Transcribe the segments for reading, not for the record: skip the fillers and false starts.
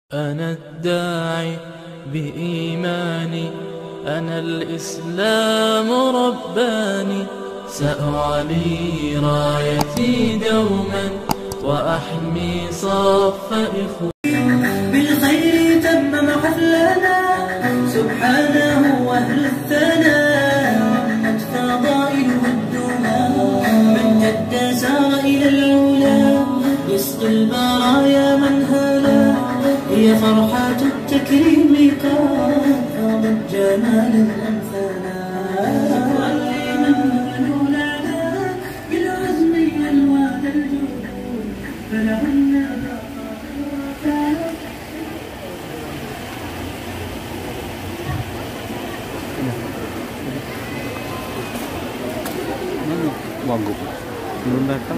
أنا الداعي بإيماني، أنا الإسلام رباني، سأعلي رايتي دوما وأحمي صف إخواني. بالخير تمم حفلنا سبحانه وأهل الثناء، قد فضائله الدماء من جد سار إلى العلا، يسقي البرايا من هلا، هي فرحات التكريم قد فاضت جمالا أمثالا، لمن مولانا بالعزم الواد الجود فلعنا Wagub belum datang,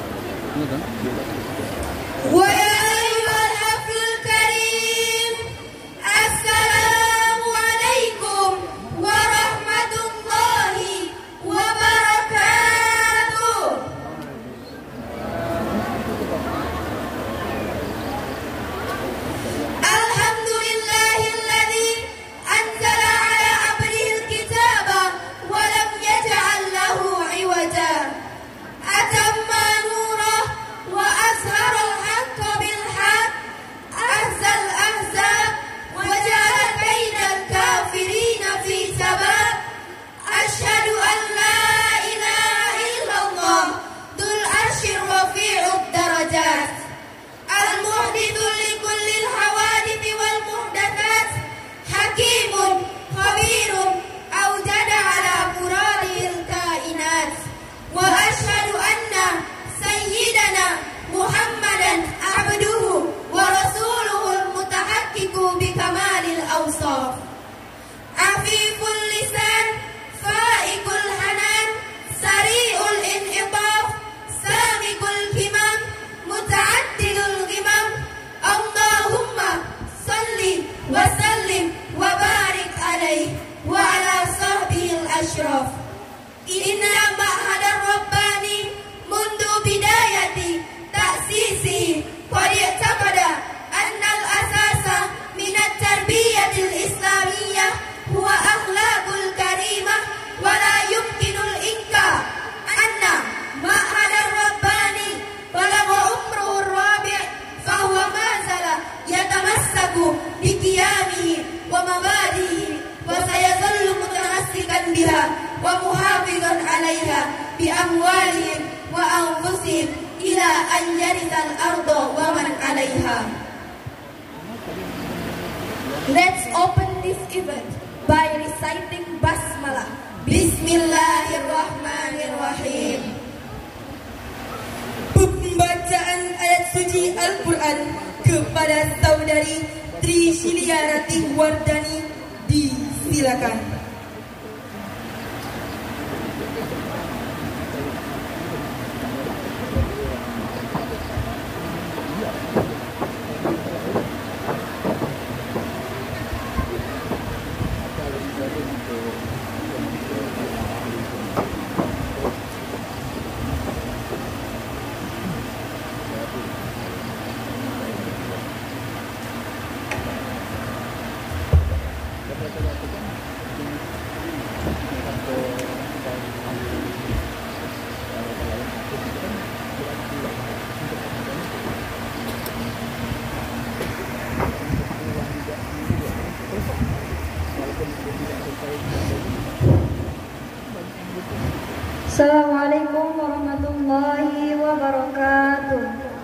ومحافظا عليها بأموالهم وأنفسهم إلى أن يرث الأرض ومن عليها. Let's open this event by reciting Basmalah. Bismillahirrahmanirrahim. Pembacaan ayat suci Al-Quran kepada saudari Trishilia Ratih Wardani disilakan. Assalamualaikum warahmatullahi wabarakatuh.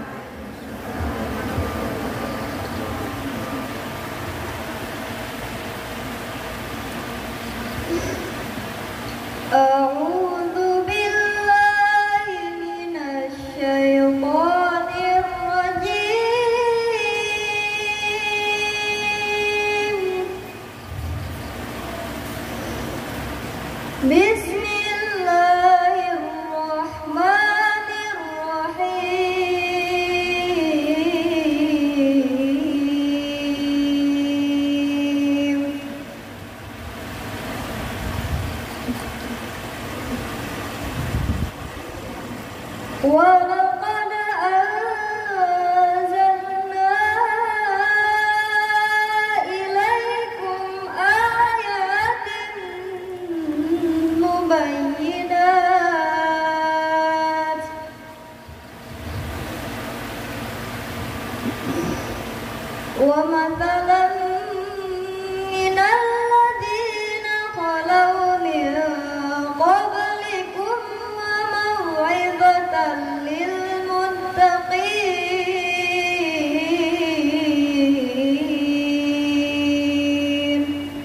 A'udzu billahi minasy syaithanir rajim. Bismillahirrahmanirrahim. ومثلا من الذين خلوا من قبلكم وموعظة للمتقين.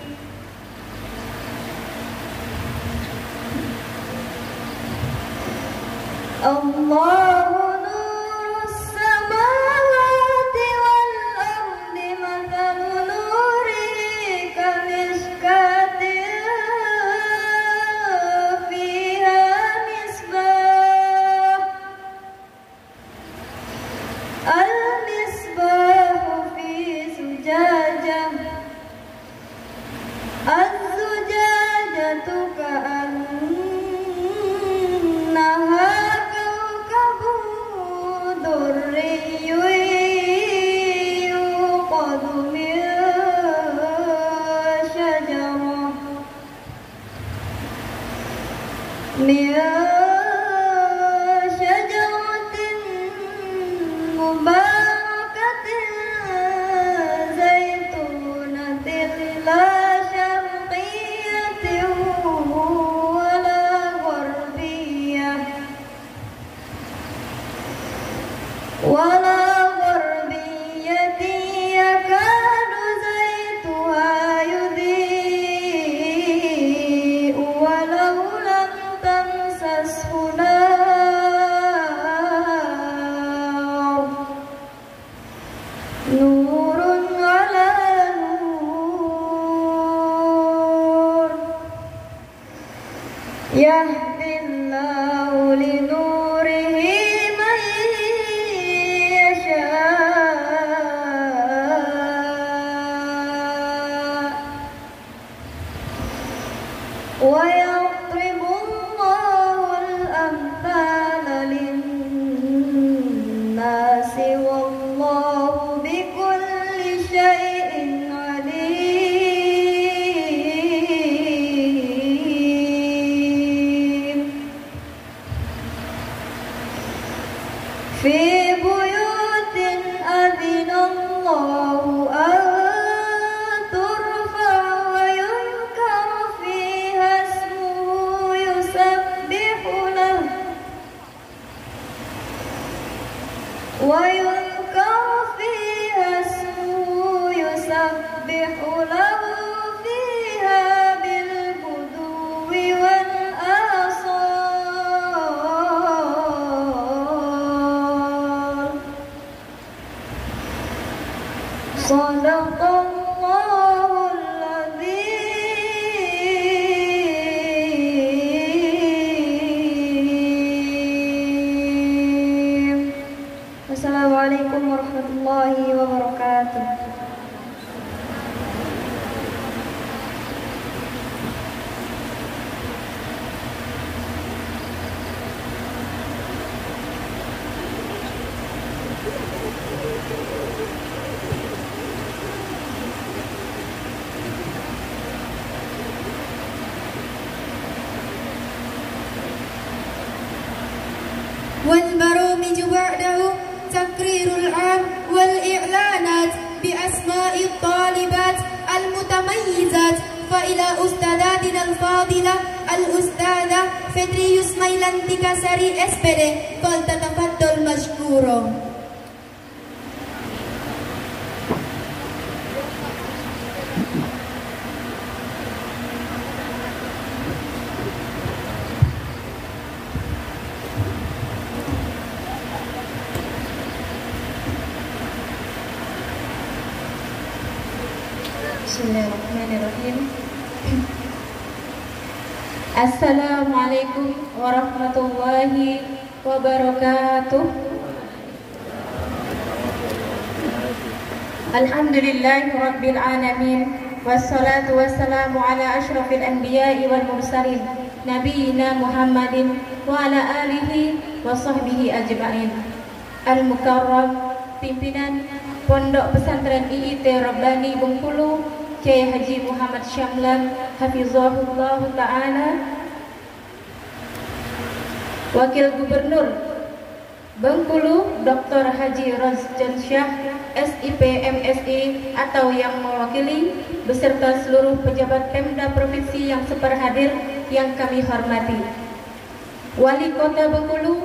الله نور السماوات والأرض مثل نوره كمشكاة فيها مصباح المصباح في زجاجة الزجاجة كأنها كوكب دري يوقد من شجرة مباركة زيتونة لا شرقية ولا غربية يكاد زيتها يضيء ولو لم تمسسه نار نور على نور يهدي الله لنوره من يشاء ويضرب الله الأمثال للناس والله بكل شيء عليم. في بيوت أذن الله أن ترفع ويذكر فيها اسمه يسبح له فيها بالغدو والآصال. صدق الله العظيم. Wassalamualaikum warahmatullahi wabarakatuh. والبرامج بعده تقرير العام والإعلانات بأسماء الطالبات المتميزات. فإلى أستاذاتنا الفاضلة الأستاذة فدريوس ميلانتيكا سري SPD فلتتفضل مشكورا. Bismillahirrahmanirrahim. Assalamualaikum warahmatullahi wabarakatuh. Alhamdulillahi rabbil alamin. Wassalatu wassalamu ala ashrafil anbiya'i wal mursalin nabiyina Muhammadin wa ala alihi wa sahbihi ajma'in. Al-Mukarram, pimpinan Pondok Pesantren IIT Rabbani Bengkulu, Kiai Haji Muhammad Syamlan hafizahullah ta'ala, Wakil Gubernur Bengkulu Dr. Haji Rozjan Syah, SIP MSI atau yang mewakili, beserta seluruh pejabat Pemda Provinsi yang seperhadir yang kami hormati. Wali Kota Bengkulu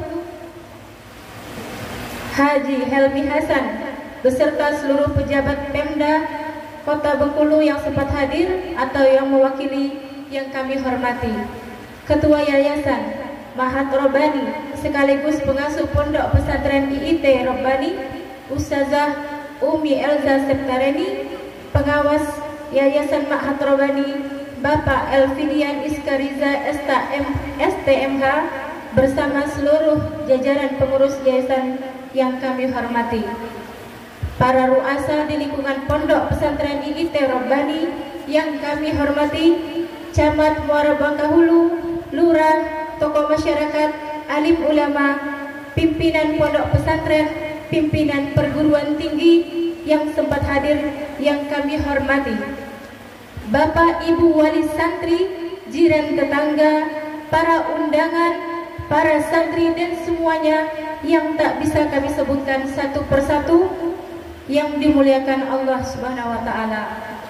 Haji Helmi Hasan, beserta seluruh pejabat Pemda Kota Bengkulu yang sempat hadir atau yang mewakili yang kami hormati. Ketua Yayasan Mahat Robbani sekaligus pengasuh Pondok Pesantren IIT Robbani, Ustazah Umi Elza Septareni, pengawas Yayasan Mahat Robbani Bapak Elvidian Iskariza STMH, bersama seluruh jajaran pengurus yayasan yang kami hormati. Para ruasa di lingkungan Pondok Pesantren IIT Robbani yang kami hormati, Camat Muara Bangka Hulu, Lurah, tokoh masyarakat, alim ulama, pimpinan pondok pesantren, pimpinan perguruan tinggi yang sempat hadir yang kami hormati. Bapak Ibu wali santri, jiran tetangga, para undangan, para santri dan semuanya yang tak bisa kami sebutkan satu persatu, yang dimuliakan Allah Subhanahu wa taala.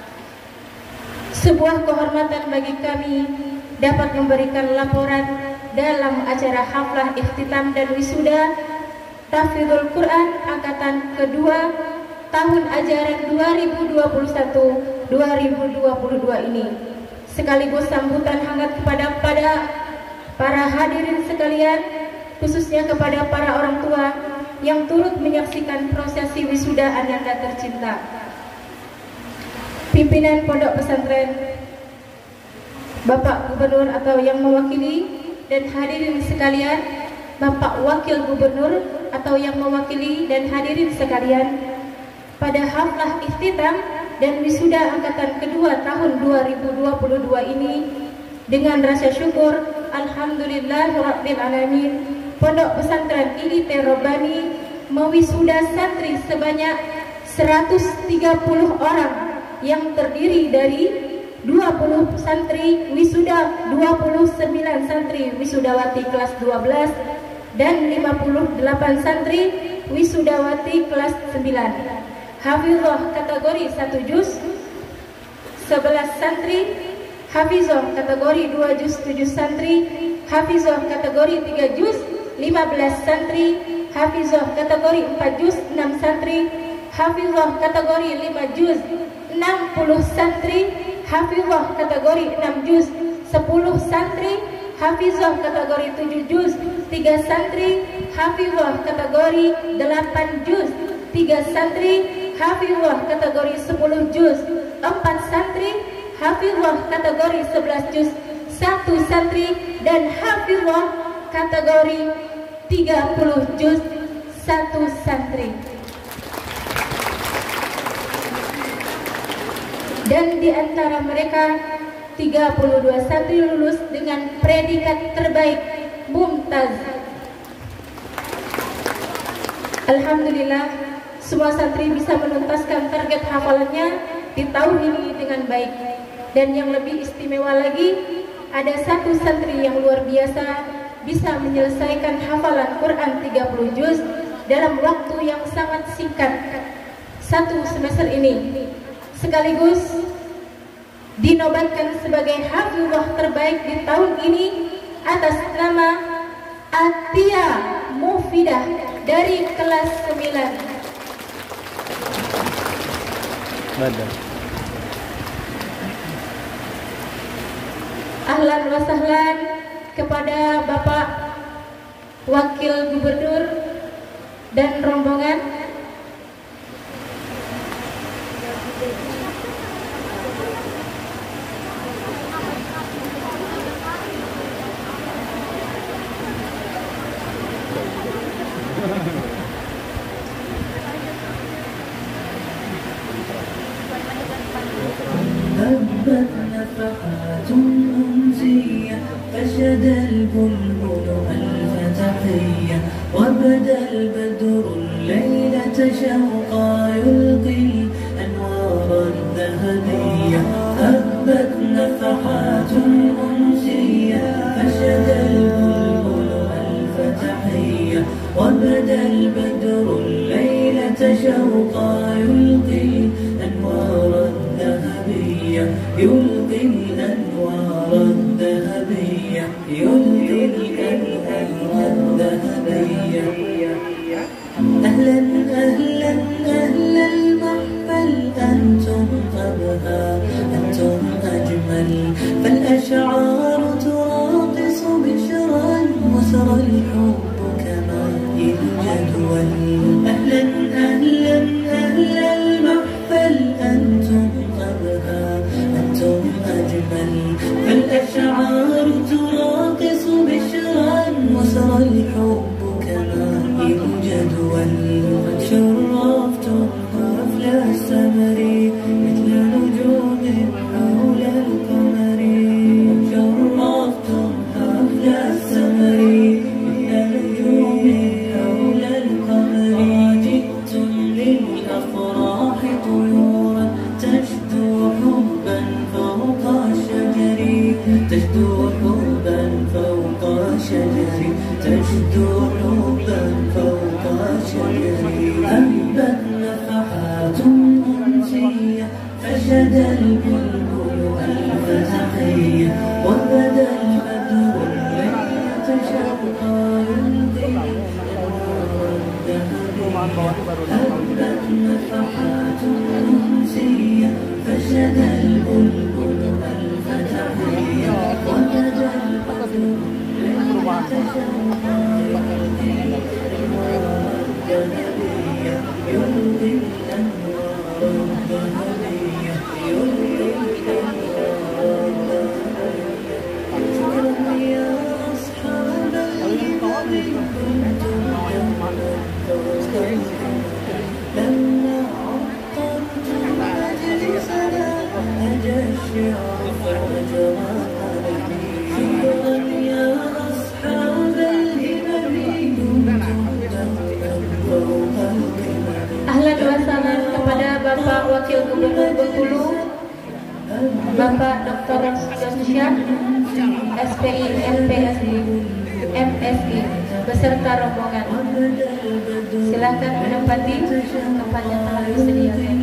Sebuah kehormatan bagi kami dapat memberikan laporan dalam acara haflah ikhtitam dan wisuda Tahfidzul Quran angkatan kedua tahun ajaran 2021-2022 ini, sekaligus sambutan hangat kepada para hadirin sekalian, khususnya kepada para orang tua yang turut menyaksikan prosesi wisuda Ananda tercinta. Pimpinan Pondok Pesantren, Bapak Gubernur atau yang mewakili, dan hadirin sekalian, Bapak Wakil Gubernur atau yang mewakili dan hadirin sekalian, pada haflah ikhtitam dan wisuda angkatan kedua tahun 2022 ini, dengan rasa syukur, alhamdulillahirabbil alamin, Pondok Pesantren IIT Robbani mewisuda santri sebanyak 130 orang yang terdiri dari 20 santri wisuda, 29 santri wisudawati kelas 12 dan 58 santri wisudawati kelas 9. Hafizah kategori 1 juz 11 santri, hafizah kategori 2 juz 7 santri, hafizah kategori 3 juz 15 santri, hafizah kategori 4 juz 6 santri, hafizah kategori 5 juz 60 santri, hafizah kategori 6 juz 10 santri, hafizah kategori 7 juz 3 santri, hafizah kategori 8 juz 3 santri, hafizah kategori 10 juz 4 santri, hafizah kategori 11 juz 1 santri, dan hafizah kategori 30 juz 1 santri. Dan di antara mereka 32 santri lulus dengan predikat terbaik mumtaz. Alhamdulillah, semua santri bisa menuntaskan target hafalannya di tahun ini dengan baik. Dan yang lebih istimewa lagi, ada satu santri yang luar biasa bisa menyelesaikan hafalan Quran 30 juz dalam waktu yang sangat singkat, 1 semester ini, sekaligus dinobatkan sebagai hafizah terbaik di tahun ini atas nama Atia Mufidah dari kelas 9. Ahlan wa sahlan kepada Bapak Wakil Gubernur dan rombongan. هبت نفحات أنسية فشد البلبل ألف تحية وبدا البدر الليلة شوقا يلقي الأنوار الذهبية. هبت نفحات أنسية فشد البلبل ألف تحية وبدا شوقا يلقي الأنوار الذهبية يلقي الأنوار الذهبية يلقي الأنوار الذهبية أهلا أهلا أهلا المحفل أنتم أبهى أنتم أجمل فالأشعار تراقص بشرا وسرى الحب كما الجدول أهلا أهلا أهلا المحفل أنتم أبهى أنتم أجمل فالأشعار تراقص بشرا وسرى الحب كما الجدول قد شرفتم حفل السمر مثل نجوم حول القمر شرفتم حفل السمر مثل نجوم حول القمر جئتم للأفراح طيورا تشدو حبا فوق الشجر تشدو حبا فوق الشجر تشدو حبا فوق الشجر هبت نفحات أنسية فشد البلبل ألف تحية وبدا البدر الليلة شوقا يلقي الأنوار الذهبية هبت نفحات أنسية فشد البلبل ألف تحية وبدا البدر الليلة شوقا يلقي الأنوار الذهبية يلقي الأنوار الذهبية يلقي الأنوار الذهبية شكرا يا أصحاب الإمام كنتم لما عطرتم مجلسنا أجى الشعر فجرى شكرا يا أصحاب الهمم Ahlan wa sahlan kepada Bapak Wakil Gubernur Bengkulu, Bapak Dr. Syah, SPI, MPSI, MSI, beserta rombongan. Silakan menempati tempat yang telah disediakan.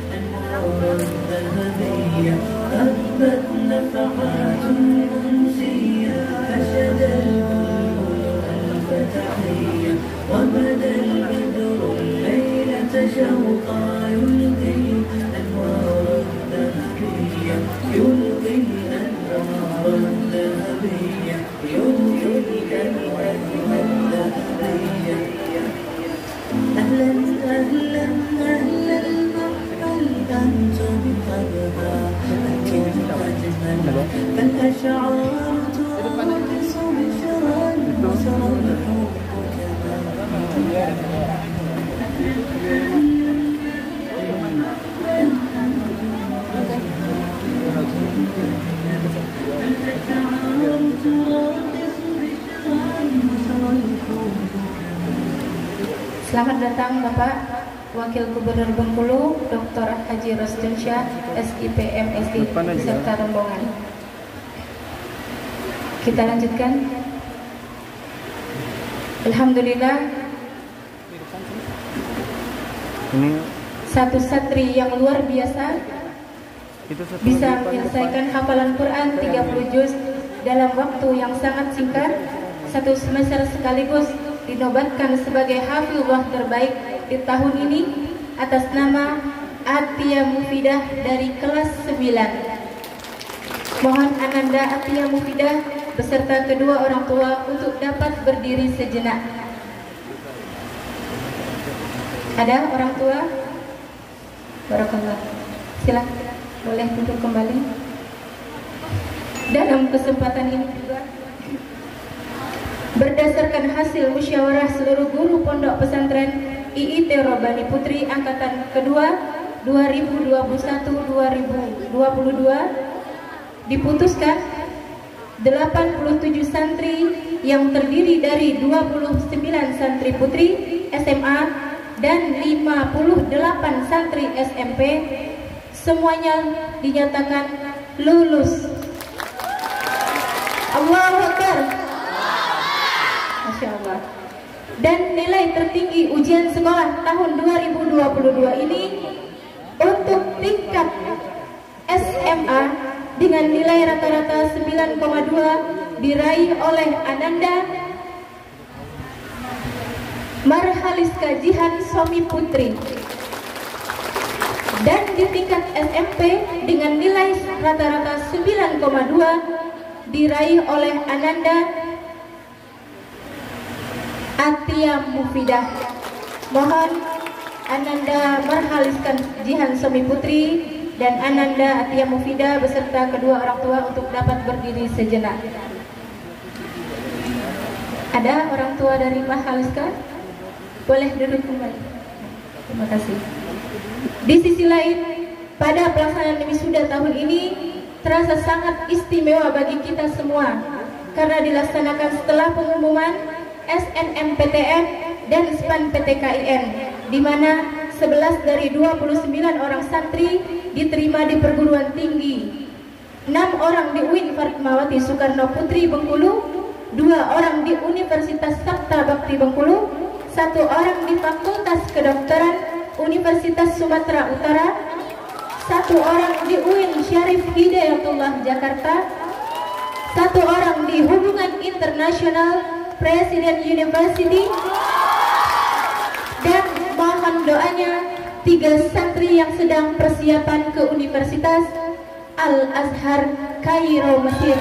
هبت نفحات أنسية فشد البلبل ألف تحية وبدا البدر الليلة شوقا يلقي الأنوار الذهبية يلقي الأنوار الذهبية يلقي الأنوار الذهبية أهلا أهلا أهلا المحفل أنتم أبهى أنتم أجمل فالأشعار تراقص بشرا وسرى الحب Selamat datang Bapak Wakil Gubernur Bengkulu, Dr. Haji Rosdiansyah, SIP, MSI, beserta rombongan. Kita lanjutkan. Alhamdulillah, Ini satu satri yang luar biasa bisa menyelesaikan hafalan Quran 30 juz dalam waktu yang sangat singkat. Satu semester sekaligus dinobatkan sebagai hafizah terbaik di tahun ini atas nama Atia Mufidah dari kelas 9. Mohon Ananda Atia Mufidah beserta kedua orang tua untuk dapat berdiri sejenak. Ada orang tua? Barakallah. Silakan, boleh duduk kembali. Dalam kesempatan ini juga, berdasarkan hasil musyawarah seluruh guru pondok pesantren IIT Robani Putri angkatan kedua 2021-2022, diputuskan 87 santri yang terdiri dari 29 santri putri SMA dan 58 santri SMP semuanya dinyatakan lulus. Allahu Akbar. Masya Allah. Dan nilai tertinggi ujian sekolah tahun 2022 ini untuk tingkat SMA dengan nilai rata-rata 9,2 diraih oleh Ananda Marhaliska Jihan Somi Putri. Dan di tingkat SMP dengan nilai rata-rata 9,2 diraih oleh Ananda Atia Mufidah. Mohon Ananda Marhaliska Jihan Somi Putri dan Ananda Atia Mufidah beserta kedua orang tua untuk dapat berdiri sejenak. Ada orang tua dari Marhaliska? Boleh duduk kembali. Terima kasih. Di sisi lain, pada pelaksanaan wisuda tahun ini terasa sangat istimewa bagi kita semua karena dilaksanakan setelah pengumuman SNMPTN dan SPAN PTKIN, di mana 11 dari 29 orang santri diterima di perguruan tinggi, 6 orang di UIN Fatmawati Soekarno Putri Bengkulu, 2 orang di Universitas Sabta Bakti Bengkulu, 1 orang di Fakultas Kedokteran Universitas Sumatera Utara, 1 orang di UIN Syarif Hidayatullah Jakarta, 1 orang di Hubungan Internasional Presiden University, dan mohon doanya 3 santri yang sedang persiapan ke Universitas Al-Azhar Kairo, Mesir.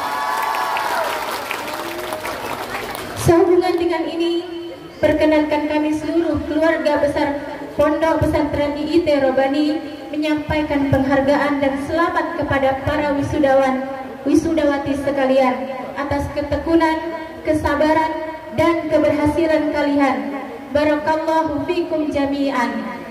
Sehubungan dengan ini, perkenankan kami seluruh keluarga besar Pondok Pesantren IIT Robani menyampaikan penghargaan dan selamat kepada para wisudawan, wisudawati sekalian atas ketekunan, kesabaran, dan keberhasilan kalian. Barakallahu fikum jami'an.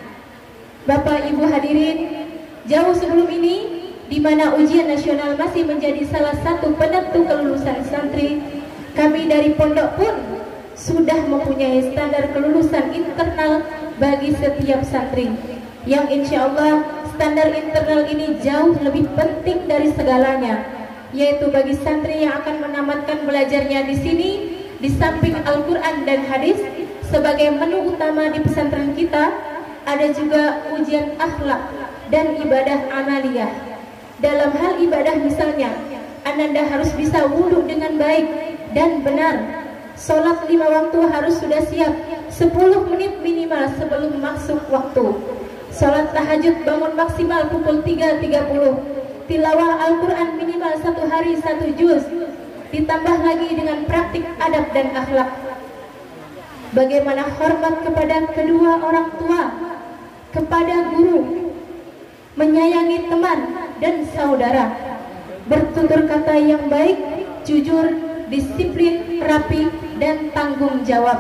Bapak Ibu hadirin, jauh sebelum ini, di mana ujian nasional masih menjadi salah satu penentu kelulusan santri, kami dari pondok pun sudah mempunyai standar kelulusan internal bagi setiap santri, yang insya Allah standar internal ini jauh lebih penting dari segalanya, yaitu bagi santri yang akan menamatkan belajarnya di sini, di samping Al-Quran dan hadis sebagai menu utama di pesantren kita, ada juga ujian akhlak dan ibadah amaliyah. Dalam hal ibadah misalnya, Ananda harus bisa wudhu dengan baik dan benar. Sholat 5 waktu harus sudah siap 10 menit minimal sebelum masuk waktu. Sholat tahajud bangun maksimal pukul 3.30. Tilawah Al-Quran minimal 1 hari 1 juz. Ditambah lagi dengan praktik adab dan akhlak. Bagaimana hormat kepada kedua orang tua, kepada guru, menyayangi teman dan saudara, bertutur kata yang baik, jujur, disiplin, rapi, dan tanggung jawab.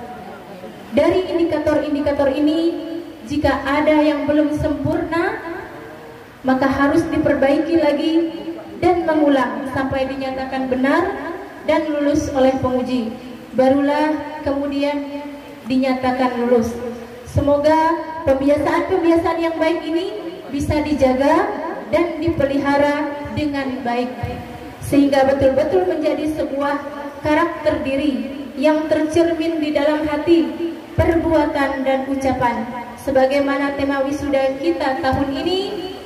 Dari indikator-indikator ini, jika ada yang belum sempurna, maka harus diperbaiki lagi dan mengulang sampai dinyatakan benar dan lulus oleh penguji. Barulah kemudian dinyatakan lulus. Semoga pembiasaan-pembiasaan yang baik ini bisa dijaga dan dipelihara dengan baik, sehingga betul-betul menjadi sebuah karakter diri yang tercermin di dalam hati, perbuatan dan ucapan. Sebagaimana tema wisuda kita tahun ini,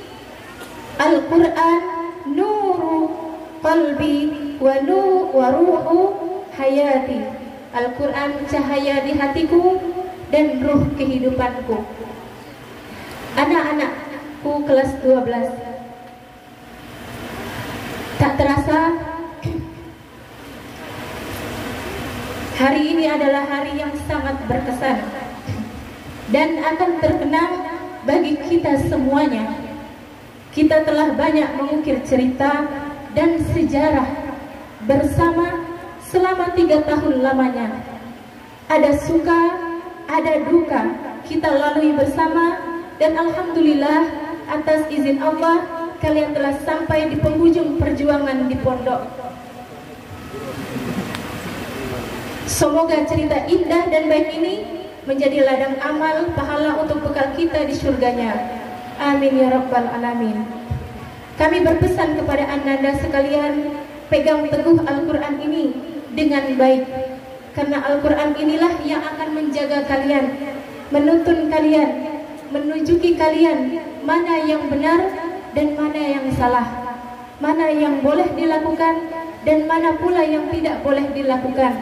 Al-Quran nuru qalbi wa ruhu hayati. Al-Quran cahaya di hatiku dan ruh kehidupanku. Anak-anakku kelas 12, tak terasa hari ini adalah hari yang sangat berkesan dan akan terkenang bagi kita semuanya. Kita telah banyak mengukir cerita dan sejarah bersama selama 3 tahun lamanya. Ada suka, ada duka, kita lalui bersama, dan alhamdulillah atas izin Allah kalian telah sampai di penghujung perjuangan di pondok. Semoga cerita indah dan baik ini menjadi ladang amal pahala untuk bekal kita di surganya. Amin ya rabbal alamin. Kami berpesan kepada Ananda sekalian, pegang teguh Al-Quran ini dengan baik, karena Al-Quran inilah yang akan menjaga kalian, menuntun kalian, menunjuki kalian mana yang benar dan mana yang salah, mana yang boleh dilakukan dan mana pula yang tidak boleh dilakukan.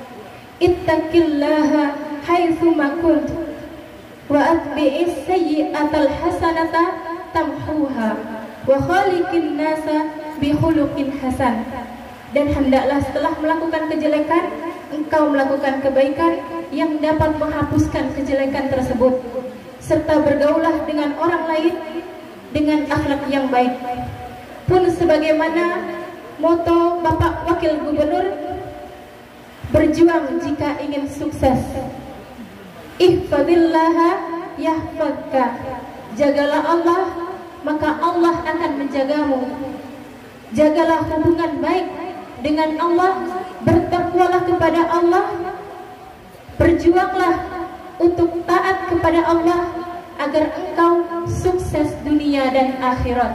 Ittaqillaha haitsu ma kunt wa atbi'is sayyi'atal hasanata tamhuha wa khaliqin nasa bi khuluqin hasan. Dan hendaklah setelah melakukan kejelekan, engkau melakukan kebaikan yang dapat menghapuskan kejelekan tersebut, serta bergaulah dengan orang lain dengan akhlak yang baik. Pun sebagaimana moto Bapak Wakil Gubernur, berjuang jika ingin sukses. Ihfadillaha yahfadka. Jagalah Allah, maka Allah akan menjagamu. Jagalah hubungan baik dengan Allah, bertakwalah kepada Allah, berjuanglah untuk taat kepada Allah agar engkau sukses dunia dan akhirat.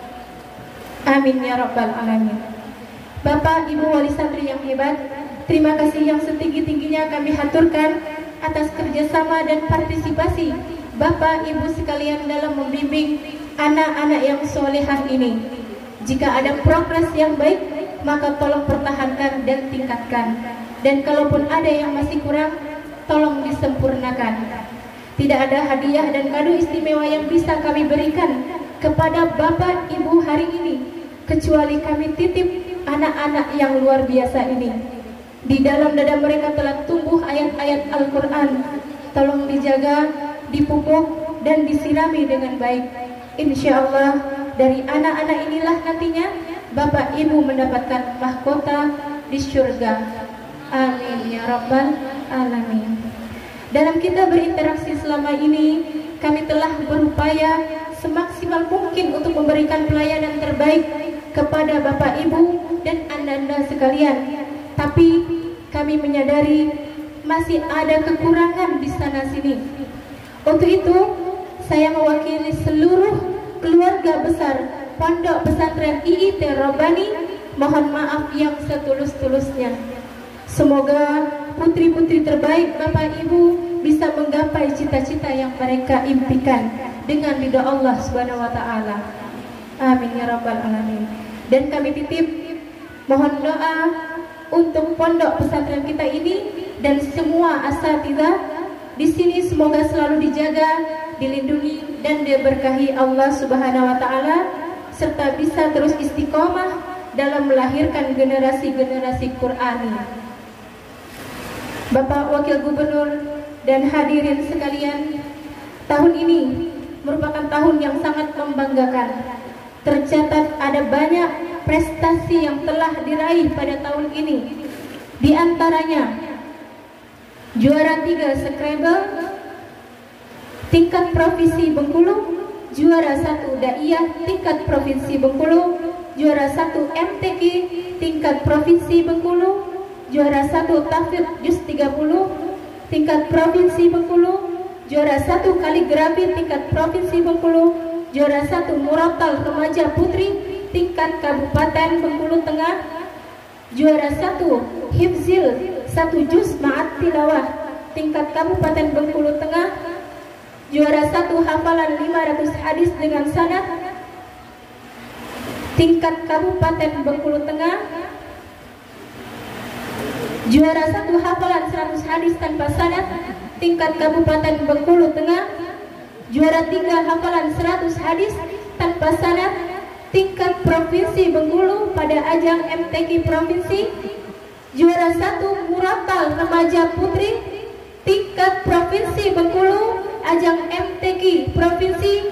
Amin ya rabbal alamin. Bapak, Ibu wali santri yang hebat, terima kasih yang setinggi-tingginya kami haturkan atas kerjasama dan partisipasi Bapak Ibu sekalian dalam membimbing anak-anak yang solehah ini. Jika ada progres yang baik, maka tolong pertahankan dan tingkatkan. Dan kalaupun ada yang masih kurang, tolong disempurnakan. Tidak ada hadiah dan kado istimewa yang bisa kami berikan kepada Bapak Ibu hari ini, kecuali kami titip anak-anak yang luar biasa ini. Di dalam dada mereka telah tumbuh ayat-ayat Al-Quran. Tolong dijaga, dipupuk, dan disirami dengan baik. Insya Allah dari anak-anak inilah nantinya Bapak Ibu mendapatkan mahkota di surga. Amin ya rabbal alamin. Dalam kita berinteraksi selama ini, kami telah berupaya semaksimal mungkin untuk memberikan pelayanan terbaik kepada Bapak Ibu dan Anda sekalian. Tapi kami menyadari masih ada kekurangan di sana sini. Untuk itu, saya mewakili seluruh keluarga besar Pondok Pesantren IIT Rabbani, mohon maaf yang setulus-tulusnya. Semoga putri-putri terbaik Bapak Ibu bisa menggapai cita-cita yang mereka impikan dengan ridha Allah Subhanahu wa taala. Amin ya rabbal alamin. Dan kami titip mohon doa untuk pondok pesantren kita ini dan semua asatidzah di sini, semoga selalu dijaga, dilindungi dan diberkahi Allah Subhanahu wa taala, serta bisa terus istiqomah dalam melahirkan generasi-generasi Qur'ani. Bapak Wakil Gubernur dan hadirin sekalian, tahun ini merupakan tahun yang sangat membanggakan. Tercatat ada banyak prestasi yang telah diraih pada tahun ini. Di antaranya juara 3 Scrabble tingkat provinsi Bengkulu, juara 1 Daiyah tingkat provinsi Bengkulu, juara 1 MTQ tingkat provinsi Bengkulu, juara 1 Tahfidz Juz 30 tingkat provinsi Bengkulu, juara 1 kaligrafi tingkat provinsi Bengkulu, juara 1 Muratal Remaja Putri tingkat Kabupaten Bengkulu Tengah, juara 1 Hifzil 1 Juz Ma'at Tilawah tingkat Kabupaten Bengkulu Tengah, juara 1 hafalan 500 hadis dengan sanad tingkat Kabupaten Bengkulu Tengah, juara 1 hafalan 100 hadis tanpa sanad tingkat Kabupaten Bengkulu Tengah, juara 3 hafalan 100 hadis tanpa sanad tingkat Provinsi Bengkulu pada ajang MTQ Provinsi, juara 1 Muratal Remaja Putri tingkat Provinsi Bengkulu ajang MTQ Provinsi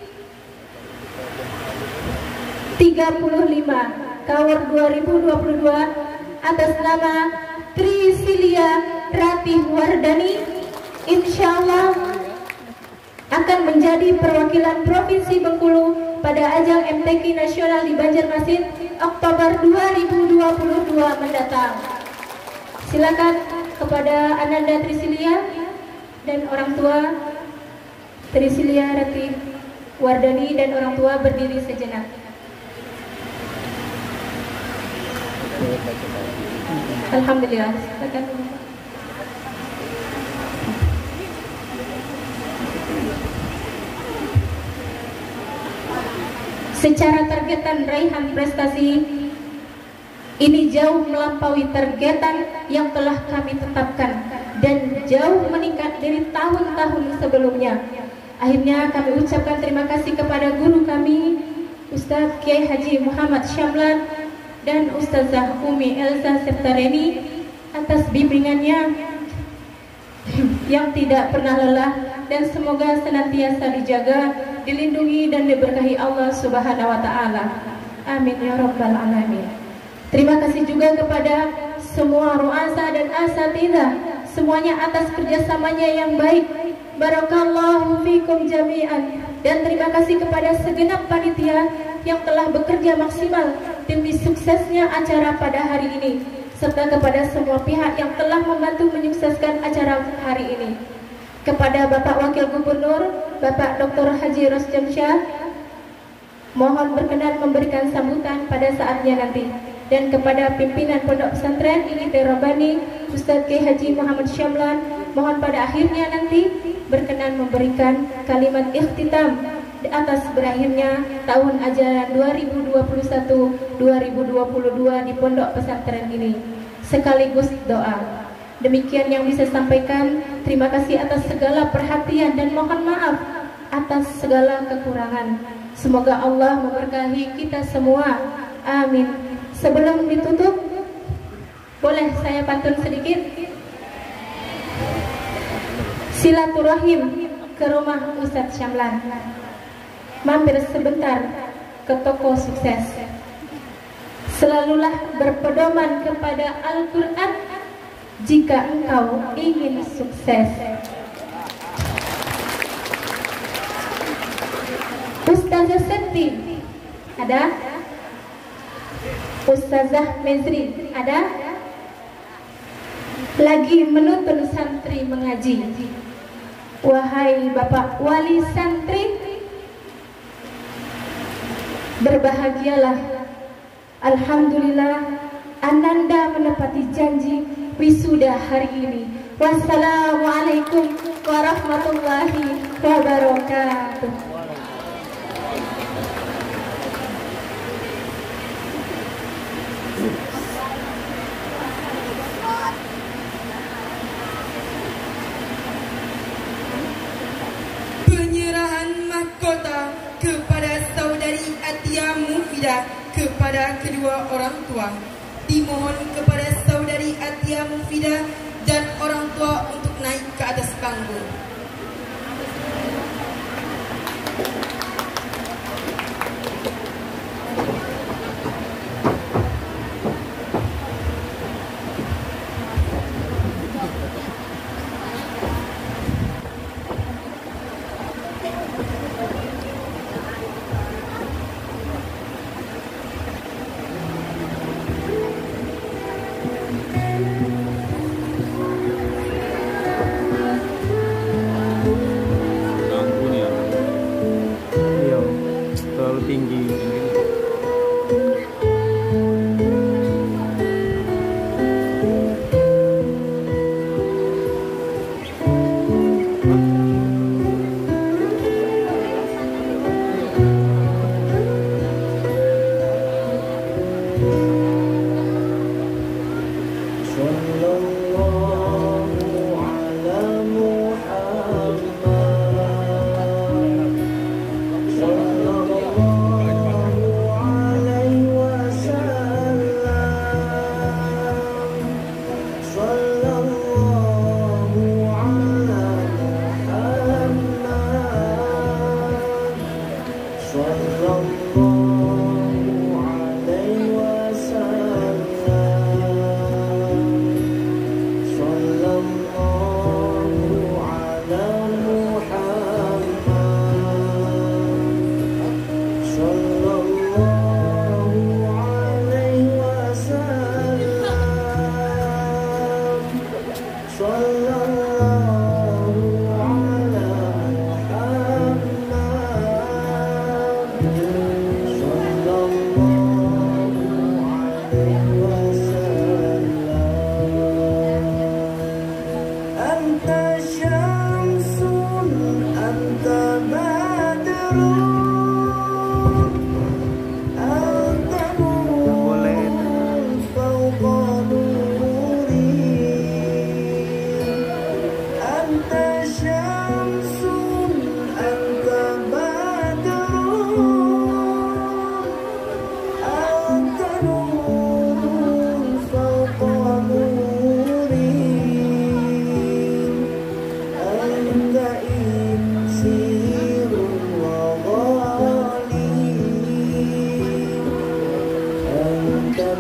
35 Kawor 2022 atas nama Trisilia Ratih Wardani, insya Allah akan menjadi perwakilan Provinsi Bengkulu pada ajang MTQ Nasional di Banjarmasin Oktober 2022 mendatang. Silakan kepada Ananda Trisilia dan orang tua Trisilia Ratih Wardani dan orang tua berdiri sejenak. Alhamdulillah. Silakan. Secara targetan raihan prestasi ini jauh melampaui targetan yang telah kami tetapkan dan jauh meningkat dari tahun-tahun sebelumnya. Akhirnya kami ucapkan terima kasih kepada guru kami Ustadz Kiai Haji Muhammad Syamlan dan Ustazah Umi Elza serta Reni atas bimbingannya yang tidak pernah lelah, dan semoga senantiasa dijaga, dilindungi dan diberkahi Allah Subhanahu wa taala. Amin ya rabbal alamin. Terima kasih juga kepada semua ru'asa dan asatidzah semuanya atas kerjasamanya yang baik. Barakallahu fikum jami'an. Dan terima kasih kepada segenap panitia yang telah bekerja maksimal demi suksesnya acara pada hari ini, serta kepada semua pihak yang telah membantu menyukseskan acara hari ini. Kepada Bapak Wakil Gubernur, Bapak Dr. Haji Rosjamsyah, mohon berkenan memberikan sambutan pada saatnya nanti. Dan kepada pimpinan Pondok Pesantren IIT Rabbani Ustadz Kiai Haji Muhammad Syamlan, mohon pada akhirnya nanti berkenan memberikan kalimat ikhtitam di atas berakhirnya tahun ajaran 2021-2022 di Pondok Pesantren ini, sekaligus doa. Demikian yang bisa sampaikan. Terima kasih atas segala perhatian dan mohon maaf atas segala kekurangan. Semoga Allah memberkahi kita semua. Amin. Sebelum ditutup, boleh saya pantun sedikit? Silaturahim ke rumah Ustadz Syamlan. Mampir sebentar ke toko sukses. Selalulah berpedoman kepada Al-Quran jika engkau ingin sukses. Ustazah Seti ada? Ustazah Mezri ada? Lagi menuntun santri mengaji. Wahai Bapak Wali Santri, berbahagialah. Alhamdulillah Ananda menepati janji wisuda hari ini. Wassalamualaikum warahmatullahi wabarakatuh. Penyerahan mahkota kepada saudari Atia Mufidah kepada kedua orang tua. Dimohon kepada saudari Atia Mufidah dan orang tua untuk naik ke atas panggung.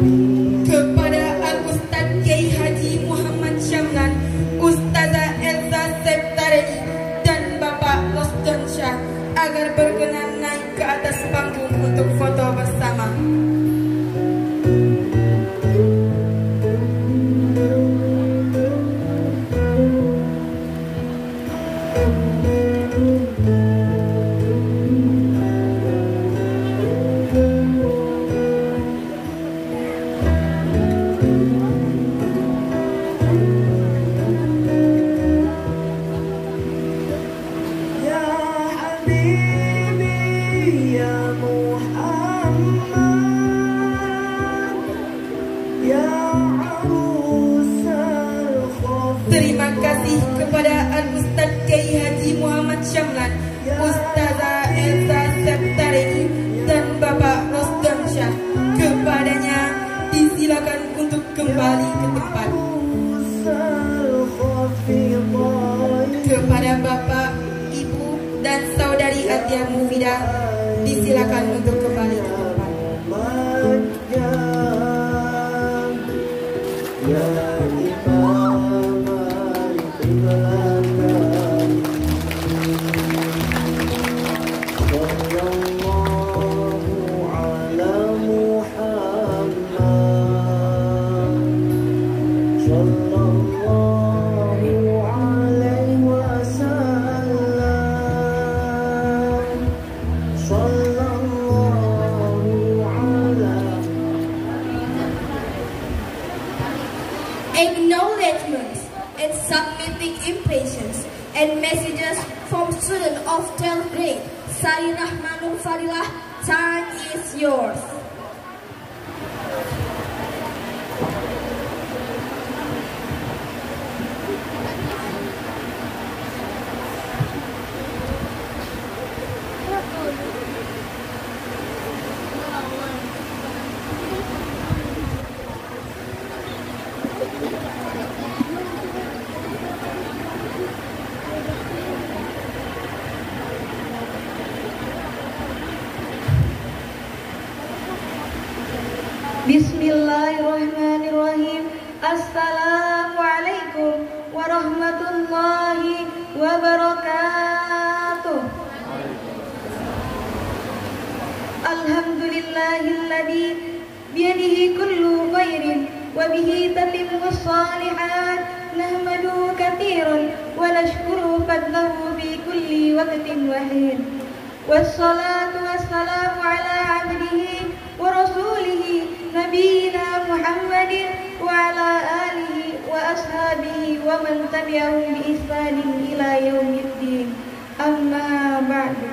kepada Al-Ustaz Kiai Haji Muhammad Syamlan, Ustazah Elza Septareni, dan Bapak Rosdan Syah agar berkenan naik ke atas panggung untuk foto bersama. Terima kasih kepada Al-Ustaz Kiai Haji Muhammad Syamlan, Ustazah Elza Septareni, dan Bapak Rosdan Syah. Kepadanya disilakan untuk kembali ke tempat. Kepada Bapak, Ibu, dan Saudari Atia Mufidah disilakan untuk kembali ke tempat. Acknowledgements and submitting impressions and messages from student of 12th grade. Sari Rahmanul Farilah, time is yours. Bismillahirrahmanirrahim. Assalamualaikum warahmatullahi wabarakatuh. Alhamdulillahilladzi biyadihi kullu khairin wa bihi tatimmu shalihat. Nahmaduhu katsiran wa nashkuru fadlahu fi kulli waqtin wa hin. Wassalatu wassalamu ala abdihi wa rasulihi nabiyina Muhammadin wa ala alihi wa ashabihi wa man tabi'ahum bi ihsanin ila yaumiddin. Amma ba'du.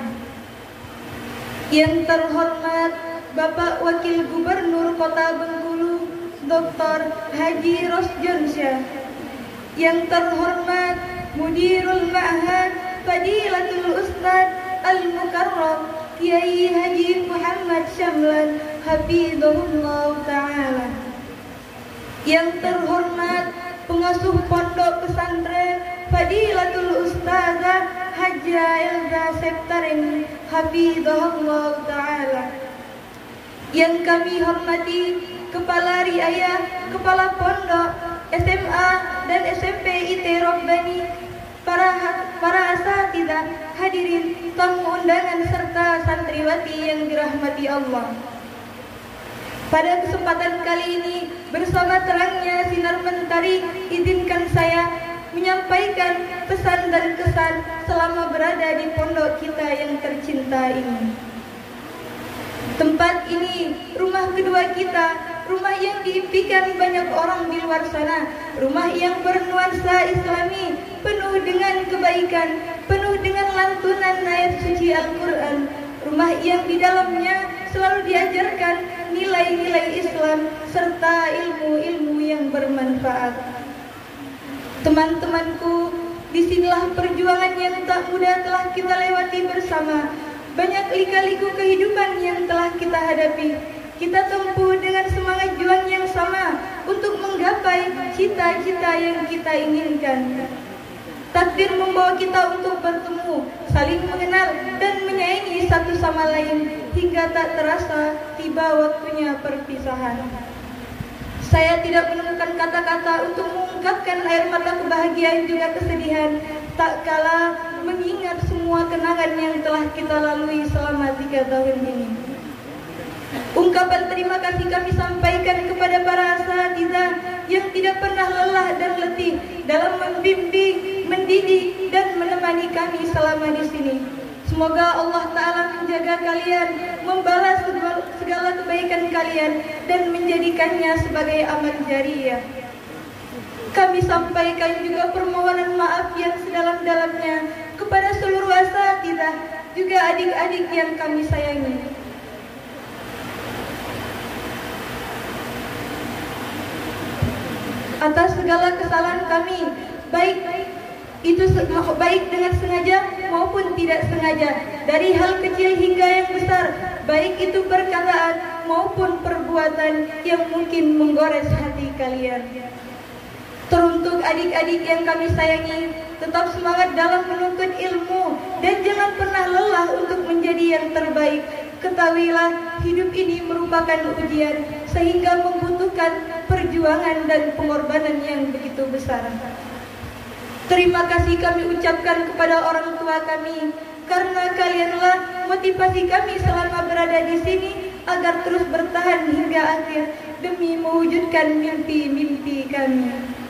Yang terhormat Bapak Wakil Gubernur Kota Bengkulu Dr. Haji Rosdan Syah, yang terhormat Mudirul Ma'had Fadilatul Ustaz Al-Mukarram Kiai Haji Muhammad Syamlan hafizahullah ta'ala, yang terhormat pengasuh pondok pesantren Fadilatul Ustazah Hajja Elza Septareni hafizahullah ta'ala, yang kami hormati Kepala Riayah, Kepala Pondok, SMA dan SMP IT Robbani, para asatidzah, hadirin, tamu undangan serta santriwati yang dirahmati Allah. Pada kesempatan kali ini bersama terangnya sinar mentari, izinkan saya menyampaikan pesan dan kesan selama berada di pondok kita yang tercinta ini. Tempat ini rumah kedua kita, rumah yang diimpikan banyak orang di luar sana, rumah yang bernuansa Islami, penuh dengan kebaikan, penuh dengan lantunan ayat suci Al-Quran, rumah yang di dalamnya selalu diajarkan nilai-nilai Islam serta ilmu-ilmu yang bermanfaat. Teman-temanku, disinilah perjuangan yang tak mudah telah kita lewati bersama. Banyak lika-liku kehidupan yang telah kita hadapi. Kita tempuh dengan semangat juang yang sama untuk menggapai cita-cita yang kita inginkan. Takdir membawa kita untuk bertemu, saling mengenal dan menyayangi satu sama lain hingga tak terasa tiba waktunya perpisahan. Saya tidak menemukan kata-kata untuk mengungkapkan air mata kebahagiaan juga kesedihan, tak kala mengingat semua kenangan yang telah kita lalui selama 3 tahun ini. Ungkapan terima kasih kami sampaikan kepada para asatidz yang tidak pernah lelah dan letih dalam membimbing, mendidik, dan menemani kami selama di sini. Semoga Allah Ta'ala menjaga kalian, membalas segala kebaikan kalian, dan menjadikannya sebagai amal jariyah. Kami sampaikan juga permohonan maaf yang sedalam-dalamnya kepada seluruh asatidz, juga adik-adik yang kami sayangi. Atas segala kesalahan kami, baik dengan sengaja maupun tidak sengaja, dari hal kecil hingga yang besar, baik itu perkataan maupun perbuatan yang mungkin menggores hati kalian. Teruntuk adik-adik yang kami sayangi, tetap semangat dalam menuntut ilmu dan jangan pernah lelah untuk menjadi yang terbaik. Ketahuilah, hidup ini merupakan ujian sehingga membutuhkan perjuangan dan pengorbanan yang begitu besar. Terima kasih kami ucapkan kepada orang tua kami, karena kalianlah motivasi kami selama berada di sini agar terus bertahan hingga akhir demi mewujudkan mimpi-mimpi kami.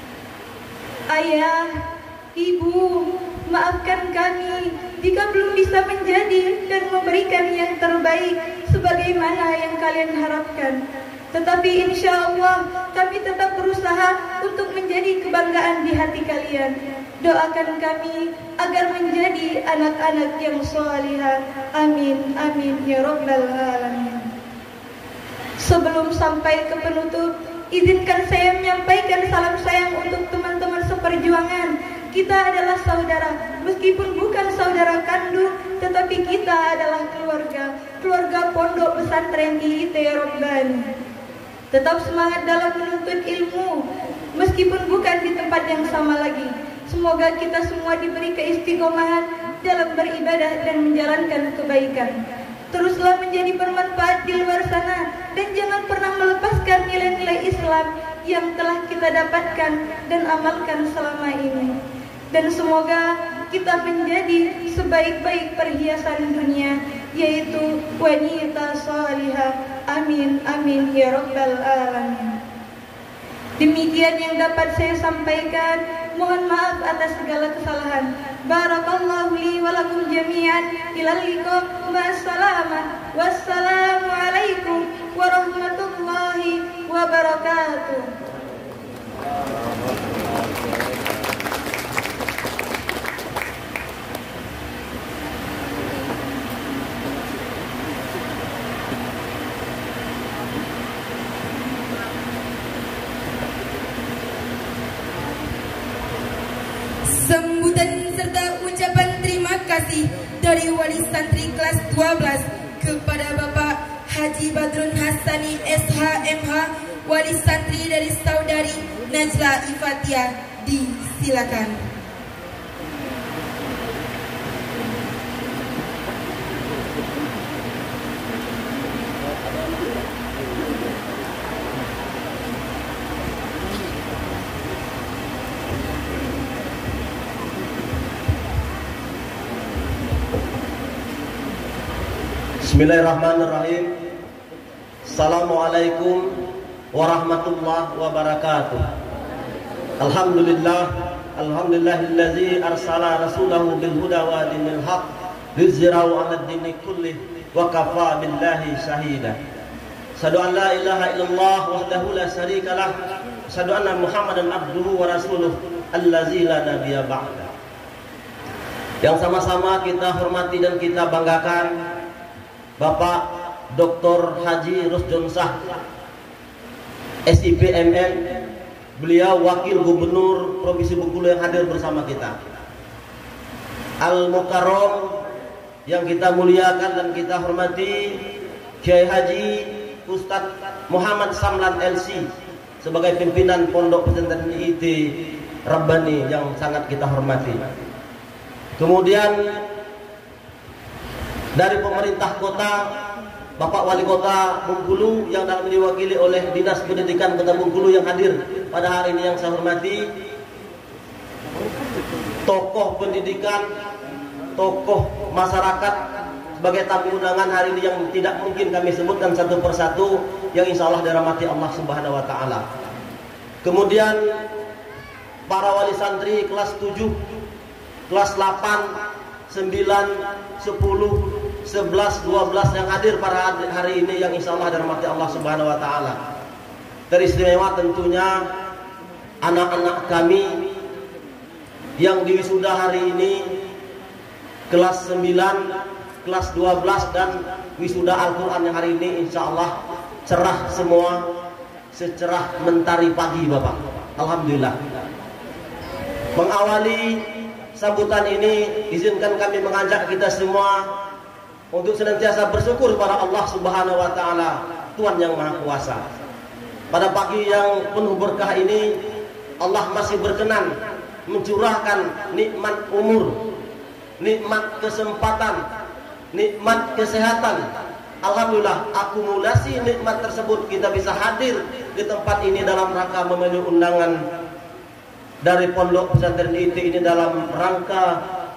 Ayah, ibu, maafkan kami jika belum bisa menjadi dan memberikan yang terbaik sebagaimana yang kalian harapkan. Tetapi insya Allah kami tetap berusaha untuk menjadi kebanggaan di hati kalian. Doakan kami agar menjadi anak-anak yang salihah. Amin, amin, ya Rabbal Alamin. Sebelum sampai ke penutup, izinkan saya menyampaikan salam sayang untuk teman-teman seperjuangan. Kita adalah saudara, meskipun bukan saudara kandung, tetapi kita adalah keluarga Pondok Pesantren IIT Rabbani. Tetap semangat dalam menuntut ilmu, meskipun bukan di tempat yang sama lagi. Semoga kita semua diberi keistiqomahan dalam beribadah dan menjalankan kebaikan. Teruslah menjadi bermanfaat di luar sana dan jangan pernah melepaskan nilai-nilai Islam yang telah kita dapatkan dan amalkan selama ini. Dan semoga kita menjadi sebaik-baik perhiasan dunia, yaitu wanita salihah. Amin, amin, ya Rabbal Alamin. Demikian yang dapat saya sampaikan. Mohon maaf atas segala kesalahan. Barakallahu li wa lakum jami'an. Ilal liqa ma'assalamah. Wassalamualaikum warahmatullahi wabarakatuh. Sambutan serta ucapan terima kasih dari wali santri kelas 12 kepada Bapak Haji Badrun Hassani SHMH, wali santri dari saudari Najla Ifatia. Disilakan. Bismillahirrahmanirrahim. Assalamualaikum warahmatullahi wabarakatuh. Alhamdulillahillazi arsala rasulahu bil huda wa dinil haq liyuzhirahu 'alad dini kullih wa kafa billahi shahida. Asyhadu an la ilaha illallah wahdahu la syarikalah, asyhadu anna Muhammadan abduhu wa rasuluh allazi la nabiyya ba'da. Yang sama-sama kita hormati dan kita banggakan Bapak Dr. Haji Rusdon Shah SIPMN, beliau Wakil Gubernur Provinsi Bengkulu yang hadir bersama kita. Al-Mukarram yang kita muliakan dan kita hormati Kiai Haji Ustadz Muhammad Samlan LC sebagai pimpinan Pondok Pesantren IIT Rabbani yang sangat kita hormati. Kemudian dari pemerintah kota Bapak Wali Kota Bengkulu yang dalam diwakili oleh Dinas Pendidikan Kota Bengkulu yang hadir pada hari ini yang saya hormati, tokoh pendidikan, tokoh masyarakat sebagai tamu undangan hari ini yang tidak mungkin kami sebutkan satu persatu, yang insya Allah dirahmati Allah Subhanahu wa Ta'ala. Kemudian para wali santri kelas 7, kelas 8, 9, 10, 11, 12 yang hadir pada hari ini yang insya Allah dirahmati Allah Subhanahu wa Ta'ala. Teristimewa tentunya anak-anak kami yang diwisuda hari ini kelas 9, kelas 12 dan wisuda Al-Quran yang hari ini insya Allah cerah semua, secerah mentari pagi Bapak. Alhamdulillah. Mengawali sambutan ini, izinkan kami mengajak kita semua untuk senantiasa bersyukur kepada Allah Subhanahu wa Ta'ala, Tuhan yang Maha Kuasa. Pada pagi yang penuh berkah ini, Allah masih berkenan mencurahkan nikmat umur, nikmat kesempatan, nikmat kesehatan. Alhamdulillah, akumulasi nikmat tersebut kita bisa hadir di tempat ini dalam rangka memenuhi undangan dari Pondok Pesantren IT ini dalam rangka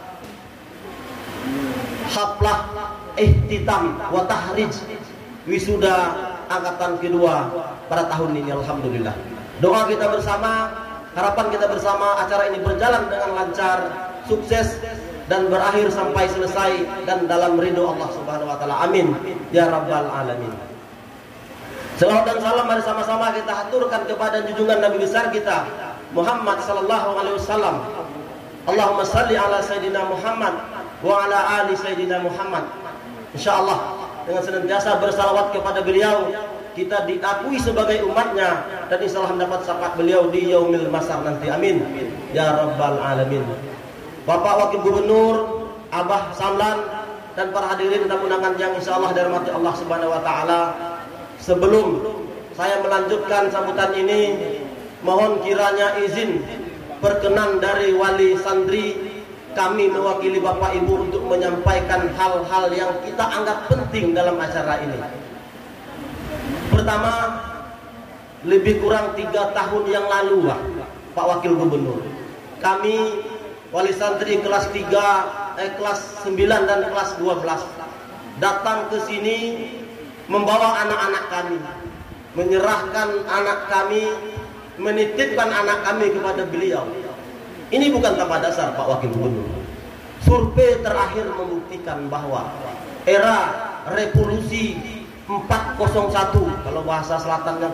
haflah ihtitam wa tahrij wisuda angkatan kedua pada tahun ini. Alhamdulillah. Doa kita bersama, harapan kita bersama acara ini berjalan dengan lancar, sukses dan berakhir sampai selesai dan dalam ridho Allah Subhanahu wa Ta'ala. Amin ya rabbal alamin. Selawat dan salam mari sama-sama kita haturkan kepada junjungan Nabi besar kita Muhammad sallallahu alaihi wasallam. Allahumma salli ala sayyidina Muhammad wa ala ali sayyidina Muhammad. Insyaallah dengan senantiasa bersalawat kepada beliau, kita diakui sebagai umatnya dan insyaallah mendapat syafaat beliau di yaumil masar nanti. Amin ya rabbal alamin. Bapak Wakil Gubernur, Abah Samlan dan para hadirin tamu undangan yang insyaallah dirahmati Allah Subhanahu wa Ta'ala. Sebelum saya melanjutkan sambutan ini, mohon kiranya izin perkenan dari wali santri kami mewakili Bapak Ibu untuk menyampaikan hal-hal yang kita anggap penting dalam acara ini. Pertama, lebih kurang 3 tahun yang lalu Pak Wakil Gubernur, kami wali santri kelas 3, kelas 9 dan kelas 12 datang ke sini membawa anak-anak kami, menyerahkan anak kami, menitipkan anak kami kepada beliau. Ini bukan tanpa dasar Pak Wakil Gubernur. Survei terakhir membuktikan bahwa era revolusi 401, kalau bahasa selatannya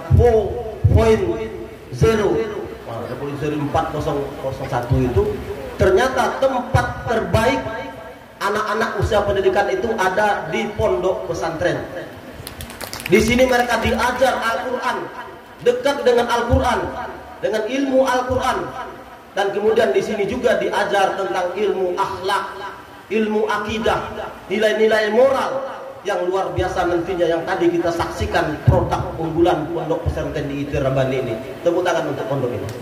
4.0, revolusi 4001 itu ternyata tempat terbaik anak-anak usia pendidikan itu ada di pondok pesantren. Di sini mereka diajar Al-Quran, dekat dengan Al-Quran, dengan ilmu Al-Quran, dan kemudian di sini juga diajar tentang ilmu akhlak, ilmu akidah, nilai-nilai moral yang luar biasa nantinya yang tadi kita saksikan produk unggulan pondok pesantren di IT Rabbani ini. Tepuk tangan untuk pondok ini.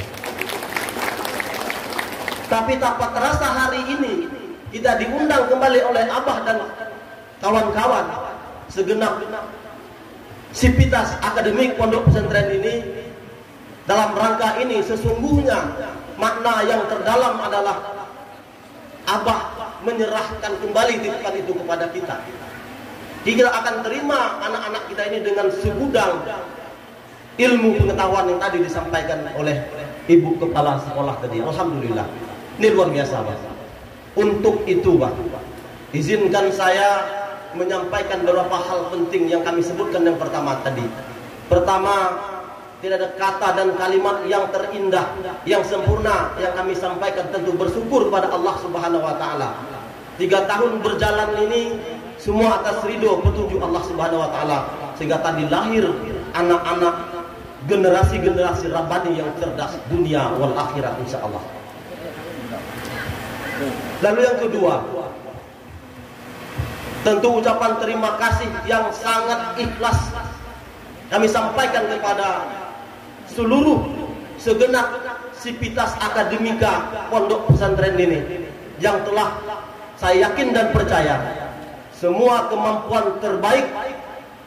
Tapi tanpa terasa hari ini kita diundang kembali oleh Abah dan kawan-kawan segenap sivitas akademik pondok pesantren ini. Dalam rangka ini sesungguhnya makna yang terdalam adalah Abah menyerahkan kembali titipan itu kepada kita. Kita akan terima anak-anak kita ini dengan segudang ilmu pengetahuan yang tadi disampaikan oleh Ibu Kepala Sekolah tadi. Alhamdulillah, ini luar biasa Pak. Untuk itu Pak, izinkan saya menyampaikan beberapa hal penting yang kami sebutkan yang pertama tadi. Pertama, tidak ada kata dan kalimat yang terindah, yang sempurna yang kami sampaikan, tentu bersyukur pada Allah Subhanahu wa Ta'ala. 3 tahun berjalan ini semua atas ridho petunjuk Allah Subhanahu wa Ta'ala, sehingga tadi lahir anak-anak generasi-generasi Rabbani yang cerdas dunia wal akhirat insyaallah. Lalu yang kedua, tentu ucapan terima kasih yang sangat ikhlas kami sampaikan kepada seluruh segenap sivitas akademika pondok pesantren ini yang telah saya yakin dan percaya semua kemampuan terbaik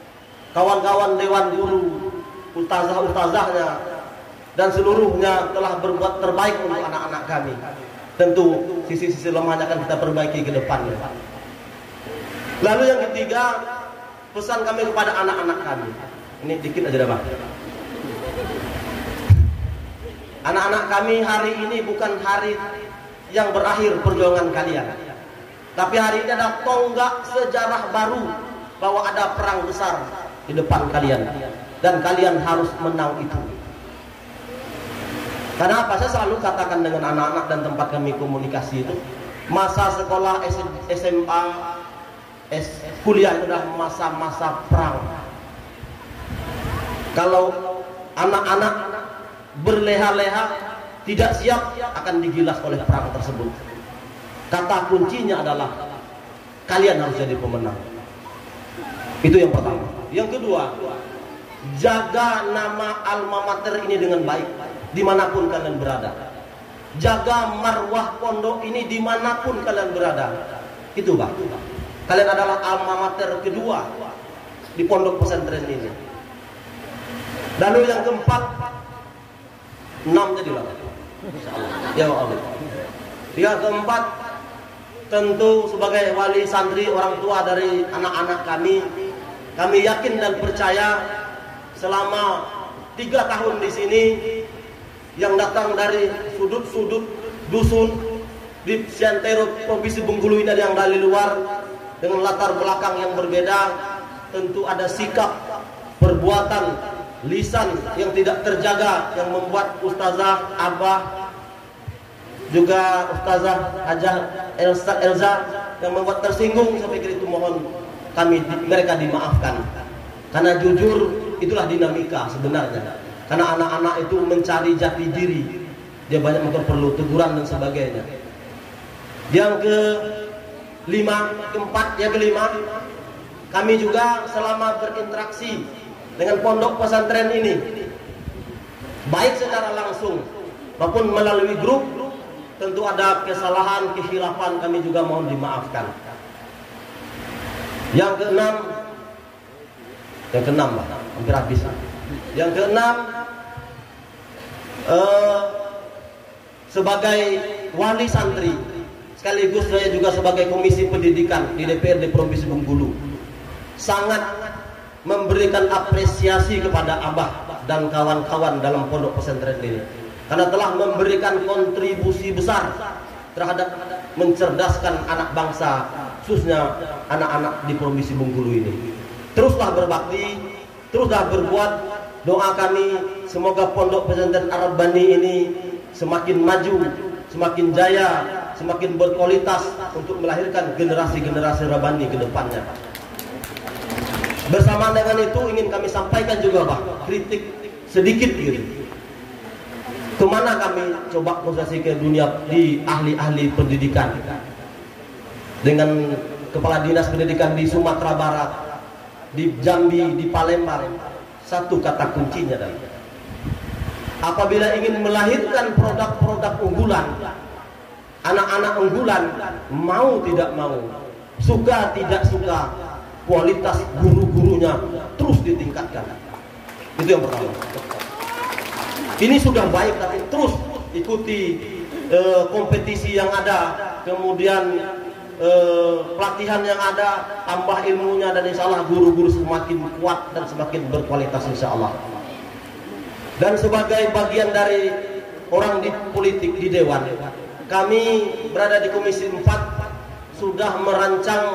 kawan-kawan dewan guru, ustazah-ustazahnya, dan seluruhnya telah berbuat terbaik untuk anak-anak kami. Tentu sisi-sisi lemahnya akan kita perbaiki ke depannya. Lalu yang ketiga, pesan kami kepada anak-anak kami. Ini dikit aja dah, Bang. Anak-anak kami, hari ini bukan hari yang berakhir perjuangan kalian, tapi hari ini adalah tonggak sejarah baru bahwa ada perang besar di depan kalian, dan kalian harus menang itu. Karena apa? Saya selalu katakan dengan anak-anak dan tempat kami komunikasi itu, masa sekolah SMA, kuliah itu adalah masa-masa perang. Kalau anak-anak berleha-leha, tidak siap, akan digilas oleh perang tersebut. Kata kuncinya adalah kalian harus jadi pemenang. Itu yang pertama. Yang kedua, jaga nama alma mater ini dengan baik dimanapun kalian berada. Jaga marwah pondok ini dimanapun kalian berada. Itu, Pak. Kalian adalah alma mater kedua di pondok pesantren ini. Lalu yang keempat, 6 jadilah. Ya Allah. Yang keempat, tentu sebagai wali santri, orang tua dari anak-anak kami yakin dan percaya selama 3 tahun di sini, yang datang dari sudut-sudut dusun di Siantero Provinsi Bengkulu ini, ada yang dari luar dengan latar belakang yang berbeda. Tentu ada sikap, perbuatan, lisan yang tidak terjaga yang membuat Ustazah Abah, juga Ustazah Hajah Elza yang membuat tersinggung. Saya pikir itu mohon mereka dimaafkan, karena jujur itulah dinamika sebenarnya. Karena anak-anak itu mencari jati diri, dia banyak mungkin perlu teguran dan sebagainya. Yang kelima, kami juga selama berinteraksi dengan pondok pesantren ini, baik secara langsung maupun melalui grup, tentu ada kesalahan, kekhilafan, kami juga mohon dimaafkan. Yang keenam, Pak, hampir habis. Yang keenam, sebagai wali santri, sekaligus saya juga sebagai komisi pendidikan di DPRD Provinsi Bengkulu, sangat memberikan apresiasi kepada Abah dan kawan-kawan dalam pondok pesantren ini, karena telah memberikan kontribusi besar terhadap mencerdaskan anak bangsa, khususnya anak-anak di Provinsi Bengkulu ini. Teruslah berbakti, teruslah berbuat. Doa kami semoga pondok pesantren Ar-Rabbani ini semakin maju, semakin jaya, semakin berkualitas untuk melahirkan generasi-generasi Rabbani ke depannya. Bersama dengan itu ingin kami sampaikan juga, Pak, kritik sedikit gitu. Kemana kami coba konsentrasi ke dunia di ahli-ahli pendidikan, dengan kepala dinas pendidikan di Sumatera Barat, di Jambi, di Palembang. Satu kata kuncinya adalah, apabila ingin melahirkan produk-produk unggulan, anak-anak unggulan, mau tidak mau, suka tidak suka, kualitas guru-gurunya terus ditingkatkan. Itu yang pertama. Ini sudah baik, tapi terus ikuti kompetisi yang ada, kemudian pelatihan yang ada, tambah ilmunya, dan insya Allah guru-guru semakin kuat dan semakin berkualitas insya Allah. Dan sebagai bagian dari orang di politik, di Dewan, kami berada di Komisi 4 sudah merancang,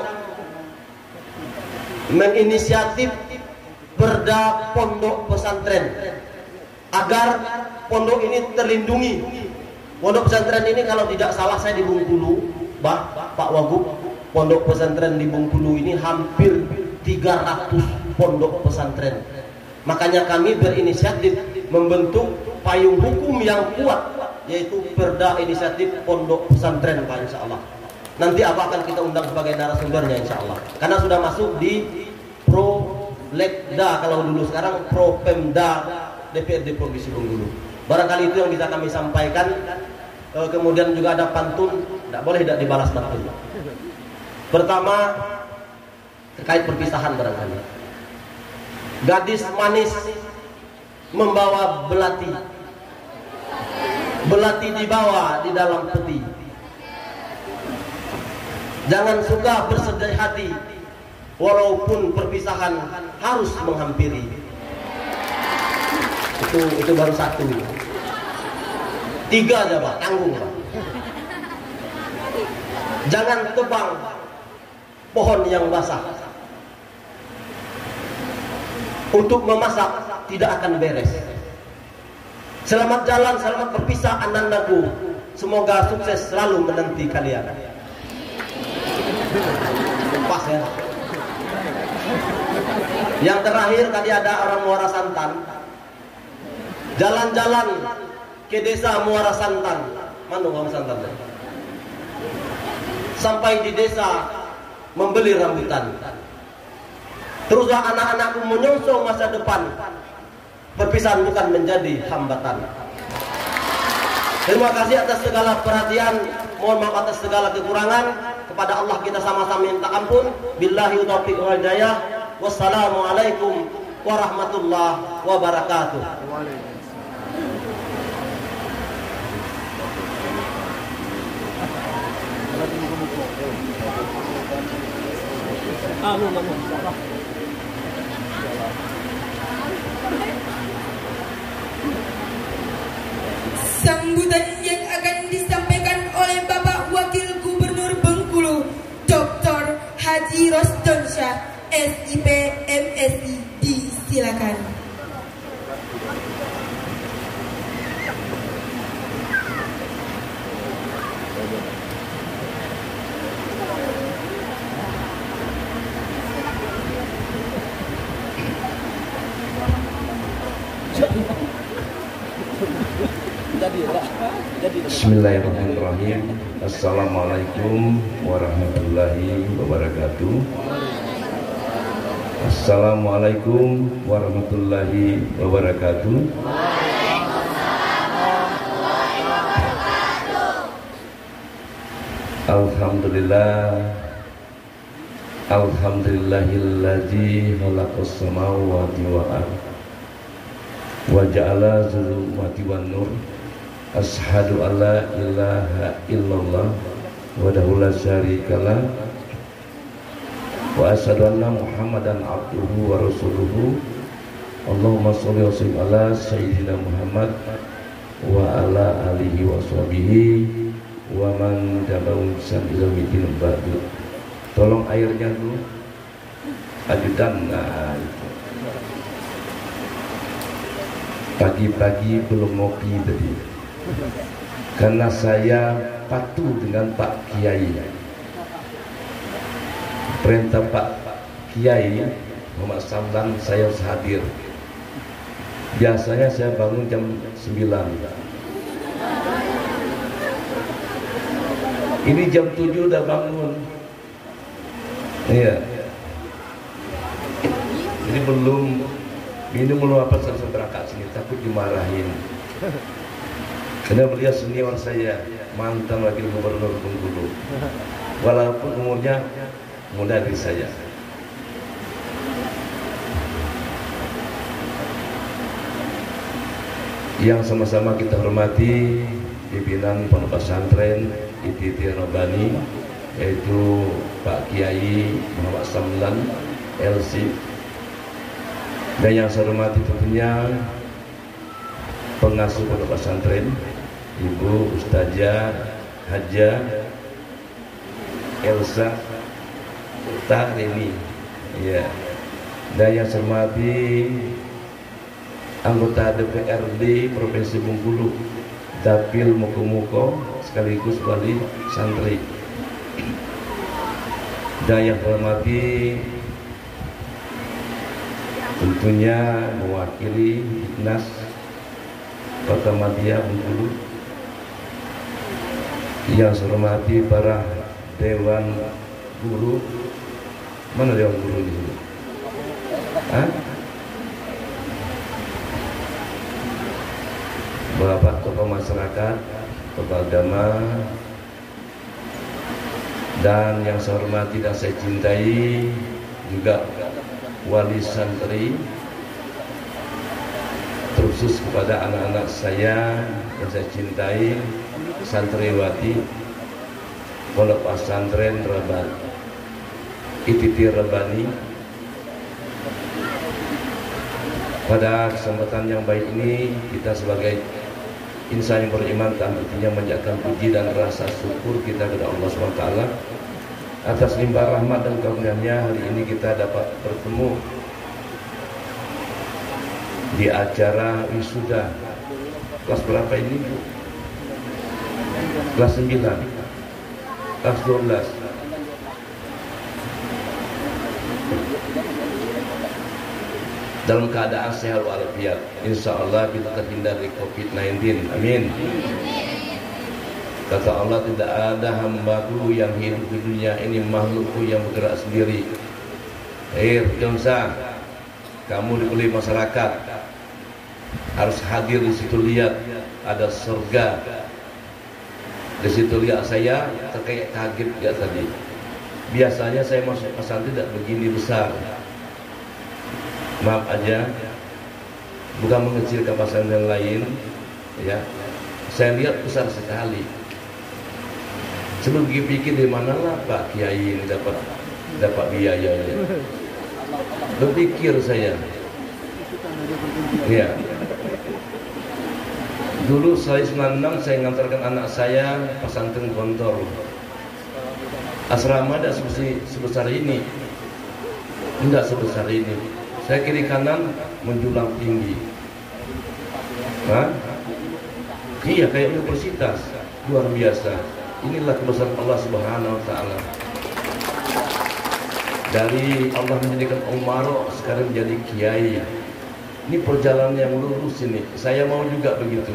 menginisiatif perda pondok pesantren agar pondok ini terlindungi. Pondok pesantren ini kalau tidak salah saya di Bengkulu, Pak Wagub, pondok pesantren di Bengkulu ini hampir 300 pondok pesantren. Makanya kami berinisiatif membentuk payung hukum yang kuat, yaitu perda inisiatif pondok pesantren, Pak, insya Allah. Nanti apa akan kita undang sebagai narasumbernya insya Allah, karena sudah masuk di Prolegda kalau dulu, sekarang Propemda DPRD Provinsi Bengkulu. Barangkali itu yang bisa kami sampaikan. Kemudian juga ada pantun, tidak boleh tidak dibalas pantun. Pertama, terkait perpisahan barangkali. gadis manis membawa belati, belati dibawa di dalam peti. Jangan suka bersedih hati walaupun perpisahan harus menghampiri. Itu baru satu. 3 aja Pak, tanggung Pak. Jangan tebang pohon yang basah. Untuk memasak tidak akan beres. Selamat jalan, selamat berpisah anandaku. Semoga sukses selalu menanti kalian. Pas ya. Yang terakhir tadi ada orang Muara Santan. Jalan-jalan ke desa Muara Santan. Mana Muara Santan? Sampai di desa membeli rambutan. Teruslah anak-anakku menyongsong masa depan. Perpisahan bukan menjadi hambatan. Terima kasih atas segala perhatian. Mohon maaf atas segala kekurangan. Kepada Allah kita sama-sama minta ampun. Billahi taufiq wal hidayah. Wassalamualaikum warahmatullahi wabarakatuh. Sambutan yang akan disampaikan oleh Bapak Wakil Gubernur Bengkulu, Dr. Haji Rostonsyah, SIP MSI, disilakan. Bismillahirrahmanirrahim. Assalamualaikum warahmatullahi wabarakatuh. Assalamualaikum warahmatullahi wabarakatuh. Alhamdulillah. Alhamdulillahilladzi khalaqas samawati wal ardh wa ja'ala zulumati wan nur. Ashhadu an la ilaha illallah wahdahu la syarikalah wa asyhadu anna Muhammadan abduhu wa rasuluhu. Allahumma sholli wa sallim ala sayyidina Muhammad wa ala alihi wa sahbihi wa man tabi'ahum bi ihsan ila yaumil ba'du. Tolong airnya dulu. Ajudan. Nah, pagi-pagi belum ngopi tadi. Karena saya patuh dengan Pak Kiai. Perintah Pak Kiai Muhammad Samlan saya harus hadir. Biasanya saya bangun jam 9. Ini jam 7 udah bangun. Iya. Ini belum apa saya berangkat sini, takut dimarahin. Karena beliau senior saya, mantan wakil gubernur Bengkulu, walaupun umurnya muda dari saya. Yang sama-sama kita hormati pimpinan Pondok Pesantren ITT Robani, yaitu Pak Kiai Muhammad Samlan LC, dan yang saya hormati tentunya pengasuh Pondok Pesantren Ibu Ustazah Hajah Elsa Tahrimi, ya. Dan yang saya hormati anggota DPRD Provinsi Bengkulu, Dapil Muko-Muko sekaligus wali santri. Dan yang saya hormati tentunya mewakili Dinas Kota Madya Bengkulu, yang saya hormati para dewan guru. Mana dewan guru di sini? Bapak tokoh masyarakat, tokoh agama, dan yang saya hormati dan saya cintai juga wali santri khusus kepada anak-anak saya yang saya cintai, santriwati Pondok Pesantren Rabani ITT Rabani. Pada kesempatan yang baik ini, kita sebagai insan yang beriman tentunya menjaga puji dan rasa syukur kita kepada Allah SWT atas limpah rahmat dan karunia-Nya. Hari ini kita dapat bertemu di acara wisuda. Kelas berapa ini, Bu? Kelas 9, kelas 12. Dalam keadaan sehat walafiat, insya Allah kita terhindar dari COVID-19. Amin. Kata Allah, tidak ada hambaku yang hidup di dunia ini makhlukku yang bergerak sendiri. Jonsa, kamu dipilih masyarakat, harus hadir di situ, lihat ada surga. Di situ lihat saya terkayak kaget ya tadi. Biasanya saya masuk pesantren tidak begini besar. Maaf aja, bukan mengecilkan pesantren lain, ya. Saya lihat besar sekali. Sebelum pikir di manalah Pak Kiai ini dapat biayanya. Berpikir saya, ya. Dulu saya 96 saya mengantarkan anak saya pesantren Gontor. Asrama tidak sebesar ini, tidak sebesar ini. Saya kiri kanan menjulang tinggi. Hah? Iya, kayak universitas, luar biasa. Inilah kebesaran Allah Subhanahu Wa Taala. Dari Allah menjadikan umaro, sekarang menjadi kiai. Ini perjalanan yang lurus ini. Saya mau juga begitu.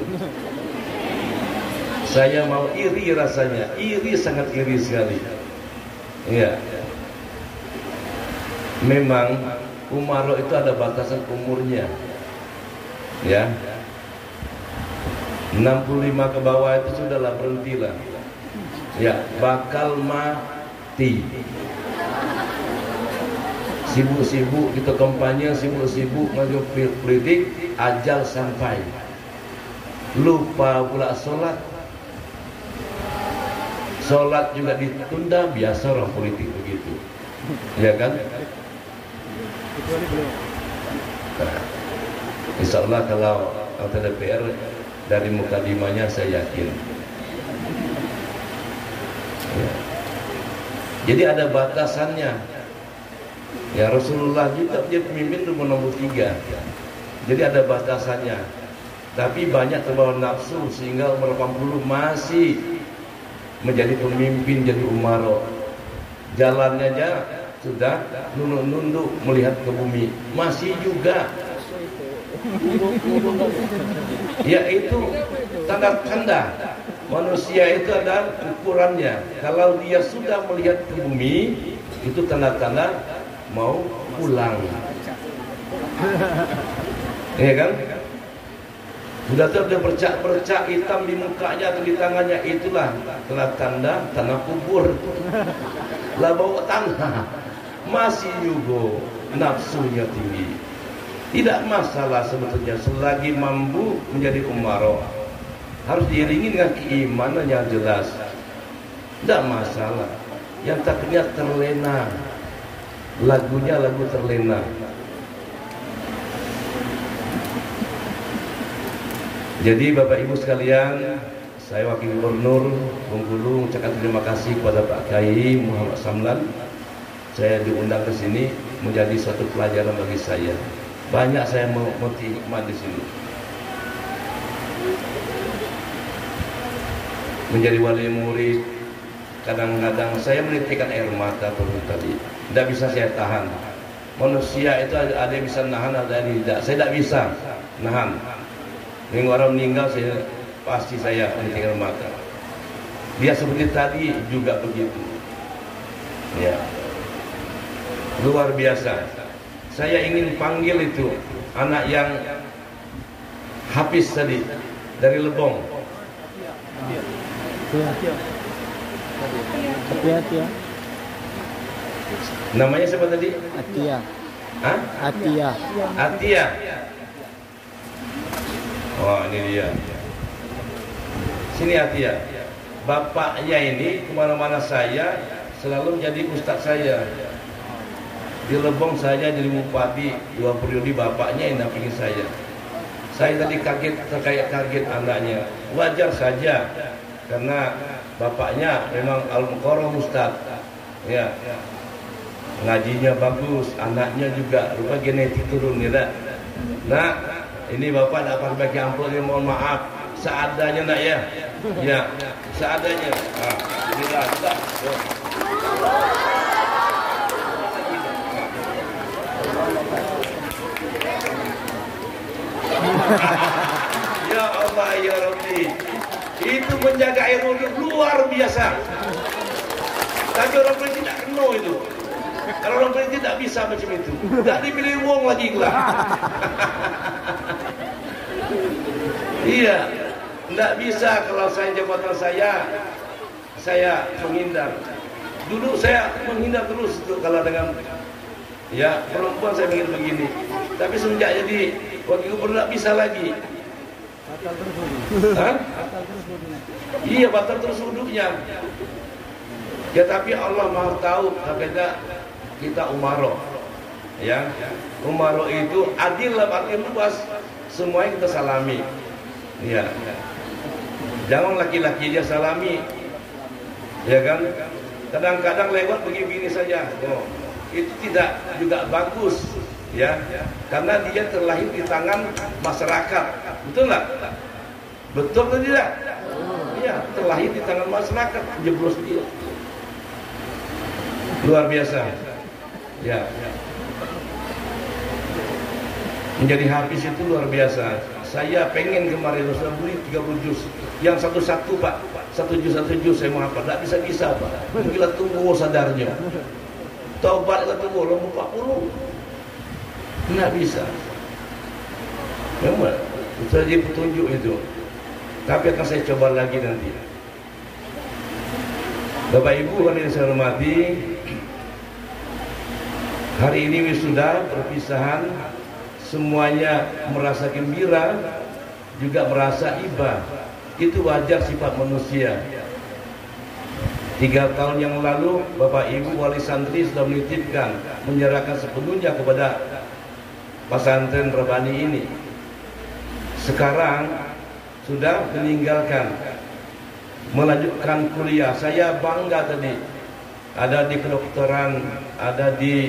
Saya mau, iri rasanya, iri, sangat iri sekali. Iya. Memang umaro itu ada batasan umurnya, ya. 65 ke bawah itu sudahlah, berhentilah. Ya, bakal mati. Sibuk-sibuk kita kampanye, sibuk-sibuk maju politik, ajal sampai. Lupa pula sholat. Sholat juga ditunda, biasa orang politik begitu. Ya kan? Nah, insya Allah kalau anggota DPR dari mukadimahnya saya yakin. Ya. Jadi ada batasannya. Ya, Rasulullah juga dia pemimpin nomor 3. Jadi ada batasannya. Tapi banyak terbawa nafsu sehingga umur 80 masih menjadi pemimpin, jadi umaro. Jalannya aja sudah nunduk melihat ke bumi, masih juga. Ya, itu tanda-tanda manusia itu ada ukurannya. Kalau dia sudah melihat ke bumi, itu tanda-tanda mau pulang. Ya kan? Sudah ada bercak-bercak hitam di mukanya atau di tangannya, itulah tanda tanah kubur. Lah bau tanah, masih juga nafsunya tinggi. Tidak masalah sebetulnya selagi mampu menjadi umaro. Harus diiringi dengan keimanan yang jelas. Tidak masalah. Yang takutnya terlena. Lagunya lagu terlena. Jadi Bapak Ibu sekalian, saya Wakil Gubernur Bengkulu mengucapkan terima kasih kepada Pak Kiai Muhammad Samlan. Saya diundang ke sini menjadi suatu pelajaran bagi saya. Banyak saya memetik hikmah di sini. Menjadi wali murid, kadang-kadang saya menitikkan air mata turun tadi. Tidak bisa saya tahan. Manusia itu ada yang bisa nahan, ada yang tidak. Saya tidak bisa nahan. Yang orang meninggal pasti saya menitikkan mata. Dia seperti tadi juga begitu. Ya, luar biasa. Saya ingin panggil itu anak yang habis tadi dari Lebong. Atia. Namanya siapa tadi? Atia. Hah? Atia. Atia. Oh, ini dia. Sini hati ya. Bapaknya ini kemana-mana saya selalu menjadi ustaz saya. Di Lebong saya jadi bupati 2 periode, bapaknya yang dampingi saya. Saya tadi kaget anaknya. Wajar saja karena bapaknya memang al-mukarram ustaz. Ya. Ngajinya bagus, anaknya juga rupa genetik turun ya. Nah, ini bapak dapat bagi amplopnya, mohon maaf seadanya nak ya. Ya, seadanya. Ah, ini dah. Ya Allah ya Rabbi, itu menjaga air wudhu luar biasa. Tapi orang Beli tidak kena itu. Kalau orang Beli tidak bisa macam itu, tidak dipilih wong lagi lah. Iya, tidak bisa. Kalau saya jabatan saya menghindar. Dulu saya menghindar terus itu kalau dengan ya perempuan saya ingin begini. Tapi semenjak jadi wakil gubernur tidak bisa lagi. Hah? Iya, batal terus wudhunya. Ya tapi Allah Maha tahu. Kita umaro, ya. Umaro itu adil lah, arti luas. Semuanya kita salami. Ya. Jangan laki-laki aja salami. Ya kan? Kadang-kadang lewat begini saja. Oh, itu tidak juga bagus. Ya, karena dia terlahir di tangan masyarakat, betul nggak? Betul atau tidak? Iya, terlahir di tangan masyarakat, jeblos dia, luar biasa. Ya, menjadi hafiz itu luar biasa. Saya pengen kemarin saya beli 30 juz, yang satu-satu pak, 1 juz saya mau hafal, tidak bisa pak. Gila tunggu sadarnya, taubat lah tunggu, nomor 40. Tidak bisa. Memang itu saja petunjuk itu. Tapi akan saya coba lagi nanti. Bapak Ibu yang saya hormati, hari ini wisuda perpisahan, semuanya merasa gembira, juga merasa iba. Itu wajar sifat manusia. 3 tahun yang lalu Bapak Ibu wali santri sudah menitipkan, menyerahkan sepenuhnya kepada pesantren Rabbani ini. Sekarang sudah meninggalkan, melanjutkan kuliah. Saya bangga tadi, ada di kedokteran, ada di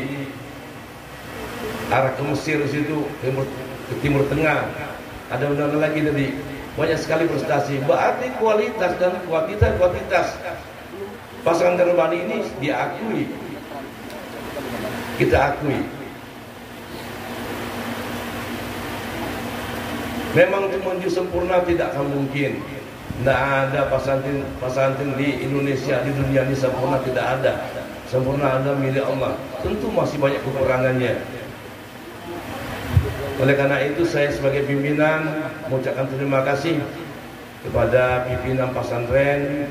arah ke Mesir situ, ke Timur Tengah, ada undang lagi tadi. Banyak sekali prestasi. Berarti kualitas dan kuantitas pesantren Rabbani ini diakui, kita akui. Memang menuju sempurna tidak akan mungkin. Tidak ada pesantren di Indonesia, di dunia ini sempurna, tidak ada. Sempurna ada milik Allah. Tentu masih banyak kekurangannya. Oleh karena itu saya sebagai pimpinan mengucapkan terima kasih kepada pimpinan pesantren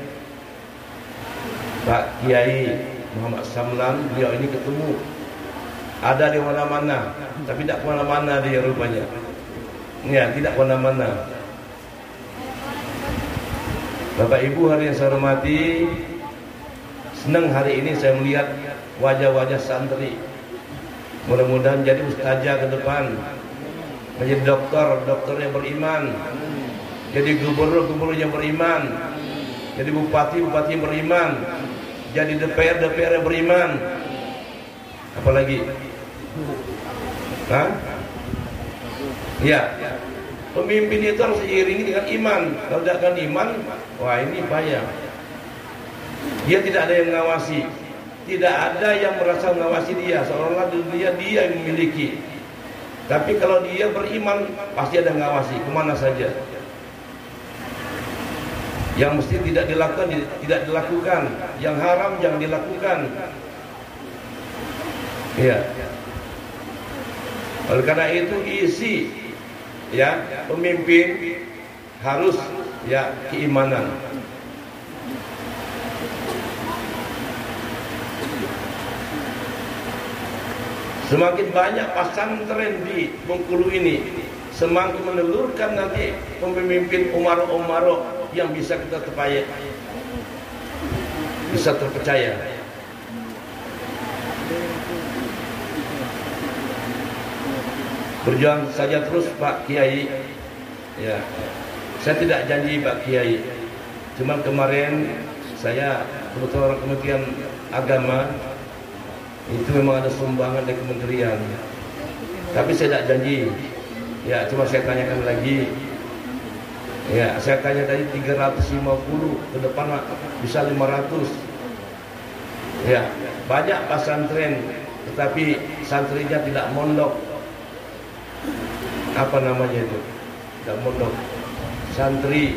Pak Kiai Muhammad Samlan. Beliau ini ketemu, ada di mana-mana, tapi tidak kemana-mana dia rupanya. Ya, tidak kemana-mana. Bapak Ibu hari yang saya hormati, senang hari ini saya melihat wajah-wajah santri. Mudah-mudahan jadi ustazah ke depan, menjadi dokter yang beriman, jadi gubernur yang beriman, jadi bupati yang beriman, jadi DPR yang beriman. Apalagi? Hah? Ya, pemimpin itu harus diiringi dengan iman. Kalau tidak akan iman, wah ini bahaya. Dia tidak ada yang mengawasi, tidak ada yang merasa mengawasi dia, seolah-olah dia yang memiliki. Tapi kalau dia beriman, pasti ada yang mengawasi kemana saja. Yang mesti tidak dilakukan, yang haram jangan dilakukan. Ya. Oleh karena itu isi ya pemimpin harus ya keimanan. Semakin banyak pesantren di Bengkulu ini, semakin menelurkan nanti pemimpin umaro yang bisa kita bisa terpercaya. Berjuang saja terus Pak Kiai. Ya, saya tidak janji Pak Kiai. Cuman kemarin saya kebetulan Kementerian Agama itu memang ada sumbangan dari kementerian. Tapi saya tidak janji. Ya, cuma saya tanyakan lagi. Ya, saya tanya tadi 350, ke depan bisa 500. Ya, banyak pesantren, tetapi santrinya tidak mondok. Apa namanya itu? Tidak mondok. Santri.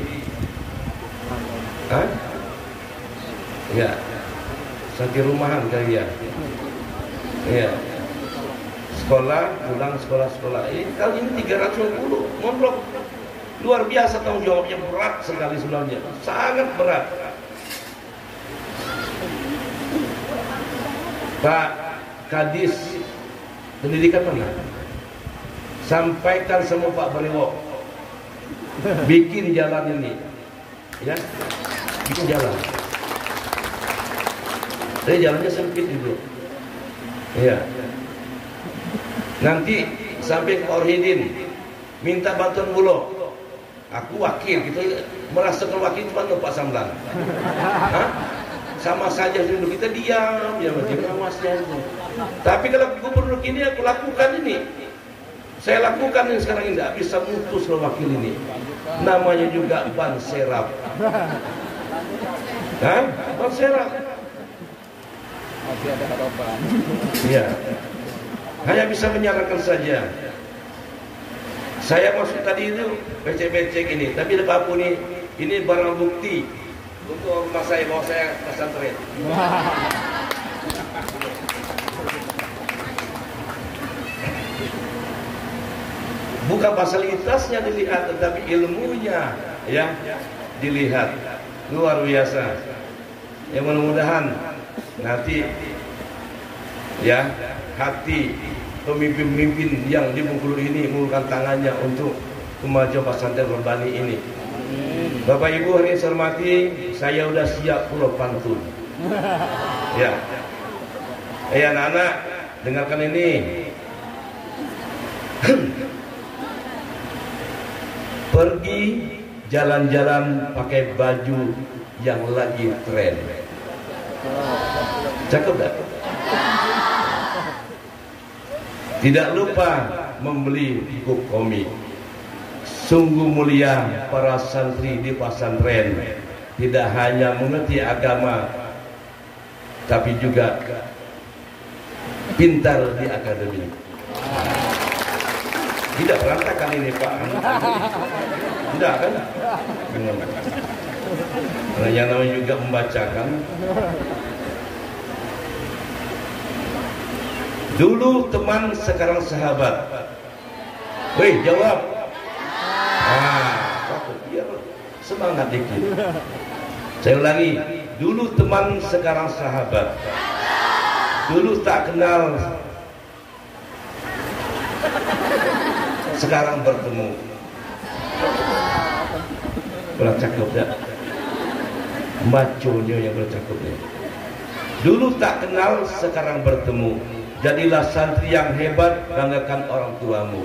Hah? Ya, santri rumahan kali ya. Ya. Sekolah, pulang sekolah. Kali ini 350 mondok. Luar biasa tanggung jawabnya, berat sekali sebenarnya. Sangat berat. Pak Kadis pendidikan mana? Sampaikan semua Pak Bariwo. Bikin jalan ini. Ya. Bikin jalan. Tapi jalannya sempit itu. Iya. Nanti sampai ke Orhidin minta bantuan Bulog. Aku wakil gitu, merasakan wakil cuma Pak Samlan. Hah? Sama saja dulu kita diam ya masih awasnya itu. Tapi kalau gubernur ini aku lakukan ini. Saya lakukan yang sekarang ini, tidak bisa mutus loh wakil ini. Namanya juga ban serap. Hah? Ban serap. Masih ada harapan. Iya. Hanya bisa menyarankan saja. Saya maksud tadi itu becek-becek ini, tapi apapun ini barang bukti untuk rumah saya bahwa saya pesantren. Bukan fasilitasnya dilihat, tetapi ilmunya ya dilihat. Luar biasa. Ya mudah-mudahan nanti ya hati pemimpin-pemimpin yang di Bengkulu ini mengulurkan tangannya untuk kemajuan pesantren Rabbani ini. Bapak Ibu hari saya hormati, saya sudah siap pulau pantun. Ya. Anak-anak dengarkan ini. Pergi jalan-jalan pakai baju yang lagi tren. Cakep tak? Tidak lupa membeli buku komik. Sungguh mulia para santri di pesantren, tidak hanya mengerti agama, tapi juga pintar di akademik. Tidak berantakan ini Pak. Tidak kan? Karena namanya juga membacakan. Dulu teman, sekarang sahabat. Weh, jawab. Biar semangat dikit. Saya ulangi. Dulu teman, sekarang sahabat. Dulu tak kenal, sekarang bertemu. Berat cakep ya. Maconya yang bercakep ya. Dulu tak kenal, sekarang bertemu. Jadilah santri yang hebat, banggakan orang tuamu.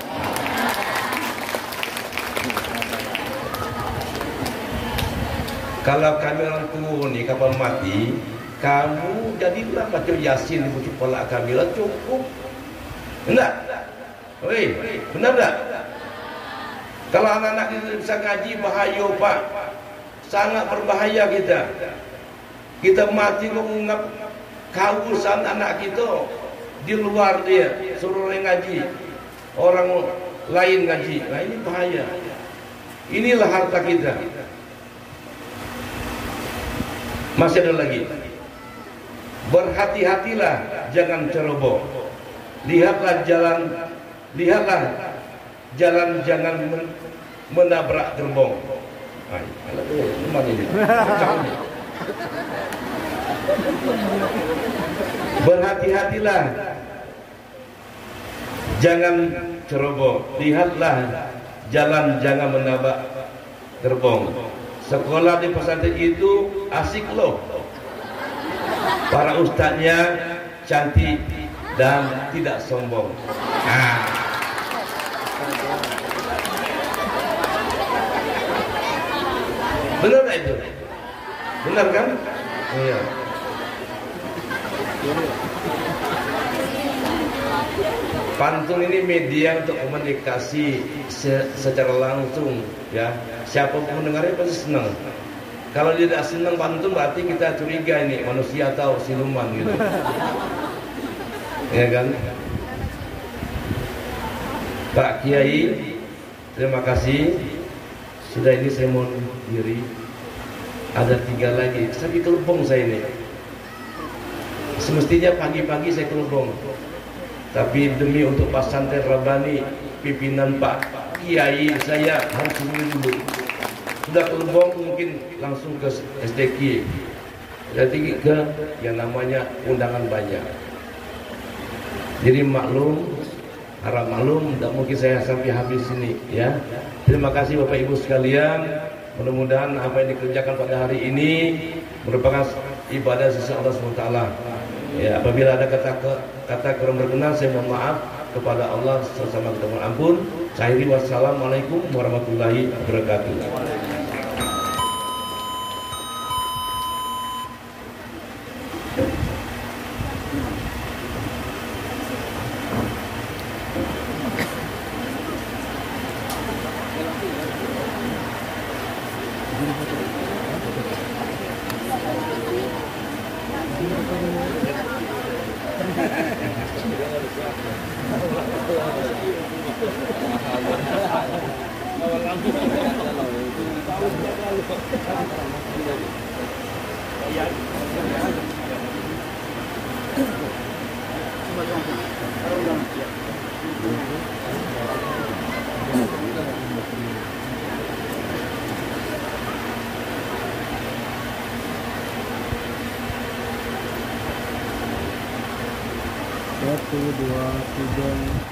Kalau kami orang tua nih kapal mati, kamu jadilah baca Yasin di bujuk kepala kami lah, cukup. Enggak? Woi, benar tak? Kalau anak-anak kita bisa ngaji, bahaya Pak. Sangat berbahaya kita. Kita mati mengungkap kausan anak kita di luar dia, suruh orang ngaji, orang lain ngaji. Nah ini bahaya. Inilah harta kita. Masih ada lagi. Berhati-hatilah, jangan ceroboh. Lihatlah jalan jangan menabrak gerbong. Berhati-hatilah, jangan ceroboh. Lihatlah jalan, jangan menabrak gerbong. Sekolah di pesantren itu asik loh. Para ustadznya cantik dan tidak sombong. Benar gak itu? Benar kan? Iya. Pantun ini media untuk komunikasi secara langsung, ya. Siapapun mendengarnya pasti senang. Kalau dia tidak senang pantun, berarti kita curiga ini manusia atau siluman gitu. Ya kan? Pak Kiai, terima kasih. Sudah ini saya mohon diri. Ada 3 lagi. Saya di Kelubong saya ini. Semestinya pagi-pagi saya Kelubong. Tapi demi untuk pesantren Rabbani, pimpinan Pak Kiai, saya harus dulu. Sudah Kelubong mungkin langsung ke SDQ. Jadi ke yang namanya undangan banyak. Jadi maklum, harap maklum, tidak mungkin saya sampai habis ini, ya. Terima kasih Bapak Ibu sekalian. Mudah-mudahan apa yang dikerjakan pada hari ini merupakan ibadah sisi Allah SWT. Ya, apabila ada kata kurang berkenan, saya mohon maaf kepada Allah sesama kita mohon ampun. Saya akhiri, wassalamualaikum warahmatullahi wabarakatuh. Satu, dua, tiga.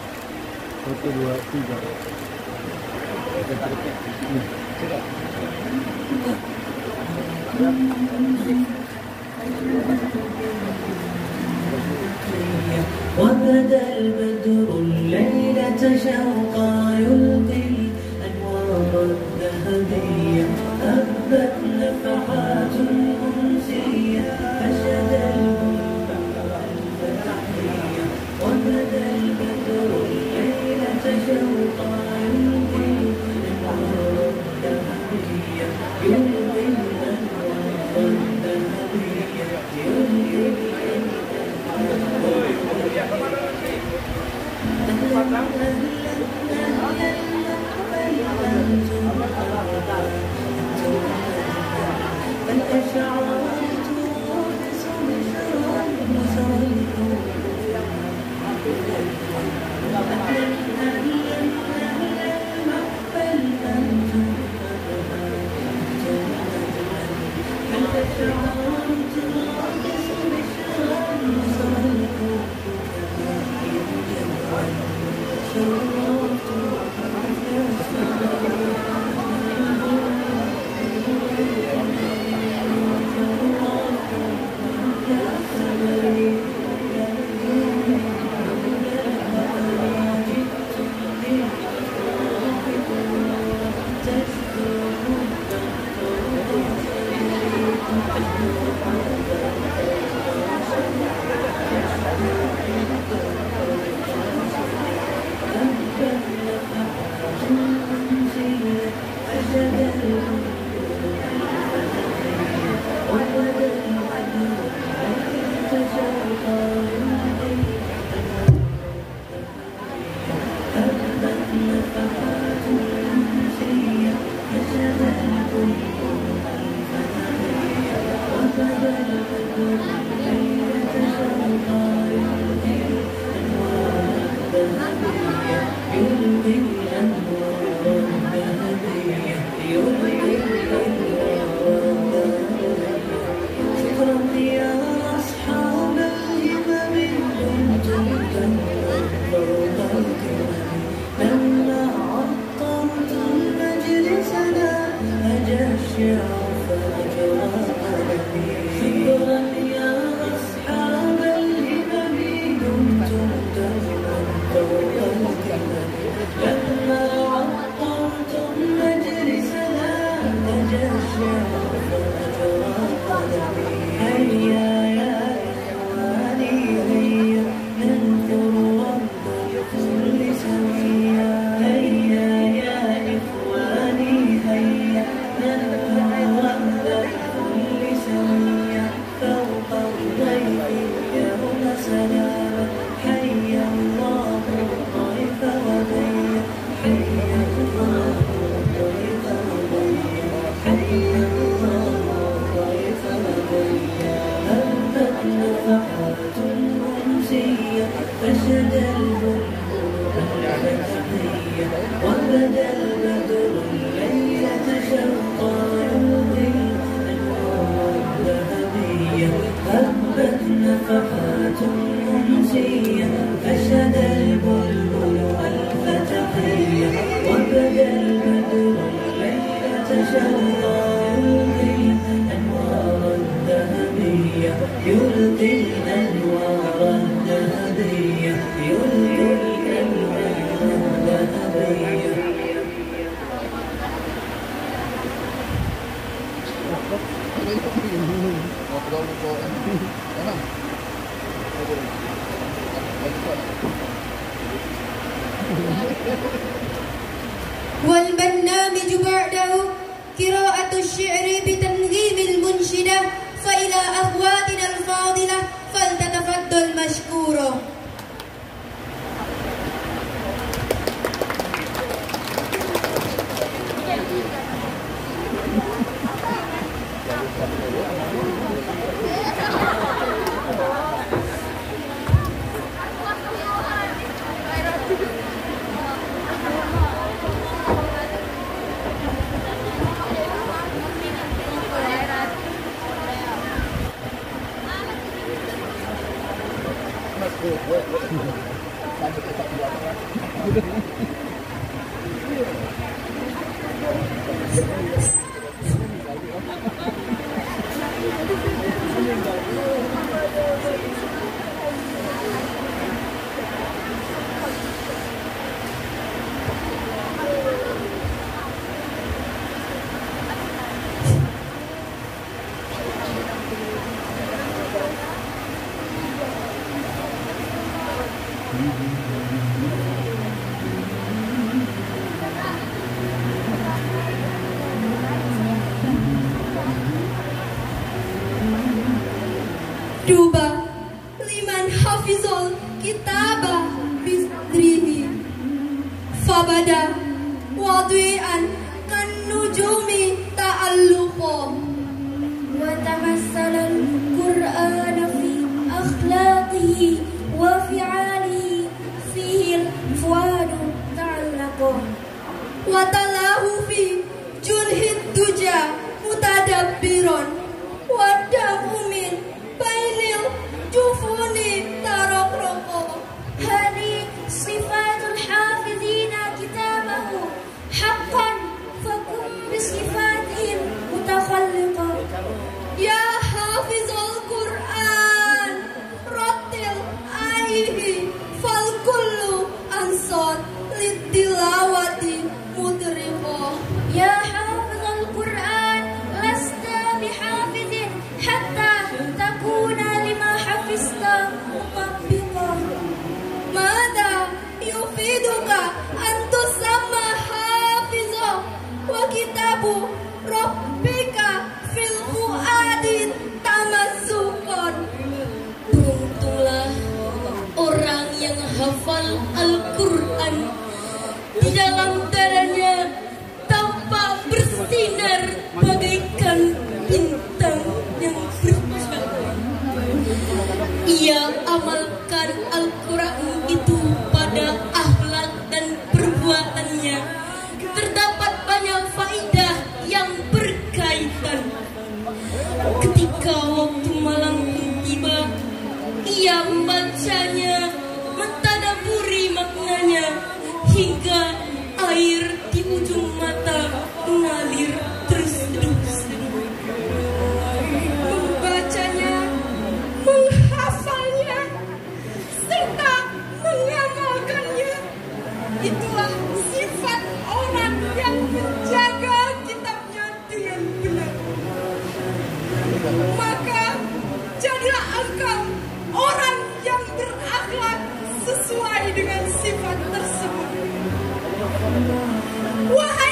وبدا البدر الليلة شوقا يلقي الأنوار الذهبية هبت نفحات أنسية فشد الفتحية وبدا البدر الليلة شوقا يلقي الأنوار الذهبية يلقي الأنوار الذهبية يلقي شكرا يا أصحاب الهمم كنتم فوق الكل وبدا البدر الليلة شوقا يمضي أنوار ذهبية هبت نفحات أنسية فشد البلبل ألف تحية وبدا البدر الليلة شوقا يلقي الأنوار الذهبية يلقي الأنوار الذهبية يلقي الأنوار الذهبية والبرنامج بعده قراءة الشعر بتنغيم المنشدة فإلى أخواتنا الفاضلة فلتتفضل مشكورا. Duba liman hafizul kitabah bisrihi fabada wadwi'an kan nujumi ta'alluqo wa tamassala al-Qur'ana fi akhlaqihi wa fi'alihi fihi al-fuadu ta'allaqo wa talahu fi junhid duja mutadabbiron wa dafumin bainil jufuni tarokroko. Hadi sifatul hafizina kitabahu haqqan fakum bisifatihim mutakhalliqa. Ya hafizul Qur'an rattil aihi fal kullu ansar litilawati mudriqo. Ya hafizul Qur'an lasta bihafizin hatta takuna lima hafizta mutabbiqa. Mada yufiduka antusamma hafiza wa kitabu rabbika fil fuadi tamassukan. Beruntunglah orang yang hafal Al-Quran di dalam dadanya tanpa bersinar bagaikan bintang yang bercahaya. Ia amalkan Al-Quran itu pada akhlak dan perbuatannya. Terdapat banyak faedah yang berkaitan. Ketika waktu malam tiba, ia membacanya, mentadaburi maknanya, hingga air di ujung mata mengalir terus-terus. Membacanya, menghafalnya, serta mengamalkannya. Itulah sifat orang yang menjaga kitabnya dengan benar. Maka jadilah engkau orang yang berakhlak sesuai dengan sifat tersebut. Wahai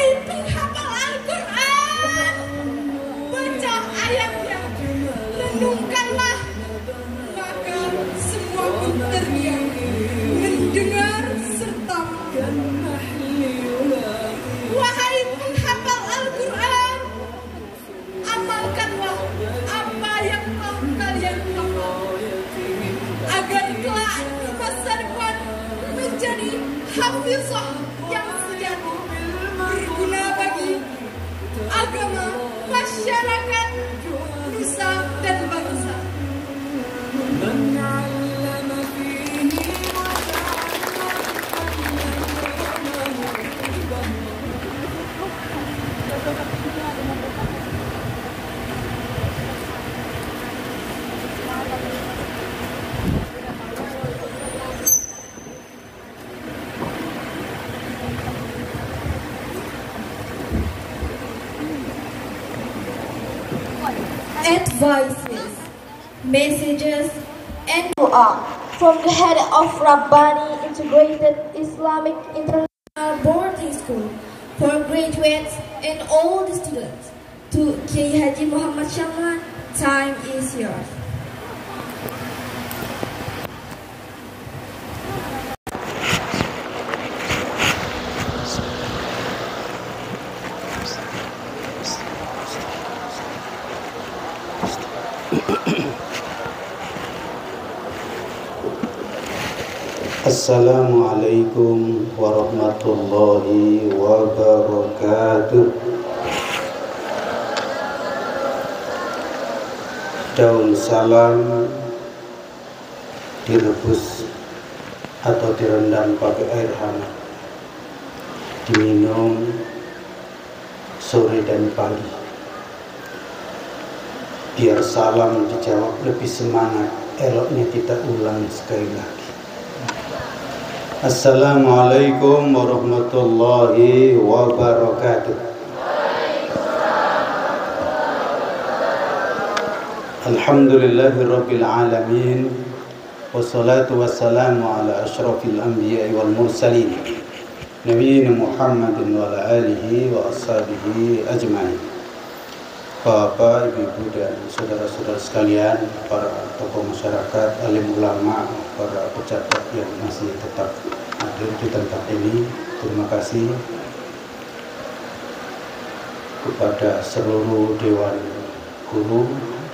advices, messages, and dua from the head of Rabbani Integrated Islamic International Boarding School for graduates and all the students. To Kiai Haji Muhammad Syamlan, time is yours. Assalamualaikum warahmatullahi wabarakatuh. Daun salam direbus atau direndam pakai air hangat, diminum sore dan pagi, biar salam dijawab lebih semangat. Eloknya kita ulang sekali lagi. Assalamualaikum warahmatullahi wabarakatuh. Alhamdulillahirabbil alamin. Wassalatu wassalamu ala asyrafil anbiya'i wal mursalin nabiyina Muhammadin wa ala alihi wa ashabihi ajmain. Bapak, ibu-ibu dan saudara-saudara sekalian, para tokoh masyarakat, alim ulama, para pejabat yang masih tetap hadir di tempat ini, terima kasih kepada seluruh Dewan Guru.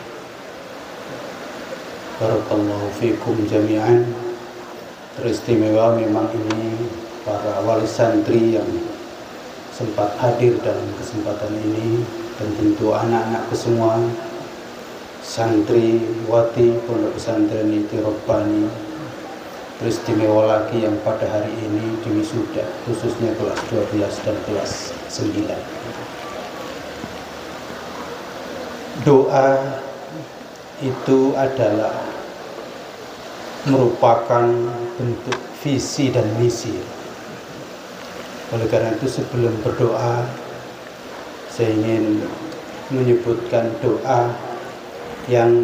Barakallahu fikum jami'an. Teristimewa memang ini para wali santri yang sempat hadir dalam kesempatan ini, dan tentu anak-anak semua, santri wati Pondok Pesantren Inti Rabbani. Teristimewa lagi yang pada hari ini di wisuda, khususnya kelas 12 dan kelas 9. Doa itu adalah merupakan bentuk visi dan misi. Oleh karena itu sebelum berdoa, saya ingin menyebutkan doa yang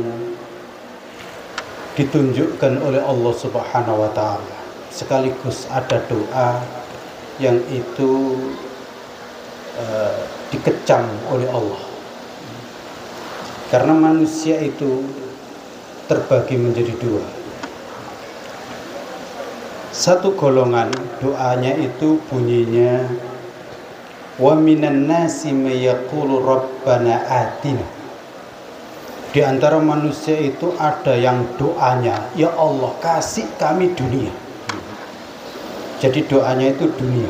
ditunjukkan oleh Allah Subhanahu wa Ta'ala. Sekaligus ada doa yang itu dikecam oleh Allah. Karena manusia itu terbagi menjadi dua. Satu golongan doanya itu bunyinya, wa minan nasi may yaqulu rabbana atina. Di antara manusia itu ada yang doanya, ya Allah kasih kami dunia. Jadi doanya itu dunia.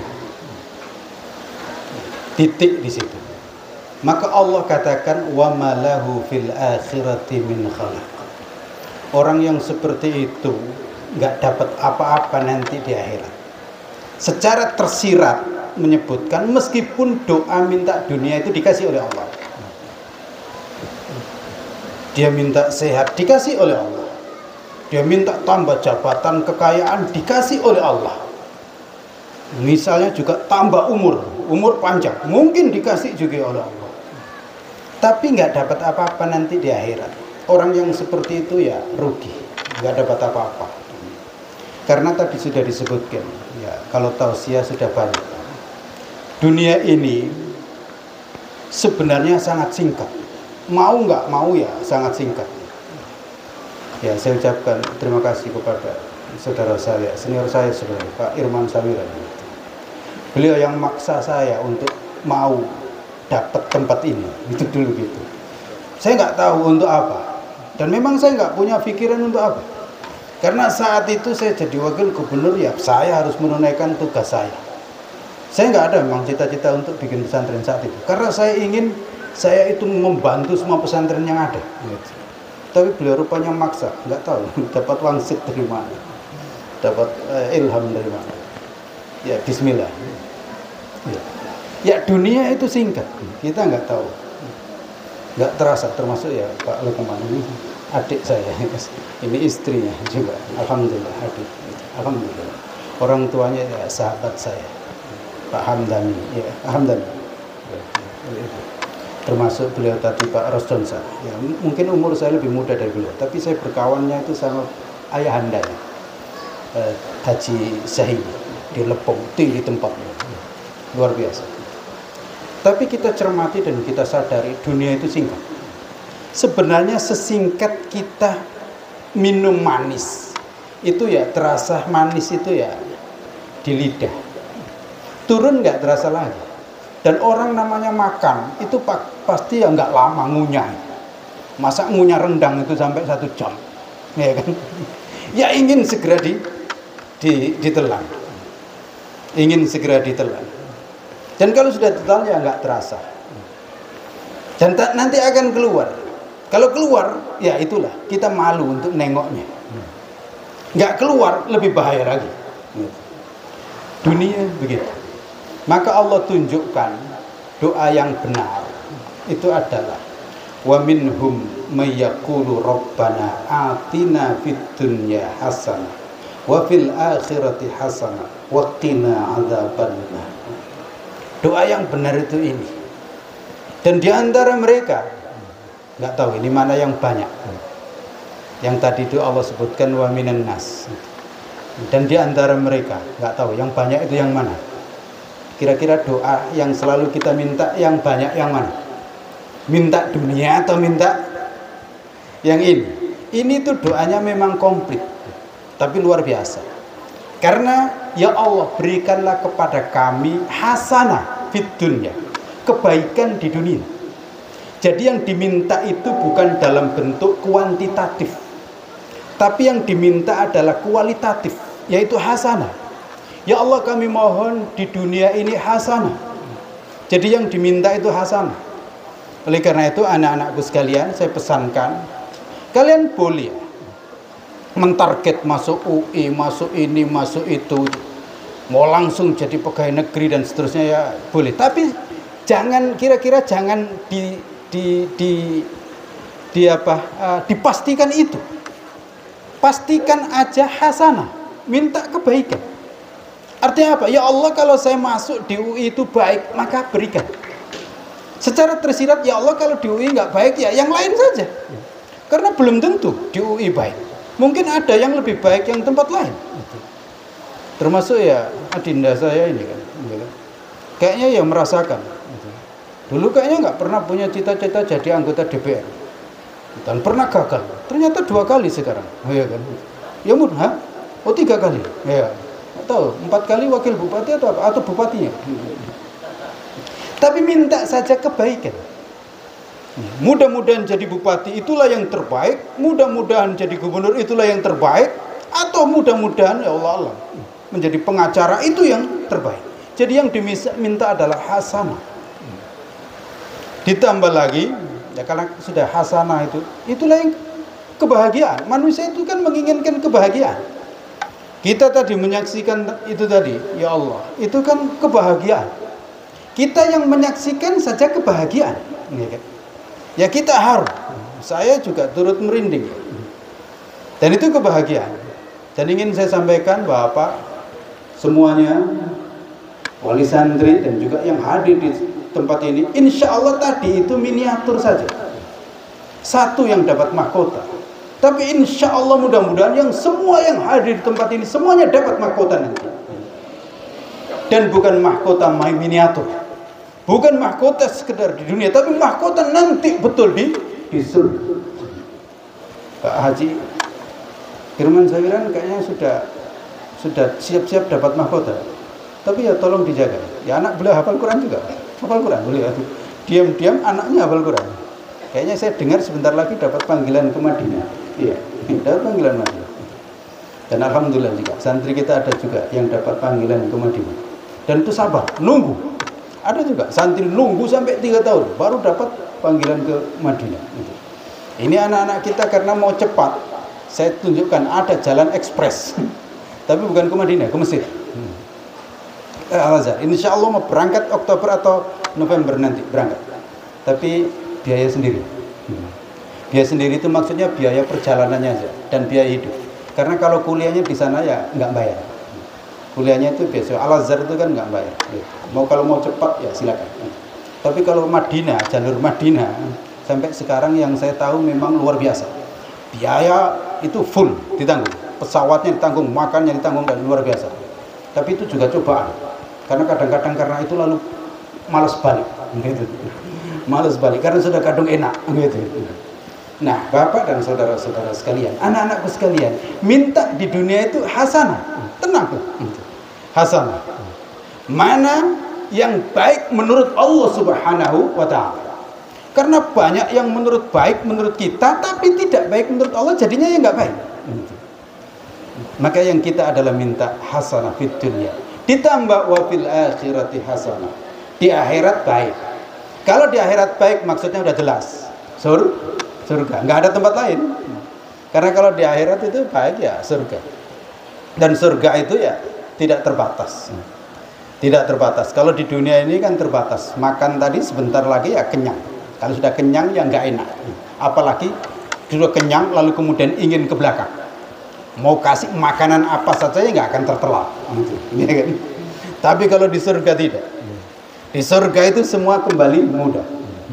Titik di situ. Maka Allah katakan wa malahu fil akhirati min khalaq. Orang yang seperti itu enggak dapat apa-apa nanti di akhirat. Secara tersirat menyebutkan meskipun doa minta dunia itu dikasih oleh Allah, dia minta sehat dikasih oleh Allah, dia minta tambah jabatan kekayaan dikasih oleh Allah, misalnya juga tambah umur panjang mungkin dikasih juga oleh Allah, tapi nggak dapat apa-apa nanti di akhirat. Orang yang seperti itu ya rugi, nggak dapat apa-apa. Karena tadi sudah disebutkan ya, kalau tausiah sudah banyak. Dunia ini sebenarnya sangat singkat. Mau nggak mau ya sangat singkat. Ya, saya ucapkan terima kasih kepada saudara saya, senior saya sebenarnya, Pak Irman Sawiran. Beliau yang maksa saya untuk mau dapat tempat ini. Itu dulu gitu. Saya nggak tahu untuk apa. Dan memang saya nggak punya pikiran untuk apa. Karena saat itu saya jadi wakil gubernur, ya saya harus menunaikan tugas saya. Saya nggak ada memang cita-cita untuk bikin pesantren saat itu. Karena saya ingin saya itu membantu semua pesantren yang ada. Tapi beliau rupanya maksa, nggak tahu dapat wangsit dari mana, dapat ilham dari mana. Ya Bismillah. Ya dunia itu singkat, kita nggak tahu, nggak terasa. Termasuk ya Pak Lukman ini adik saya, ini istrinya juga. Alhamdulillah adik, alhamdulillah. Orang tuanya ya sahabat saya, Pak Hamdani, ya Hamdani. termasuk beliau tadi Pak Rosdonsa. Ya, mungkin umur saya lebih muda dari beliau, tapi saya berkawannya itu sama ayahandanya, Haji Zahid di Lepong, tinggi tempatnya, luar biasa. Tapi kita cermati dan kita sadari dunia itu singkat. Sebenarnya sesingkat kita minum manis itu ya terasa manis itu ya di lidah, turun nggak terasa lagi. Dan orang namanya makan itu pasti ya nggak lama ngunyah. Masa ngunyah rendang itu sampai 1 jam, ya kan? Ya ingin segera ditelan, ingin segera ditelan. Dan kalau sudah ditelan ya nggak terasa. Dan nanti akan keluar. Kalau keluar, ya itulah kita malu untuk nengoknya. Nggak keluar lebih bahaya lagi. Dunia begitu. Maka Allah tunjukkan doa yang benar itu adalah wa minhum may yaqulu rabbana atina fid dunya hasanah wa fil akhirati hasanah wa qina adzabannar. Doa yang benar itu ini. Dan di antara mereka nggak tahu ini mana yang banyak. Yang tadi itu Allah sebutkan wa minan nas. Dan di antara mereka nggak tahu yang banyak itu yang mana. Kira-kira doa yang selalu kita minta yang banyak yang mana? Minta dunia atau minta yang ini? Ini tuh doanya memang komplit, tapi luar biasa. Karena ya Allah berikanlah kepada kami hasanah fid dunya, kebaikan di dunia. Jadi yang diminta itu bukan dalam bentuk kuantitatif, tapi yang diminta adalah kualitatif, yaitu hasanah. Ya Allah kami mohon di dunia ini hasanah. Jadi yang diminta itu hasanah. Oleh karena itu anak-anakku sekalian, saya pesankan kalian boleh mentarget masuk UI, masuk ini, masuk itu, mau langsung jadi pegawai negeri dan seterusnya ya boleh. Tapi jangan kira-kira jangan dipastikan itu. Pastikan aja hasanah, minta kebaikan. Artinya apa? Ya Allah kalau saya masuk di UI itu baik, maka berikan. Secara tersirat, ya Allah kalau di UI nggak baik ya yang lain saja. Karena belum tentu di UI baik. Mungkin ada yang lebih baik yang tempat lain. Termasuk ya adinda saya ini kan. Kayaknya ya merasakan. Dulu kayaknya nggak pernah punya cita-cita jadi anggota DPR. Dan pernah gagal. Ternyata 2 kali sekarang. Ya kan? Ya mudah. Oh 3 kali. Ya. Atau 4 kali wakil bupati atau bupatinya. Tapi minta saja kebaikan. Mudah-mudahan jadi bupati itulah yang terbaik, mudah-mudahan jadi gubernur itulah yang terbaik, atau mudah-mudahan ya Allah menjadi pengacara itu yang terbaik. Jadi yang diminta adalah hasanah. Ditambah lagi ya karena sudah hasanah itulah yang kebahagiaan. Manusia itu kan menginginkan kebahagiaan. Kita tadi menyaksikan itu tadi, ya Allah, itu kan kebahagiaan. Kita yang menyaksikan saja kebahagiaan. Ya kita harus. Saya juga turut merinding. Dan itu kebahagiaan. Dan ingin saya sampaikan Bapak semuanya, wali santri dan juga yang hadir di tempat ini, insya Allah tadi itu miniatur saja. Satu yang dapat mahkota. Tapi insya Allah mudah-mudahan yang semua yang hadir di tempat ini semuanya dapat mahkota nanti. Dan bukan mahkota miniatur, bukan mahkota sekedar di dunia, tapi mahkota nanti betul di surga. Pak Haji Firman Sawiran kayaknya sudah siap-siap dapat mahkota. Tapi ya tolong dijaga. Ya anak beliau hafal Quran juga, hafal Quran beliau. Diam-diam anaknya hafal Quran. Kayaknya saya dengar sebentar lagi dapat panggilan ke Madinah. Iya, dapat panggilan Madinah. Dan alhamdulillah juga santri kita ada juga yang dapat panggilan ke Madinah. Dan itu sabar, nunggu. Ada juga santri nunggu sampai 3 tahun baru dapat panggilan ke Madinah. Ini anak-anak kita karena mau cepat, saya tunjukkan ada jalan ekspres. Tapi bukan ke Madinah, ke Mesir. Al-Azhar. Insya Allah mau berangkat Oktober atau November nanti berangkat. Tapi biaya sendiri. Biaya sendiri itu maksudnya biaya perjalanannya aja dan biaya hidup. Karena kalau kuliahnya di sana ya nggak bayar. Kuliahnya itu biasa. Al-Azhar itu kan nggak bayar. Kalau mau cepat ya silakan. Tapi kalau Madinah, jalur Madinah sampai sekarang yang saya tahu memang luar biasa. Biaya itu full ditanggung, pesawatnya ditanggung, makannya ditanggung, dan luar biasa. Tapi itu juga cobaan, karena kadang-kadang karena itu lalu malas balik, gitu. Malas balik karena sudah kadung enak, gitu. Nah, Bapak dan saudara-saudara sekalian, anak-anakku sekalian, minta di dunia itu hasanah, tenang tuh, hasanah. Mana yang baik menurut Allah Subhanahu wa Ta'ala? Karena banyak yang menurut baik menurut kita, tapi tidak baik menurut Allah, jadinya ya nggak baik. Maka yang kita adalah minta hasanah fid dunya, ditambah wa fil akhirati hasanah. Di akhirat baik. Kalau di akhirat baik maksudnya udah jelas, surga, nggak ada tempat lain. Karena kalau di akhirat itu baik ya surga. Dan surga itu ya tidak terbatas. Tidak terbatas. Kalau di dunia ini kan terbatas. Makan tadi sebentar lagi ya kenyang. Kalau sudah kenyang ya nggak enak. Apalagi sudah kenyang lalu kemudian ingin ke belakang. Mau kasih makanan apa saja ya nggak akan tertela. Ya kan? Tapi kalau di surga tidak. Di surga itu semua kembali mudah.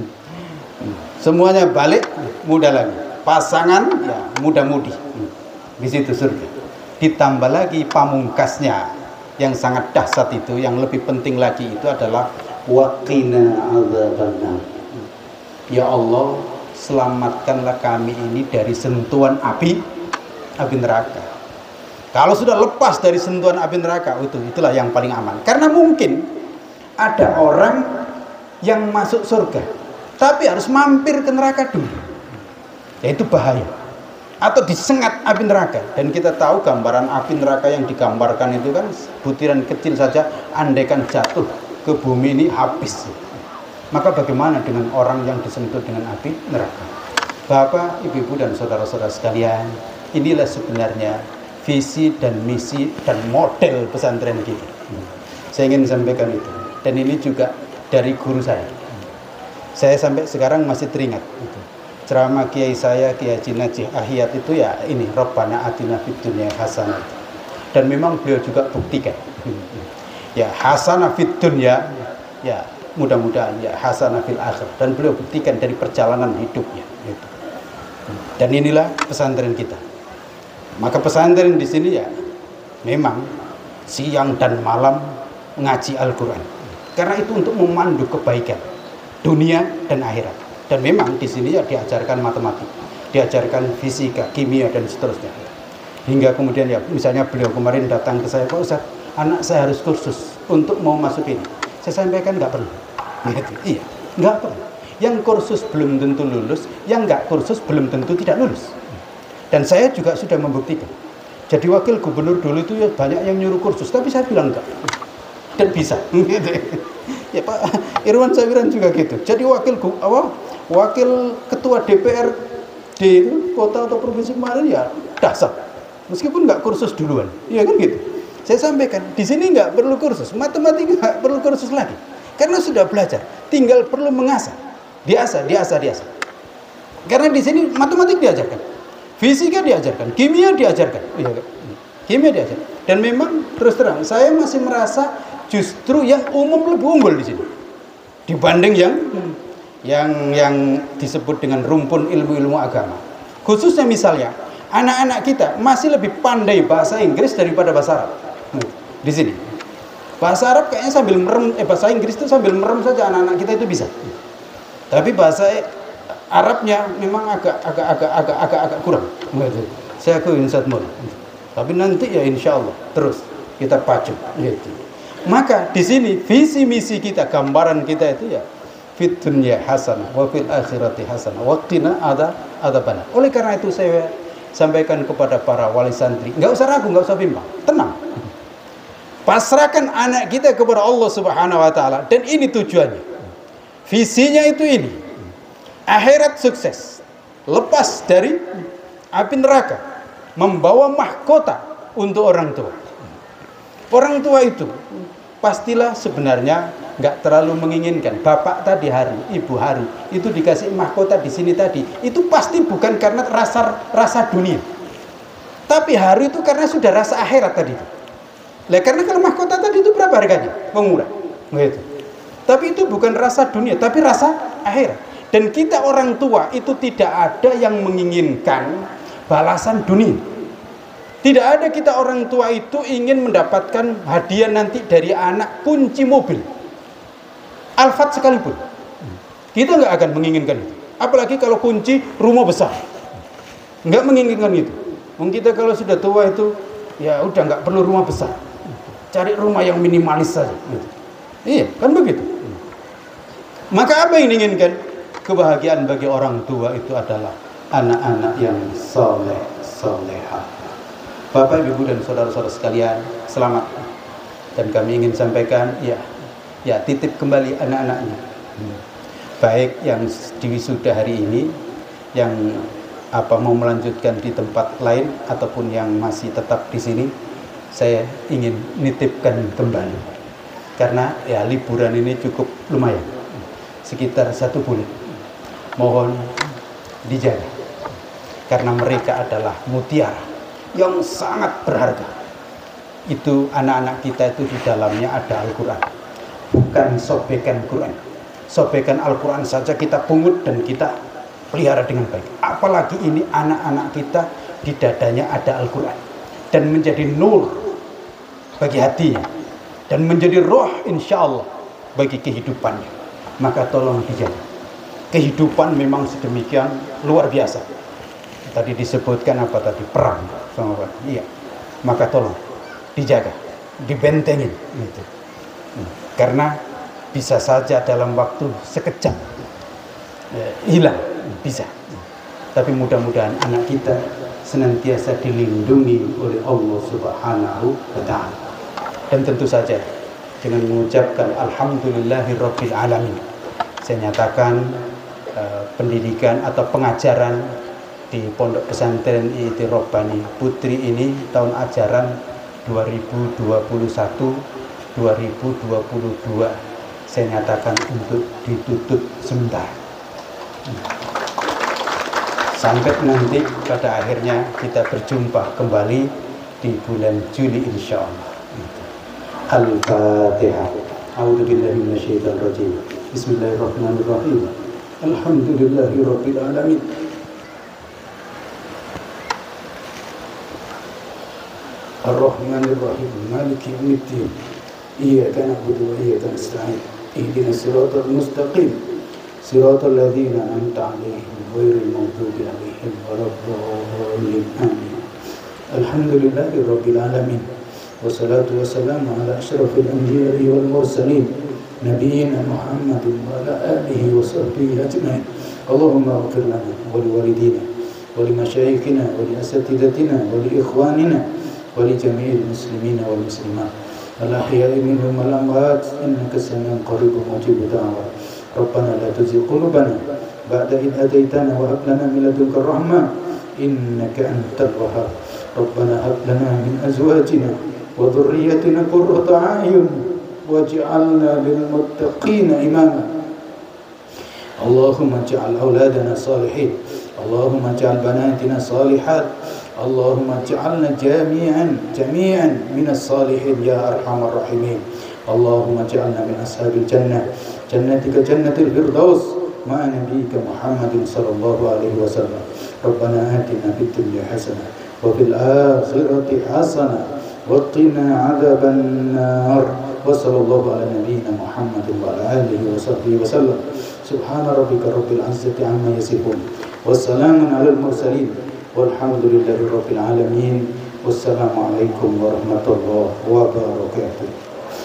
Semuanya balik mudah lagi. Pasangan ya mudah-mudi. Di situ surga. Ditambah lagi pamungkasnya yang sangat dahsyat itu, yang lebih penting lagi itu adalah waqina adzabannar. Ya Allah, selamatkanlah kami ini dari sentuhan api neraka. Kalau sudah lepas dari sentuhan api neraka, itulah yang paling aman. Karena mungkin ada orang yang masuk surga, tapi harus mampir ke neraka dulu. Ya itu bahaya. Atau disengat api neraka. Dan kita tahu gambaran api neraka yang digambarkan itu kan butiran kecil saja, andaikan jatuh ke bumi ini habis. Maka bagaimana dengan orang yang disentuh dengan api neraka? Bapak, ibu-ibu dan saudara-saudara sekalian, inilah sebenarnya visi dan misi dan model pesantren kita. Saya ingin sampaikan itu. Dan ini juga dari guru saya. Saya sampai sekarang masih teringat. Ceramah kiai saya, Kiai Haji Najih Ahiyat itu ya ini, Rabbana atina fid dunya hasanah. Dan memang beliau juga buktikan. Ya hasanah fid dunya, ya mudah-mudahan ya hasanah fil akhir. Dan beliau buktikan dari perjalanan hidupnya. Gitu. Dan inilah pesantren kita. Maka pesantren di sini ya memang siang dan malam ngaji Al-Quran. Karena itu untuk memandu kebaikan dunia dan akhirat. Dan memang di sini ya diajarkan matematik, diajarkan fisika, kimia dan seterusnya. Hingga kemudian ya misalnya beliau kemarin datang ke saya, Pak Ustaz, anak saya harus kursus untuk mau masuk ini. Saya sampaikan nggak perlu. Iya, nggak perlu. Yang kursus belum tentu lulus, yang nggak kursus belum tentu tidak lulus. Dan saya juga sudah membuktikan. Jadi wakil gubernur dulu itu ya banyak yang nyuruh kursus, tapi saya bilang enggak. Dan bisa. Ya Pak Irwan Sawiran juga gitu. Jadi wakil ketua DPRD itu kota atau provinsi kemarin ya dasar. Meskipun nggak kursus duluan, ya kan gitu. Saya sampaikan di sini nggak perlu kursus, matematika nggak perlu kursus lagi, karena sudah belajar, tinggal perlu mengasah, diasah. Karena di sini matematik diajarkan, fisika diajarkan, kimia diajarkan, ya kan? Kimia diajarkan. Dan memang terus terang saya masih merasa justru yang umum lebih unggul di sini dibanding yang disebut dengan rumpun ilmu-ilmu agama. Khususnya misalnya anak-anak kita masih lebih pandai bahasa Inggris daripada bahasa Arab. Di sini bahasa Arab kayaknya sambil merem, bahasa Inggris itu sambil merem saja anak-anak kita itu bisa. Tapi bahasa Arabnya memang agak kurang. Saya akuin Ustaz Mul. Tapi nanti ya insya Allah terus kita pacu. Gitu. Maka di sini visi misi kita, gambaran kita itu ya fid dunya hasanah wa fil akhirati hasanah wa qina adzabannar. Oleh karena itu saya sampaikan kepada para wali santri, nggak usah ragu, nggak usah bimbang, tenang. Pasrahkan anak kita kepada Allah Subhanahu wa taala, dan ini tujuannya. Visinya itu ini. Akhirat sukses, lepas dari api neraka, membawa mahkota untuk orang tua. Orang tua itu pastilah sebenarnya nggak terlalu menginginkan bapak tadi hari, ibu hari itu dikasih mahkota di sini tadi. Itu pasti bukan karena rasa dunia, tapi hari itu karena sudah rasa akhirat tadi itu. Lah karena kalau mahkota tadi itu berapa harganya? Murah, gitu. Tapi itu bukan rasa dunia, tapi rasa akhirat. Dan kita orang tua itu tidak ada yang menginginkan balasan dunia. Tidak ada kita orang tua itu ingin mendapatkan hadiah nanti dari anak kunci mobil, Alphard sekalipun. Kita nggak akan menginginkan itu. Apalagi kalau kunci rumah besar, nggak menginginkan itu. Kita kalau sudah tua itu ya udah nggak perlu rumah besar, cari rumah yang minimalis saja. Gitu. Iya, kan begitu. Maka apa yang diinginkan? Kebahagiaan bagi orang tua itu adalah anak-anak yang soleh, solehah. Bapak, Ibu, dan saudara-saudara sekalian, selamat. Dan kami ingin sampaikan, ya titip kembali anak-anaknya. Baik yang diwisuda hari ini, yang mau melanjutkan di tempat lain ataupun yang masih tetap di sini, saya ingin nitipkan kembali. Karena ya liburan ini cukup lumayan, sekitar 1 bulan. Mohon dijaga, karena mereka adalah mutiara yang sangat berharga. Itu anak-anak kita itu di dalamnya ada Al-Quran, bukan sobekan Quran. Sobekan Al-Quran saja kita pungut dan kita pelihara dengan baik. Apalagi ini anak-anak kita di dadanya ada Al-Quran dan menjadi nur bagi hatinya dan menjadi roh insya Allah bagi kehidupannya. Maka tolong dijaga. Kehidupan memang sedemikian luar biasa. Tadi disebutkan apa tadi? Perang sama apa? Iya. Maka tolong dijaga, dibentengin gitu. Karena bisa saja dalam waktu sekejap hilang, bisa. Tapi mudah-mudahan anak kita senantiasa dilindungi oleh Allah Subhanahu wa Ta'ala. Dan tentu saja dengan mengucapkan alhamdulillahirabbil alamin, saya nyatakan pendidikan atau pengajaran di Pondok Pesantren IIT Robbani Putri ini tahun ajaran 2021-2022 saya nyatakan untuk ditutup sementara. Sampai nanti pada akhirnya kita berjumpa kembali di bulan Juli insyaallah. Al-Fatihah. A'udzubillahi minasyaitonir rajim. Bismillahirrahmanirrahim. Alhamdulillahirabbil alamin. Ar-Rahmanir-Rahim. Maliki yaumiddin. Iyyaka na'budu wa iyyaka nasta'in. Ihdinas siratal mustaqim. Siratal ladzina an'amta 'alaihim ghairil maghdubi 'alaihim waladdallin. Amin. Alhamdulillahirabbil alamin. Wassalatu wassalamu ala asyrafil anbiya'i wal mursalin. Nabiyyina Muhammadin wa ala alihi wa sahbihi ajma'in. Allahumma ighfir lana wa liwalidina wa limasyayikhina wa liasatidatina wa liikhwanina wa li jami'il muslimina wal muslimat al-ahya'i minhum wal amwat innaka sami'un qaribun mujibud da'wat. Rabbana la tuzigh qulubana ba'da idh hadaitana wa hab lana min ladunka rahmah innaka antal wahhab. Rabbana hab lana min azwajina wa dhurriyyatina qurrata a'yun waj'alna lil muttaqina imama. Allahumma ij'al auladana salihin. Allahumma ij'al banatina salihat. Allahumma ij'alna jami'an minas salihin ya arhamar rahimin. Allahumma ij'alna min ashabil jannah jannatika jannatil firdaus ma'a nabiyyika Muhammadin sallallahu alaihi wasallam. Rabbana atina fid dunya hasanah wa fil akhirati hasanah wa qina adzaban nar. Wa sallallahu ala nabiyyina Muhammadin wa ala alihi wa sahbihi wasallam. Subhana rabbika rabbil izzati amma yasifun. Wassalamun alal mursalin. Walhamdulillahi rabbil alamin. Wassalamualaikum warahmatullahi wabarakatuh.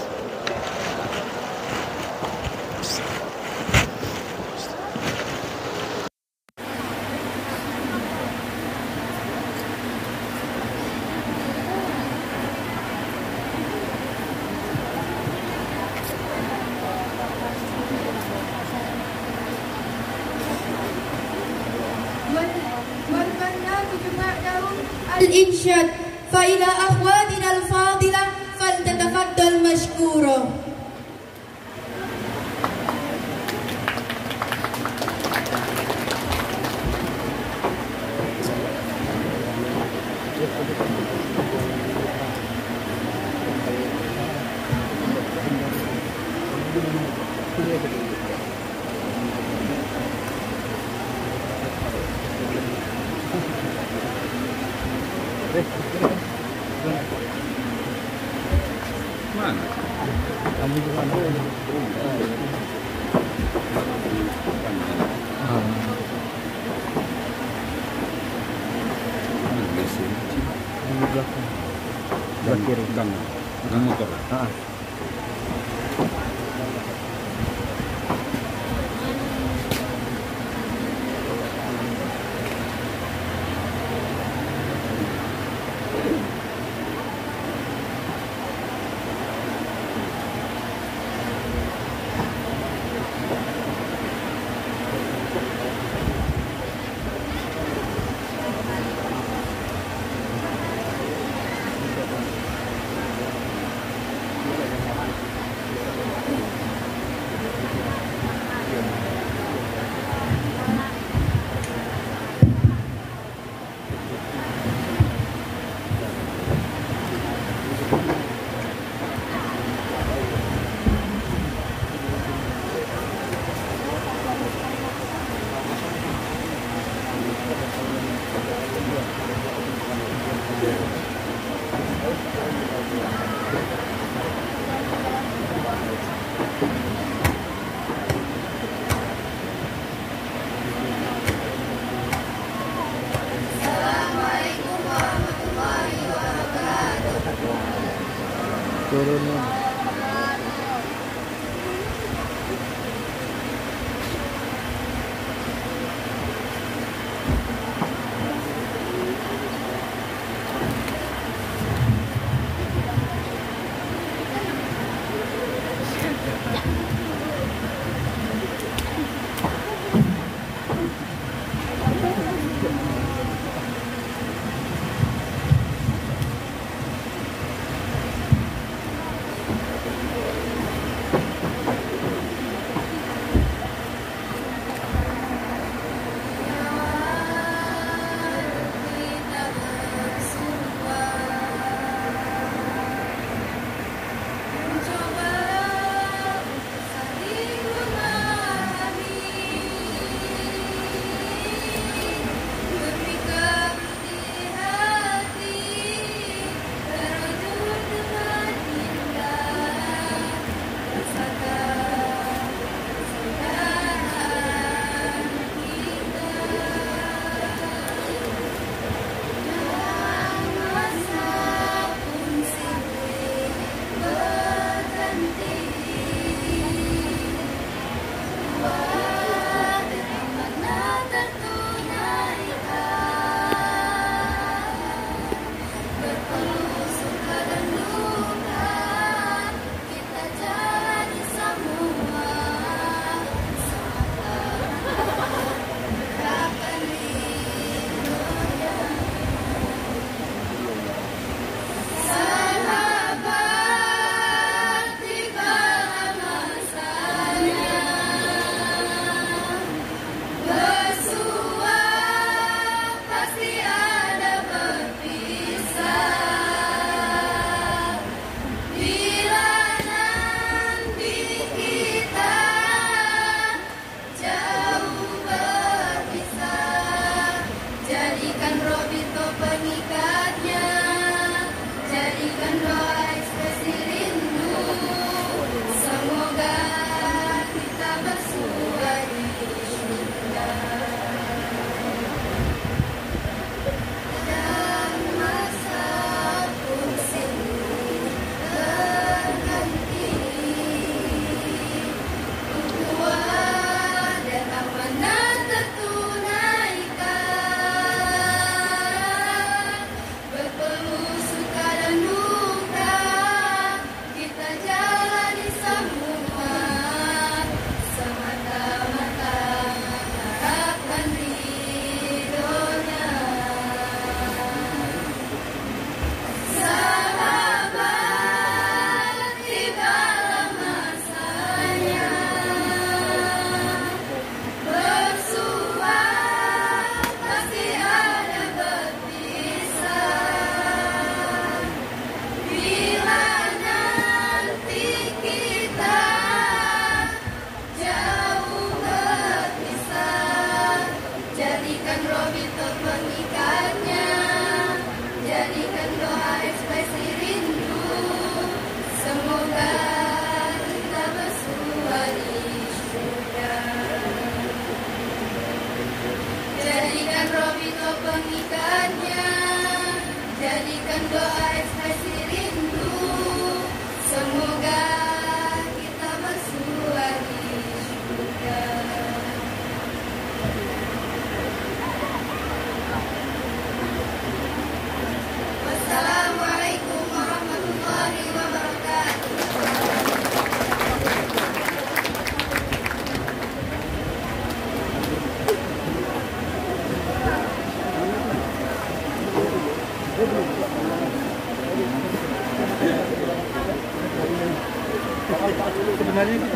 الإنشاد فإلى أخواتنا الفاضلة فلتتفضل مشكورا. Mana? Kamu juga ada. Di belakang. Sebelah kiri. Gang motor. Turun.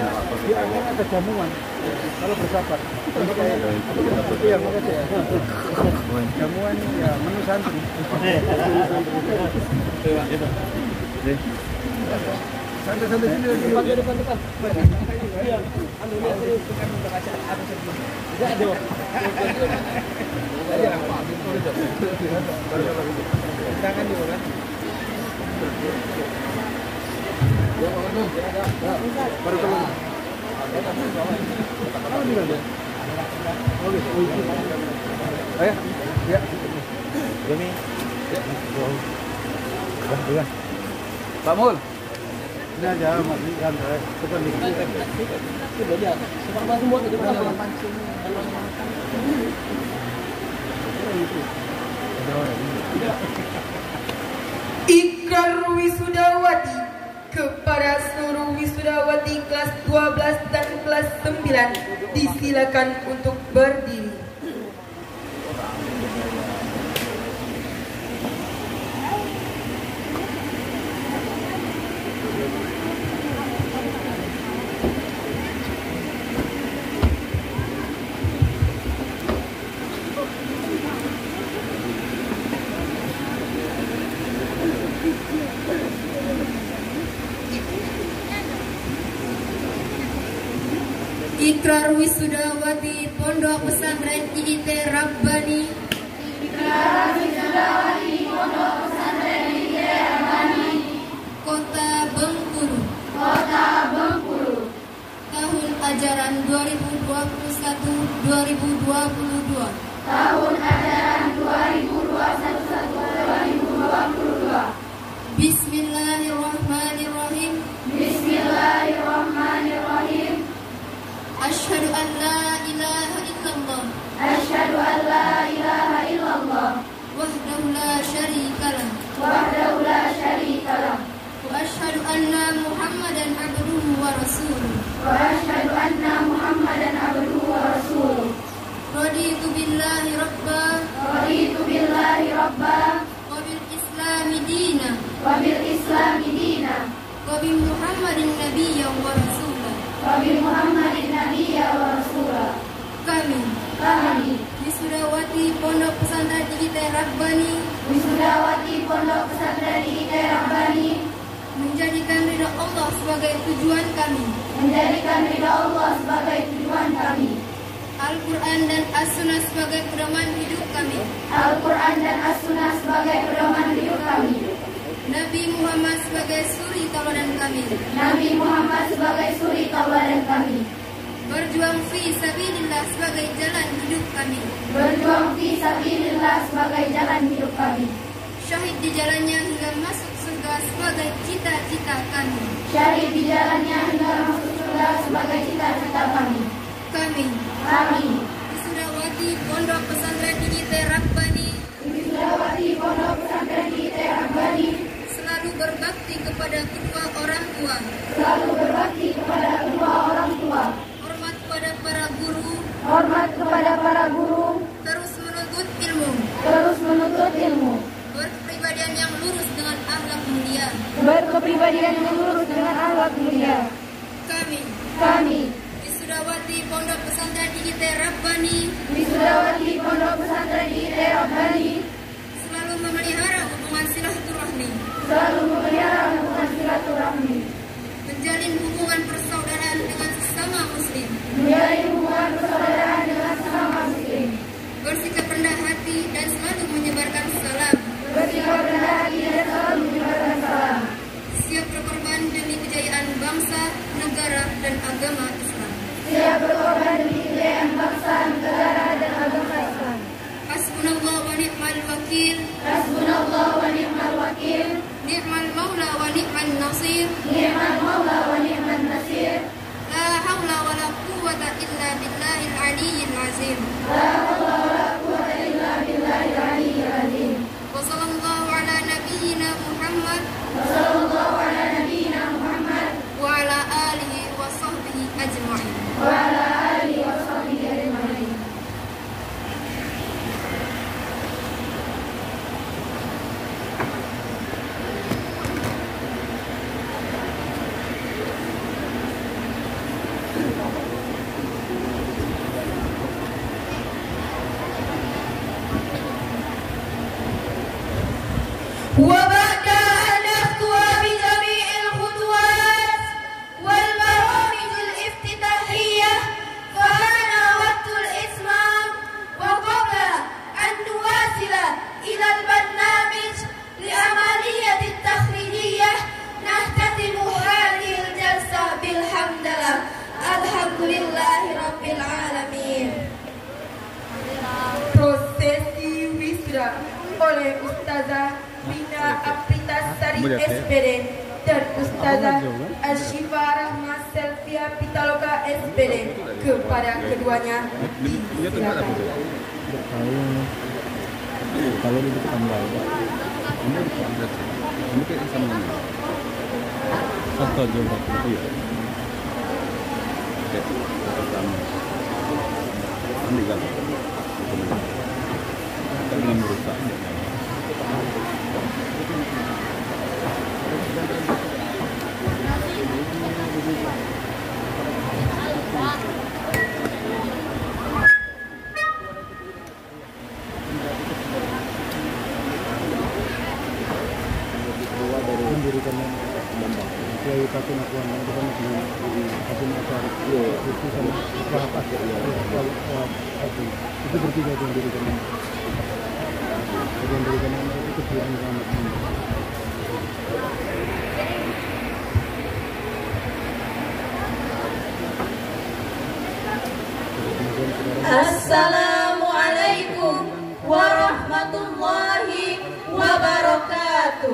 Di akhir ada jamuan. Kalau bersabar. Iya, makasih ya. Jamuan ya menu santri. Santai-santai sini depan. Tangan juga kan. Baru keluar. Ayo, ya. Demi. Ya. Pak Mul. Ini aja masih kan depan dikit. Itu aja. Sepak semua itu mancing. Ikrar wisudawati kepada seluruh wisudawati kelas 12 dan kelas 9 disilakan untuk berdiri. Ikrar wisudawati Pondok Pesantren IIT Rabbani. Ikrar wisudawati Pondok Pesantren IIT Rabbani. Kota Bengkulu. Kota Bengkulu. Tahun ajaran 2021-2022. Tahun ajaran 2021-2022. Bismillahirrahmanirrahim. Bismillahirrahmanirrahim. Asyhadu an la ilaha illallah. Asyhadu an la ilaha illallah. Wahdahu la syarikalah. Wahdahu la syarikalah. Wa asyhadu anna Muhammadan abduhu wa rasuluh. Wa asyhadu anna Muhammadan abduhu wa rasuluh. Raditu billahi rabba. Raditu billahi rabba. Wa bil islami dina. Wa bil islami dina. Wa bi Muhammadin nabiyyan wa rasulah. Wabi Muhammadin Nabiyya wa Rasulah. Kami Wisudawati Pondok Pesantren IIT Rabbani. Wisudawati Pondok Pesantren IIT Rabbani menjadikan ridha Allah sebagai tujuan kami. Menjadikan ridha Allah sebagai tujuan kami. Al-Quran dan As-Sunnah sebagai pedoman hidup kami. Al-Quran dan As-Sunnah sebagai pedoman hidup kami. Nabi Muhammad sebagai suri tauladan kami. Nabi Muhammad sebagai suri tauladan kami. Berjuang fi sabilillah sebagai jalan hidup kami. Berjuang fi sabilillah sebagai jalan hidup kami. Syahid di jalannya hingga masuk surga sebagai cita-cita kami. Syahid di jalannya hingga masuk surga sebagai cita-cita kami. Kami Wisudawati Pondok Pesantren IIT Rabbani. Wisudawati Pondok Pesantren IIT Rabbani selalu berbakti kepada kedua orang tua. Selalu berbakti kepada kedua orang tua. Hormat kepada para guru. Hormat kepada para guru. Terus menuntut ilmu. Terus menuntut ilmu. Berkepribadian yang lurus dengan akhlak mulia. Berkepribadian yang lurus dengan akhlak mulia. Kami Wisudawati Pondok Pesantren IIT Rabbani. Wisudawati Pondok Pesantren IIT Rabbani selalu memelihara hubungan silaturahmi. Selalu memelihara hubungan silaturahmi. Menjalin hubungan persaudaraan dengan sesama muslim. Menjalin hubungan persaudaraan dengan sesama muslim. Bersikap rendah hati dan selalu menyebarkan salam. Bersikap rendah hati dan selalu menyebarkan salam. Siap berkorban demi kejayaan bangsa, negara dan agama Islam. Siap berkorban demi kejayaan bangsa, negara dan agama Islam. Hasbunallah wa ni'mal wakil. Hasbunallah wa ni'mal wakil. Ni'mal maula wa ni'mal nasir. Ni'mal maula wa ni'mal nasir. La hawla wa la quwwata illa billahil aliyyil azim. La hawla wa la quwwata illa billahil aliyyil azim. Wa sallallahu ala nabiyyina Muhammad. Wa sallallahu ala nabiyyina Muhammad. Wa ala alihi wa sahbihi ajma'in. Wa ala alihi wa sahbihi ajma'in. Ustazah Lina Apritasari SPD dan Ustazah Ashifa Rahma Selvia Pitaloka SPD. Kepada keduanya disilakan. Kalau itu tambah, ini kayak sama ini. Satu juga itu ya. Oke, pertama. Ini kan. Kita belum berusaha. Itu bertiga yang dirikan yang dirikan itu kebiasaan sama. Assalamualaikum warahmatullahi wabarakatuh.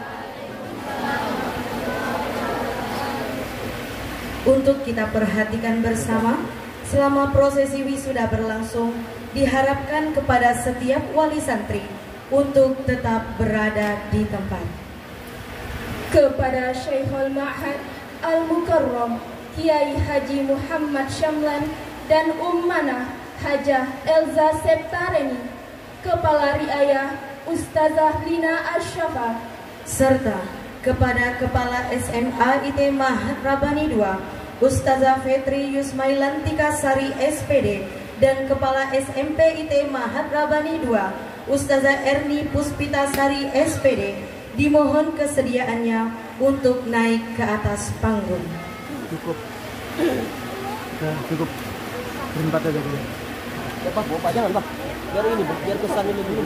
Untuk kita perhatikan bersama selama prosesi wisuda berlangsung, diharapkan kepada setiap wali santri untuk tetap berada di tempat. Kepada Syekhul Ma'had Al-Mukarram Kiai Haji Muhammad Syamlan dan Ummana Hajah Elza Septareni, Kepala Riayah Ustazah Lina Asyafa, serta kepada Kepala SMA IT Mahat Rabbani II Ustazah Fetri Yusmailantika Sari SPD dan Kepala SMP IT Mahat Rabbani II Ustazah Erni Puspita Sari SPD, dimohon kesediaannya untuk naik ke atas panggung. Cukup. Ya, cukup. Berempat aja dulu. Ya Pak, Bapak jangan Pak. Biar ini, biar kesan ini dulu.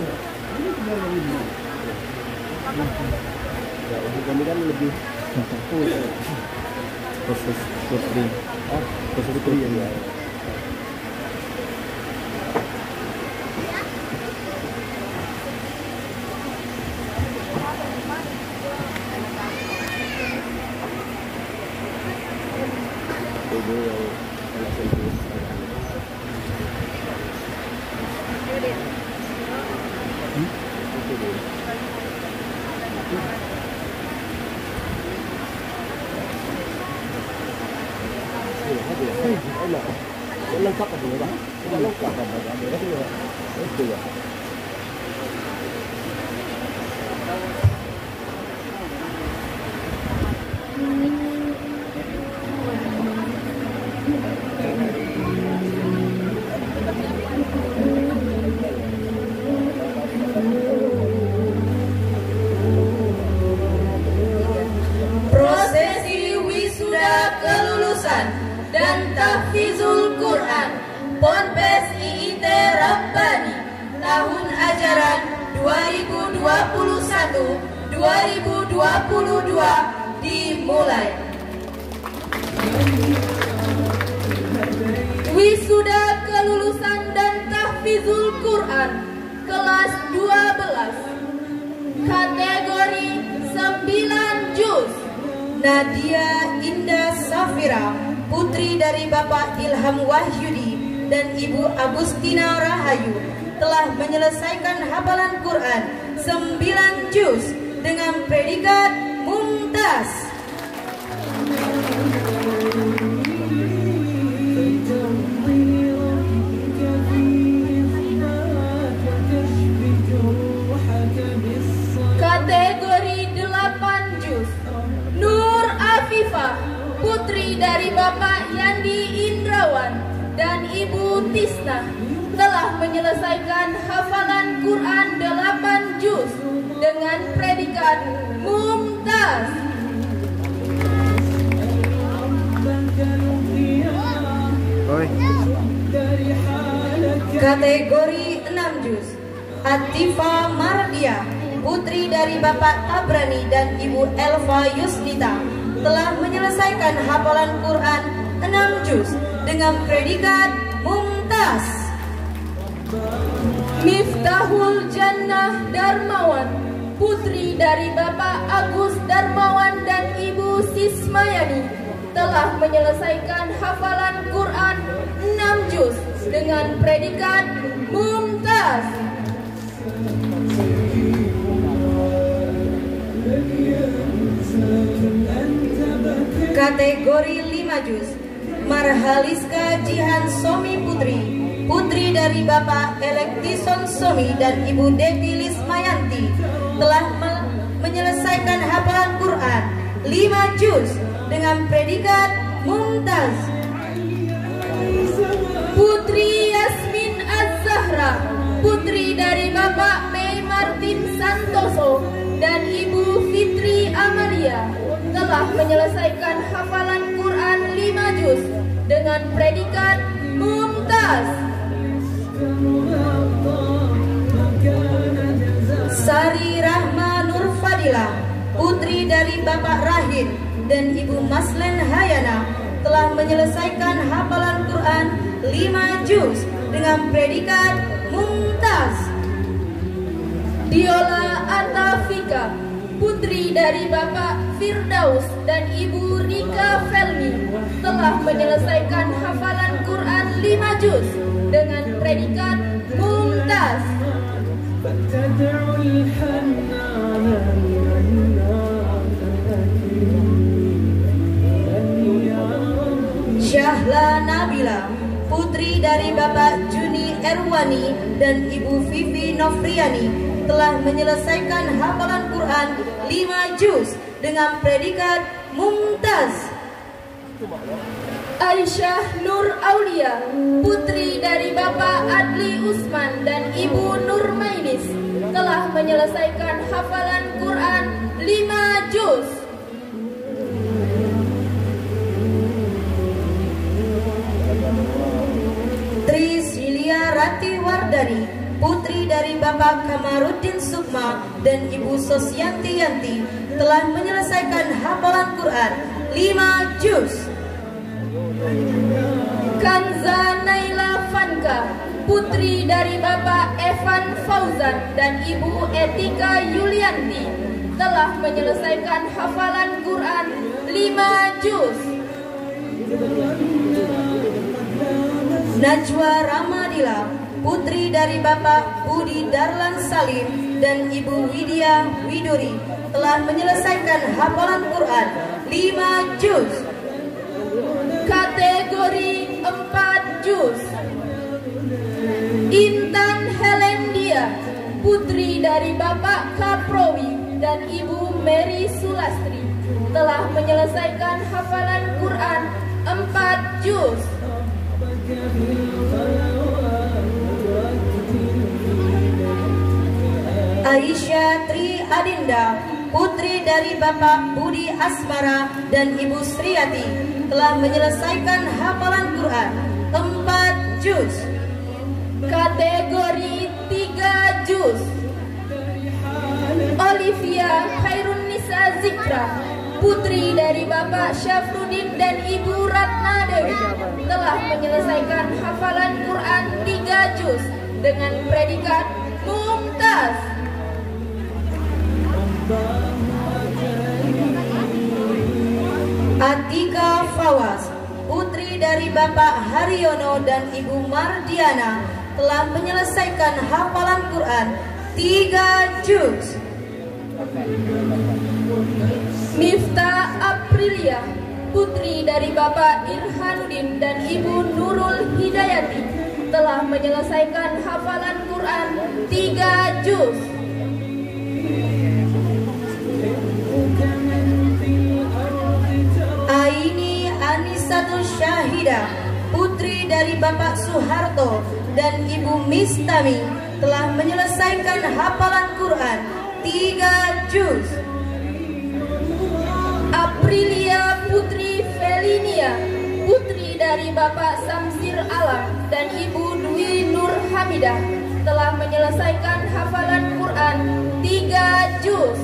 Ya, untuk kami kan lebih proses putri. Proses putri ya. Lengkap apa ya, Pak? Lengkap apa ya? Itu ya. Prosesi wisuda kelulusan dan tahfizul Quran Ponpes IIT Rabbani tahun ajaran 2021-2022 dimulai. Wisuda kelulusan dan tahfizul Quran kelas 12 kategori 9 juz. Nadia Indah Safira, putri dari Bapak Ilham Wahyudi dan Ibu Agustina Rahayu, telah menyelesaikan hafalan Quran 9 juz dengan predikat mumtaz. Kategori 8 juz. Nur Afifah, putri dari Bapak Yandi Indrawan dan Ibu Tisna, telah menyelesaikan hafalan Quran 8 juz dengan predikat mumtaz. Kategori 6 juz. Atifa Mardia, putri dari Bapak Tabrani dan Ibu Elva Yusnita, telah menyelesaikan hafalan Quran 6 juz dengan predikat mumtaz. Miftahul Jannah Darmawan, putri dari Bapak Agus Darmawan dan Ibu Sismayani, telah menyelesaikan hafalan Quran 6 juz dengan predikat mumtaz. Kategori 5 juz, Marhaliska Jihan Somi Putri, putri dari Bapak Elektison Somi dan Ibu Devi Lismayanti, telah menyelesaikan hafalan Quran 5 juz dengan predikat mumtaz. Putri Yasmin Az-Zahra, putri dari Bapak Mei Martin Santoso dan Ibu Fitri Amalia, telah menyelesaikan hafalan Quran 5 juz dengan predikat mumtaz. Sari Rahma Nur Fadila, putri dari Bapak Rahim dan Ibu Maslen Hayana, telah menyelesaikan hafalan Quran 5 juz dengan predikat mumtaz. Diola Atafika, putri dari Bapak Firdaus dan Ibu Rika Felmi, telah menyelesaikan hafalan Quran 5 juz dengan predikat mumtaz. Syahla Nabila, putri dari Bapak Juni Erwani dan Ibu Vivi Nofriani, telah menyelesaikan hafalan Quran 5 juz dengan predikat mumtaz. Aisyah Nur Aulia, putri dari Bapak Adli Usman dan Ibu Nurmainis, telah menyelesaikan hafalan Quran 5 juz. Trisilia Rati Wardani, putri dari Bapak Kamarudin Sukma dan Ibu Sosyanti Yanti, telah menyelesaikan hafalan Quran 5 juz. Kanza Naila Fanka, putri dari Bapak Evan Fauzan dan Ibu Etika Yulianti, telah menyelesaikan hafalan Quran 5 juz. Najwa Ramadila, putri dari Bapak Budi Darlan Salim dan Ibu Widya Widuri, telah menyelesaikan hafalan Quran 5 juz. Kategori 4 juz, Intan Helendia, putri dari Bapak Kaprowi dan Ibu Mary Sulastri, telah menyelesaikan hafalan Quran 4 juz. Aisyah Tri Adinda, putri dari Bapak Budi Asmara dan Ibu Sriati, telah menyelesaikan hafalan Quran 4 juz. Kategori 3 juz, Olivia Khairunisa Zikra, putri dari Bapak Syafruddin dan Ibu Ratna Dewi, telah menyelesaikan hafalan Quran 3 juz dengan predikat mumtaz. Atika Fawaz, putri dari Bapak Haryono dan Ibu Mardiana, telah menyelesaikan hafalan Quran 3 juz. Mifta Aprilia, putri dari Bapak Irhanuddin dan Ibu Nurul Hidayati, telah menyelesaikan hafalan Quran 3 juz. Aini Anisatul Syahida, putri dari Bapak Soeharto dan Ibu Mistami, telah menyelesaikan hafalan Quran 3 juz. Aprilia Putri Felinia, putri dari Bapak Samsir Alam dan Ibu Dwi Nur Hamidah, telah menyelesaikan hafalan Quran 3 juz.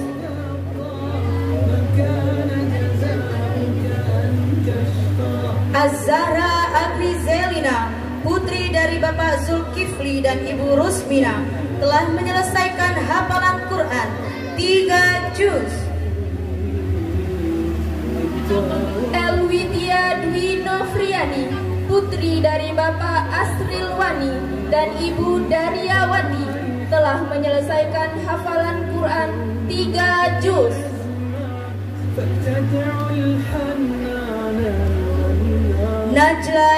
Az-Zahra Agri Zelina, putri dari dari Bapak Zulkifli dan Ibu Rusmina telah menyelesaikan hafalan Quran 3 juz. Elwidia Dwi Novriani, putri dari Bapak Asrilwani dan Ibu Daryawati, telah menyelesaikan hafalan Quran 3 juz. Najla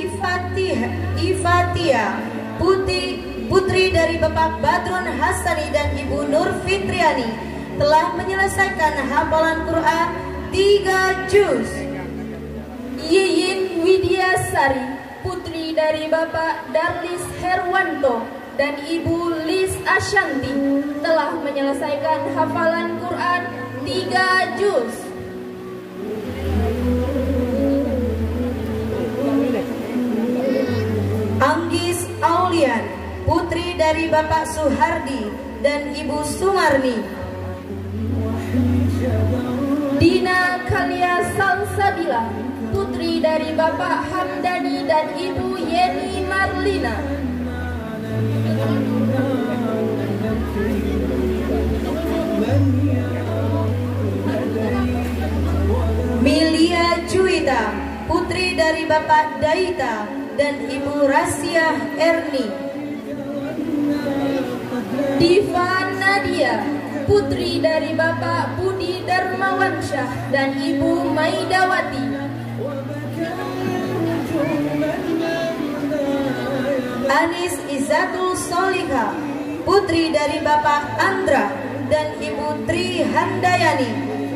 Ifatia, putri dari Bapak Badrun Hasani dan Ibu Nur Fitriani, telah menyelesaikan hafalan Quran 3 juz. Yiyin Widyasari, putri dari Bapak Darlis Herwanto dan Ibu Lis Ashanti, telah menyelesaikan hafalan Quran 3 juz. Anggis Aulian, putri dari Bapak Suhardi dan Ibu Sumarni. Dina Kalia Salsabila, putri dari Bapak Hamdani dan Ibu Yeni Marlina. Milia Juwita, putri dari Bapak Daita dan Ibu Rasyah Erni. Diva Nadia, putri dari Bapak Budi Darmawansyah dan Ibu Maidawati. Anis Izatul Solika, putri dari Bapak Andra dan Ibu Tri Handayani.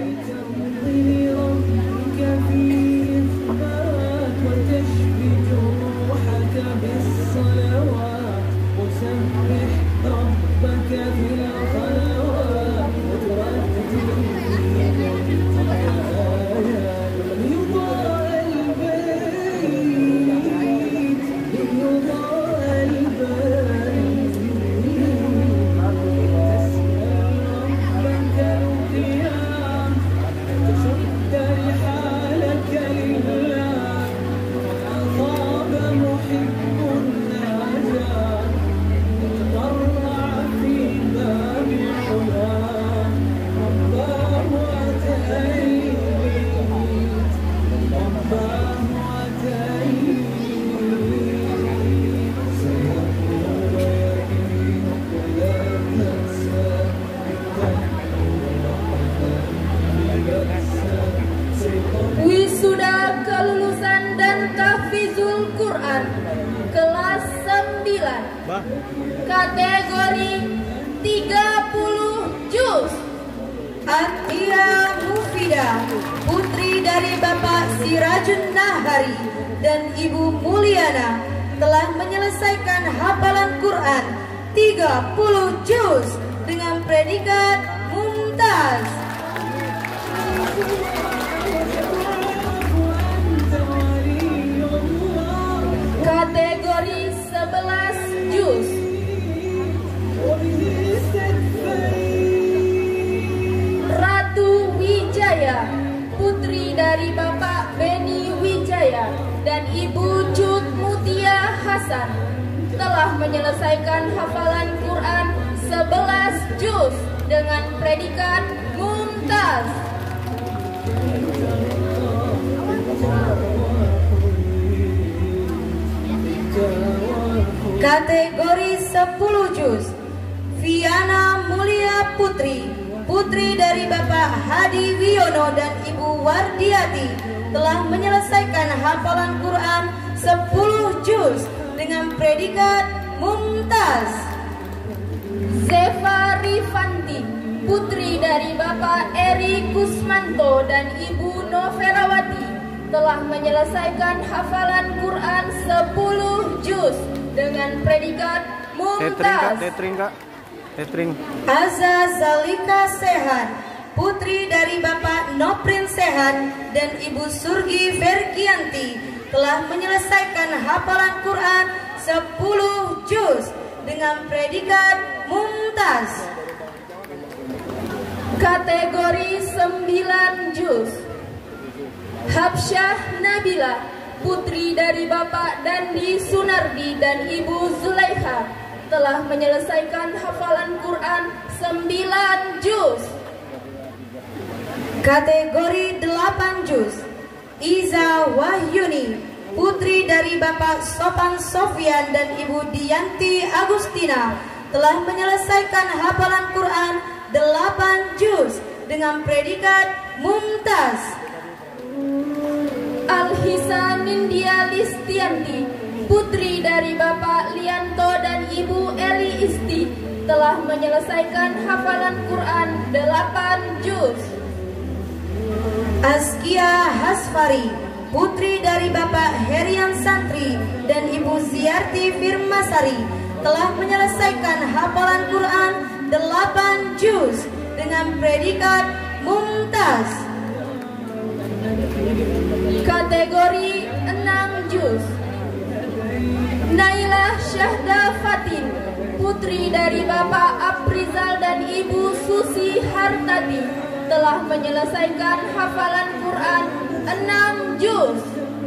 Wisuda kelulusan dan tahfizul Quran kelas 9, kategori 30 juz. Atia Mufida, putri dari Bapak Sirajun Nahari dan Ibu Mulyana, telah menyelesaikan hafalan Quran 30 juz dengan predikat mumtaz. Kategori 11 juz. Ratu Wijaya, putri dari Bapak Beni Wijaya dan Ibu Cut Mutia Hasan, telah menyelesaikan hafalan Quran 11 juz dengan predikat mumtaz. Kategori 10 juz. Viana Mulia Putri, putri dari Bapak Hadi Wiono dan Ibu Wardiati, telah menyelesaikan hafalan Quran 10 juz dengan predikat mumtaz. Zefa Rifanti, putri dari Bapak Eri Kusmanto dan Ibu Noverawati, telah menyelesaikan hafalan Quran 10 juz dengan predikat mumtaz. Azazalika Sehan, putri dari Bapak Noprin Sehan dan Ibu Surgi Verkianti, telah menyelesaikan hafalan Quran 10 juz dengan predikat mumtaz. Kategori 9 juz. Habsyah Nabila, putri dari Bapak Dandi Sunardi dan Ibu Zulaikha, telah menyelesaikan hafalan Quran 9 juz. Kategori 8 juz, Iza Wahyuni, putri dari Bapak Sopan Sofyan dan Ibu Dianti Agustina, telah menyelesaikan hafalan Quran 8 juz dengan predikat mumtaz. Alhisa Nindya Listianti, putri dari Bapak Lianto dan Ibu Eli Isti, telah menyelesaikan hafalan Quran 8 juz. Azkia Hasfari, putri dari Bapak Herian Santri dan Ibu Ziarti Firmasari, telah menyelesaikan hafalan Quran 8 juz dengan predikat mumtaz. Kategori 6 juz, Nailah Syahda Fatin, putri dari Bapak Aprizal dan Ibu Susi Hartati, telah menyelesaikan hafalan Quran 6 juz.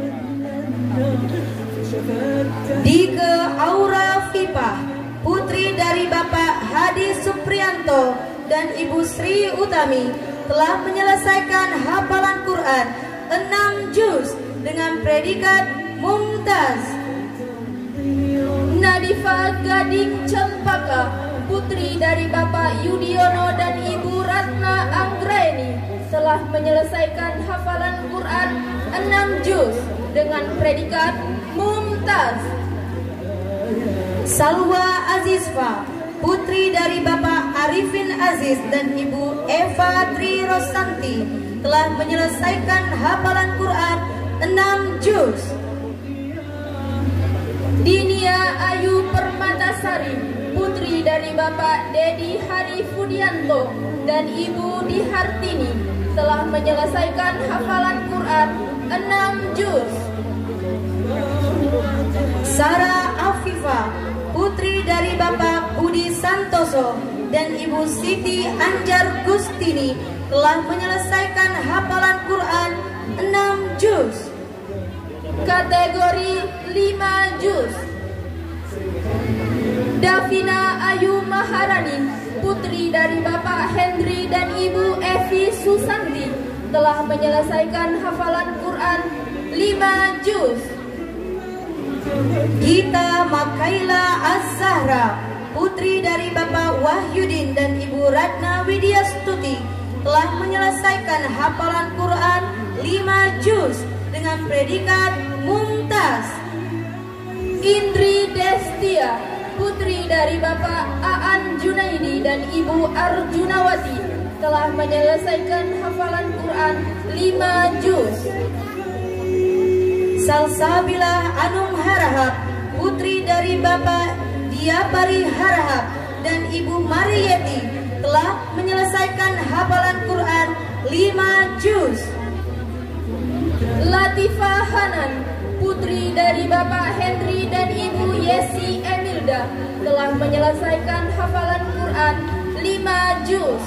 Dike Aura Fipah, putri dari Bapak Hadi Suprianto dan Ibu Sri Utami, telah menyelesaikan hafalan Quran 6 juz dengan predikat mumtaz. Nadifa Gading Cempaka, putri dari Bapak Yudiono dan Ibu Ratna Anggraeni, telah menyelesaikan hafalan Quran 6 juz dengan predikat mumtaz. Salwa Azizfa, putri dari Bapak Arifin Aziz dan Ibu Eva Tri Rosanti, telah menyelesaikan hafalan Quran 6 juz. Dinia Ayu Permatasari, putri dari Bapak Dedi Harifudianto dan Ibu Dihartini, telah menyelesaikan hafalan Quran 6 juz. Sarah Afifah, putri dari Bapak Budi Santoso dan Ibu Siti Anjar Gustini, telah menyelesaikan hafalan Quran 6 juz. Kategori 5 juz, Davina Ayu Maharani, putri dari Bapak Hendri dan Ibu Evi Susanti, telah menyelesaikan hafalan Quran 5 juz. Gita Makaila Az-Zahra, putri dari Bapak Wahyudin dan Ibu Ratna Widyastuti, telah menyelesaikan hafalan Quran 5 juz dengan predikat mumtaz. Indri Destia, putri dari Bapak Aan Junaidi dan Ibu Arjunawati, telah menyelesaikan hafalan Quran 5 juz. Salsabila Anum Harahap, putri dari Bapak Diapari Harahap dan Ibu Marieti, telah menyelesaikan hafalan Quran 5 juz. Latifah Hanan, putri dari Bapak Henry dan Ibu Yesi Emilda, telah menyelesaikan hafalan Quran 5 juz.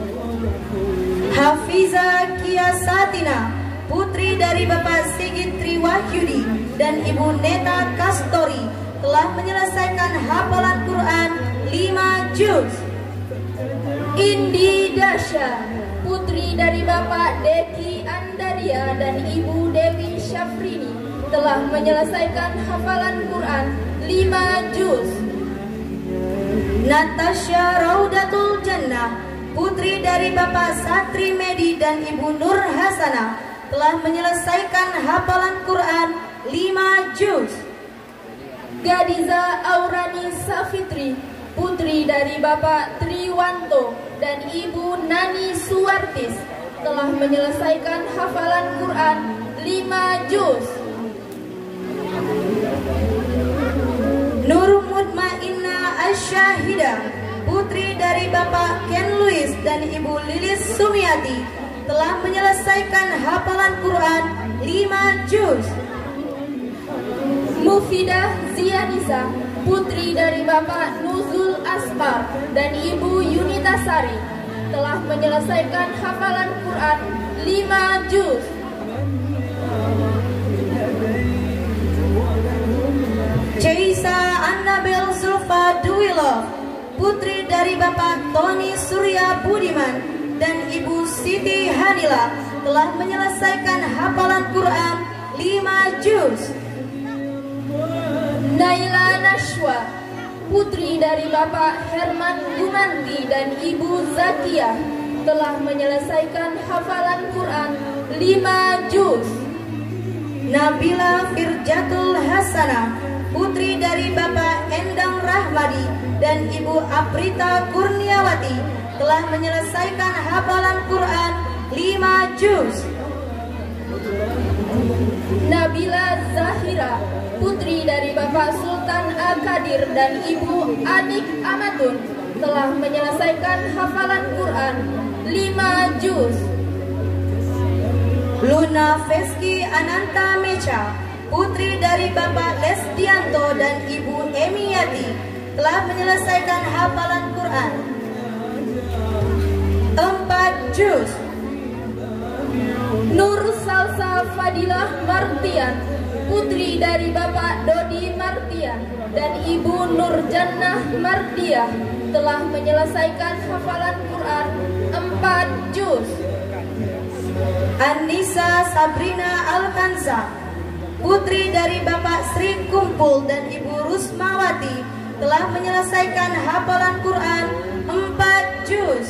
Hafiza Kiasatina, putri dari Bapak Sigit Triwahyudi dan Ibu Neta Kastori, telah menyelesaikan hafalan Quran 5 juz. Indi Dasya, putri dari Bapak Deki Andaria dan Ibu Dewi Syafrini, telah menyelesaikan hafalan Quran 5 juz. Natasha Raudatul Jannah, putri dari Bapak Satri Medi dan Ibu Nur Hasanah, telah menyelesaikan hafalan Quran 5 juz. Gadiza Aurani Safitri, putri dari Bapak Triwanto dan Ibu Nani Suwartis, telah menyelesaikan hafalan Quran 5 juz. Nur Mutmainna Asyahidah, putri dari Bapak Ken Louis dan Ibu Lilis Sumiati, telah menyelesaikan hafalan Quran 5 juz. Mufidah Zianisa, putri dari Bapak Nuzul Aspar dan Ibu Yunitasari, telah menyelesaikan hafalan Quran 5 juz. putri dari Bapak Tony Surya Budiman dan Ibu Siti Hanila telah menyelesaikan hafalan Quran 5 juz. Naila Nashwa, putri dari Bapak Herman Gumanti dan Ibu Zakiyah telah menyelesaikan hafalan Quran 5 juz. Nabila Firjatul Hasanah, putri dari Bapak Endang Rahmadi dan Ibu Aprita Kurniawati telah menyelesaikan hafalan Quran 5 juz. Nabila Zahira, putri dari Bapak Sultan Al-Qadir dan Ibu Anik Amatun telah menyelesaikan hafalan Quran 5 juz. Luna Feski Ananta Mecha, putri dari Bapak Lestianto dan Ibu Emiyati telah menyelesaikan hafalan Quran 4 juz. Nur Salsa Fadilah Martian, putri dari Bapak Dodi Martian dan Ibu Nur Jannah Mardiah telah menyelesaikan hafalan Quran 4 juz. Anissa Sabrina Alkanza, putri dari Bapak Sri Kumpul dan Ibu Rusmawati telah menyelesaikan hafalan Quran 4 juz.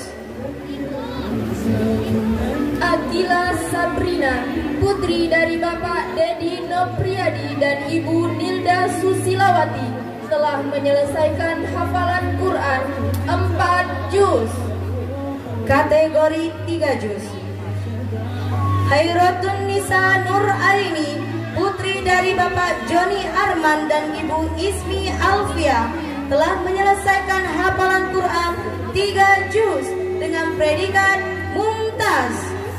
Agila Sabrina, putri dari Bapak Dedi Nopriadi dan Ibu Nilda Susilawati telah menyelesaikan hafalan Quran 4 juz. Kategori 3 juz. Khairatun Nisa Nur Aini, putri dari Bapak Joni Arman dan Ibu Ismi Alfia telah menyelesaikan hafalan Quran 3 juz dengan predikat mumtaz.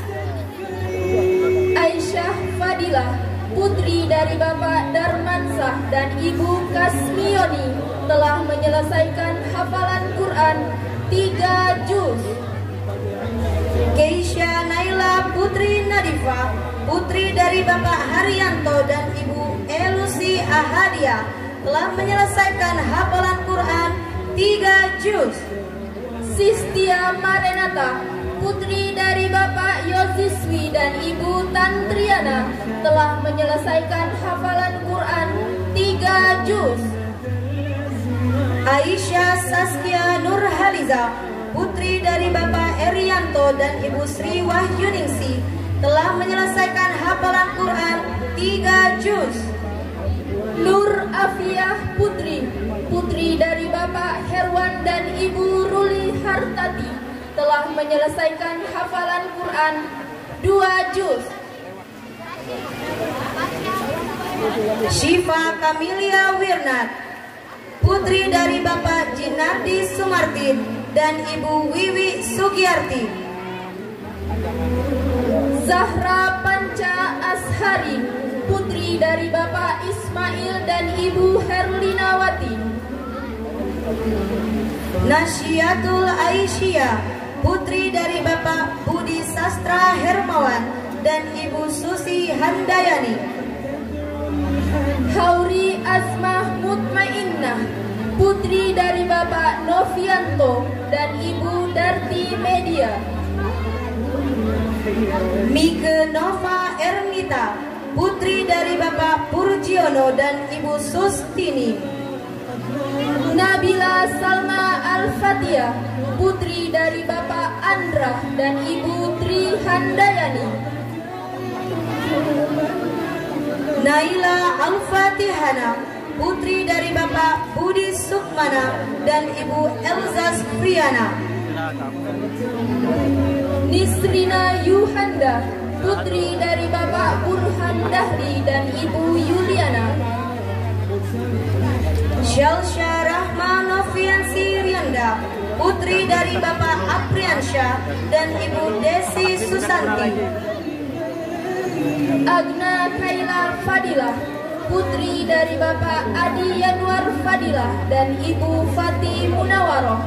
Aisyah Fadilah, putri dari Bapak Darmansah dan Ibu Kasmioni telah menyelesaikan hafalan Quran 3 juz. Keisha Naila Putri Nadifa, putri dari Bapak Haryanto dan Ibu Elusi Ahadia telah menyelesaikan hafalan Quran 3 juz. Sistia Marenata, putri dari Bapak Yosiswi dan Ibu Tantriana telah menyelesaikan hafalan Quran 3 juz. Aisyah Saskia Nurhaliza, putri dari Bapak Erianto dan Ibu Sri Wahyuningsi telah menyelesaikan hafalan Quran 3 juz. Nur Afiah Putri, putri dari Bapak Herwan dan Ibu Ruli Hartati telah menyelesaikan hafalan Quran 2 juz. Syifa Kamilia Wirnat, putri dari Bapak Jinardi Sumartin dan Ibu Wiwi Sugiyarti. Zahra Panca Ashari, putri dari Bapak Ismail dan Ibu Herlinawati. Nasyiatul Aisyah, putri dari Bapak Budi Sastra Hermawan dan Ibu Susi Handayani. Hauri Asmah Mutmainnah, putri dari Bapak Novianto dan Ibu Darti Media. Mike Nova Ernita, putri dari Bapak Purjiono dan Ibu Sustini. Nabila Salma Al-Fatihah, putri dari Bapak Andra dan Ibu Tri Handayani. Naila Al-Fatihana, putri dari Bapak Budi Sukmana dan Ibu Elza Friana. Nisrina Yuhanda, putri dari Bapak Burhan Dahri dan Ibu Yuliana. Syalsya Rahma Noviansi Rianda, putri dari Bapak Apriansyah dan Ibu Desi Susanti. Agna Kaila Fadilah, putri dari Bapak Adi Yanwar Fadilah dan Ibu Fatih Munawaroh.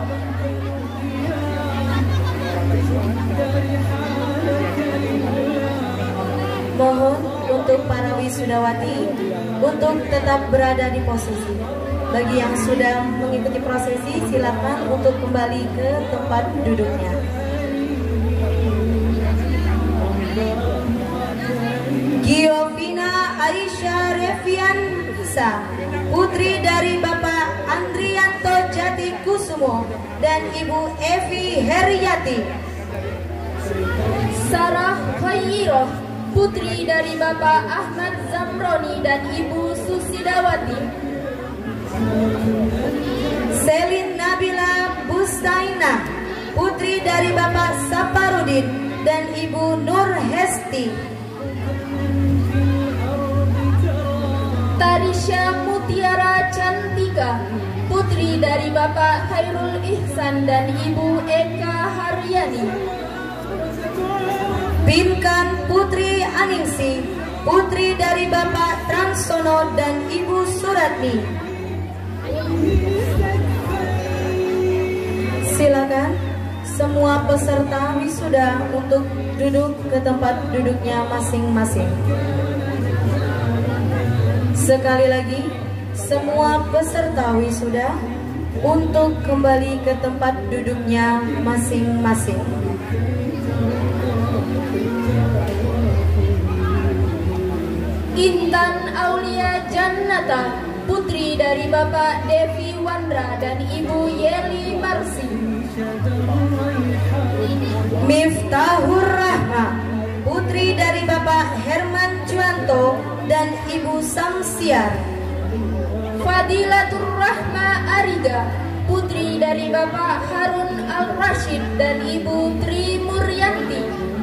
Mohon untuk para wisudawati untuk tetap berada di posisi. Bagi yang sudah mengikuti prosesi, silakan untuk kembali ke tempat duduknya. Giovina Aisyah Reviansa, putri dari Bapak Andrianto Jati Kusumo dan Ibu Evi Heriati. Sarah Khairah, putri dari Bapak Ahmad Zamroni dan Ibu Susidawati. Selin Nabila Bustaina, putri dari Bapak Saparudin dan Ibu Nur Hesti. Tarisha Mutiara Cantika, putri dari Bapak Khairul Ihsan dan Ibu Eka Haryani. Pinkan Putri Aningsi, putri dari Bapak Transono dan Ibu Suratni. Silakan semua peserta wisuda untuk duduk ke tempat duduknya masing-masing. Sekali lagi, semua peserta wisuda untuk kembali ke tempat duduknya masing-masing. Intan Aulia Jannata, putri dari Bapak Devi Wandra dan Ibu Yeli Marsi. Miftahur Rahma, putri dari Bapak Herman Juanto dan Ibu Samsiar. Fadilatur Rahma Ariga, putri dari Bapak Harun Al-Rashid dan Ibu Tri Muryanti.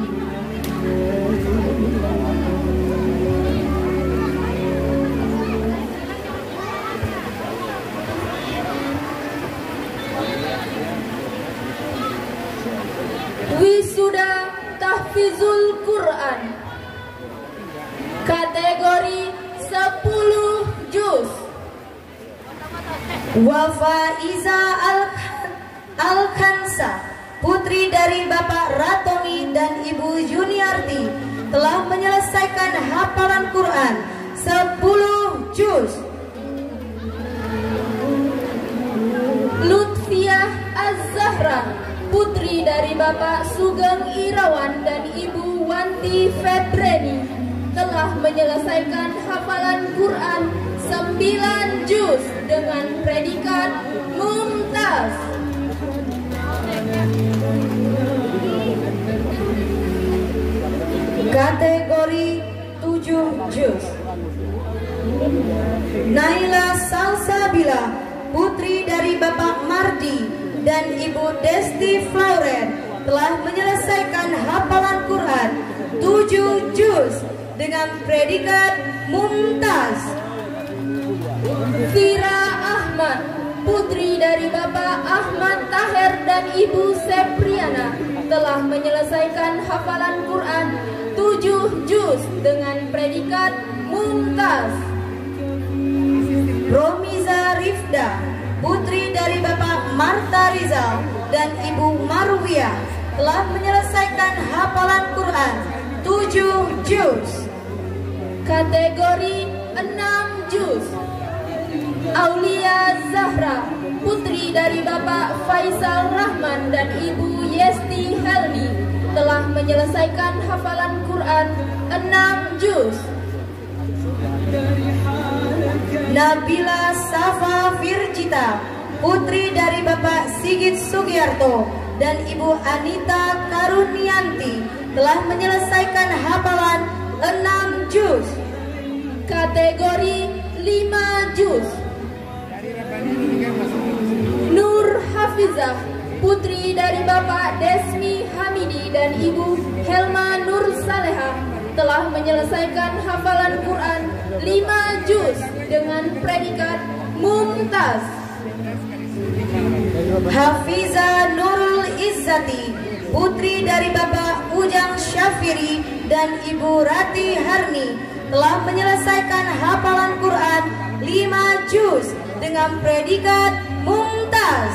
Wisuda Tahfizul Quran kategori 10 juz. Wafa Iza Al-Khansa, putri dari Bapak Ratomi dan Ibu Juniarti, telah menyelesaikan hafalan Quran 10 juz. Lutfiah Az-Zahra, putri dari Bapak Sugeng Irawan dan Ibu Wanti Febreni, telah menyelesaikan hafalan Quran 9 juz dengan predikat mumtaz. Kategori 7 juz. Naila Salsabila, putri dari Bapak Mardi dan Ibu Desti Flauren, telah menyelesaikan hafalan Quran 7 juz dengan predikat mumtaz. Fira Ahmad, putri dari Bapak Ahmad Taher dan Ibu Sepriana, telah menyelesaikan hafalan Quran 7 juz dengan predikat mumtaz. Romiza Rifda, putri dari Bapak Marta Rizal dan Ibu Marwiyah, telah menyelesaikan hafalan Quran 7 juz. Kategori 6 juz. Aulia Zahra, putri dari Bapak Faisal Rahman dan Ibu Yesti Helmi, telah menyelesaikan hafalan Quran 6 juz. Nabila Safa Virjita, putri dari Bapak Sigit Sugiarto dan Ibu Anita Karunianti, telah menyelesaikan hafalan 6 juz. Kategori 5 juz. Nur Hafizah, putri dari Bapak Desmi Hamidi dan Ibu Helma Nur Saleha, telah menyelesaikan hafalan Quran 5 juz dengan predikat mumtaz. Hafiza Nurul Izzati, putri dari Bapak Ujang Syafiri dan Ibu Rati Harni, telah menyelesaikan hafalan Quran 5 juz dengan predikat mumtaz.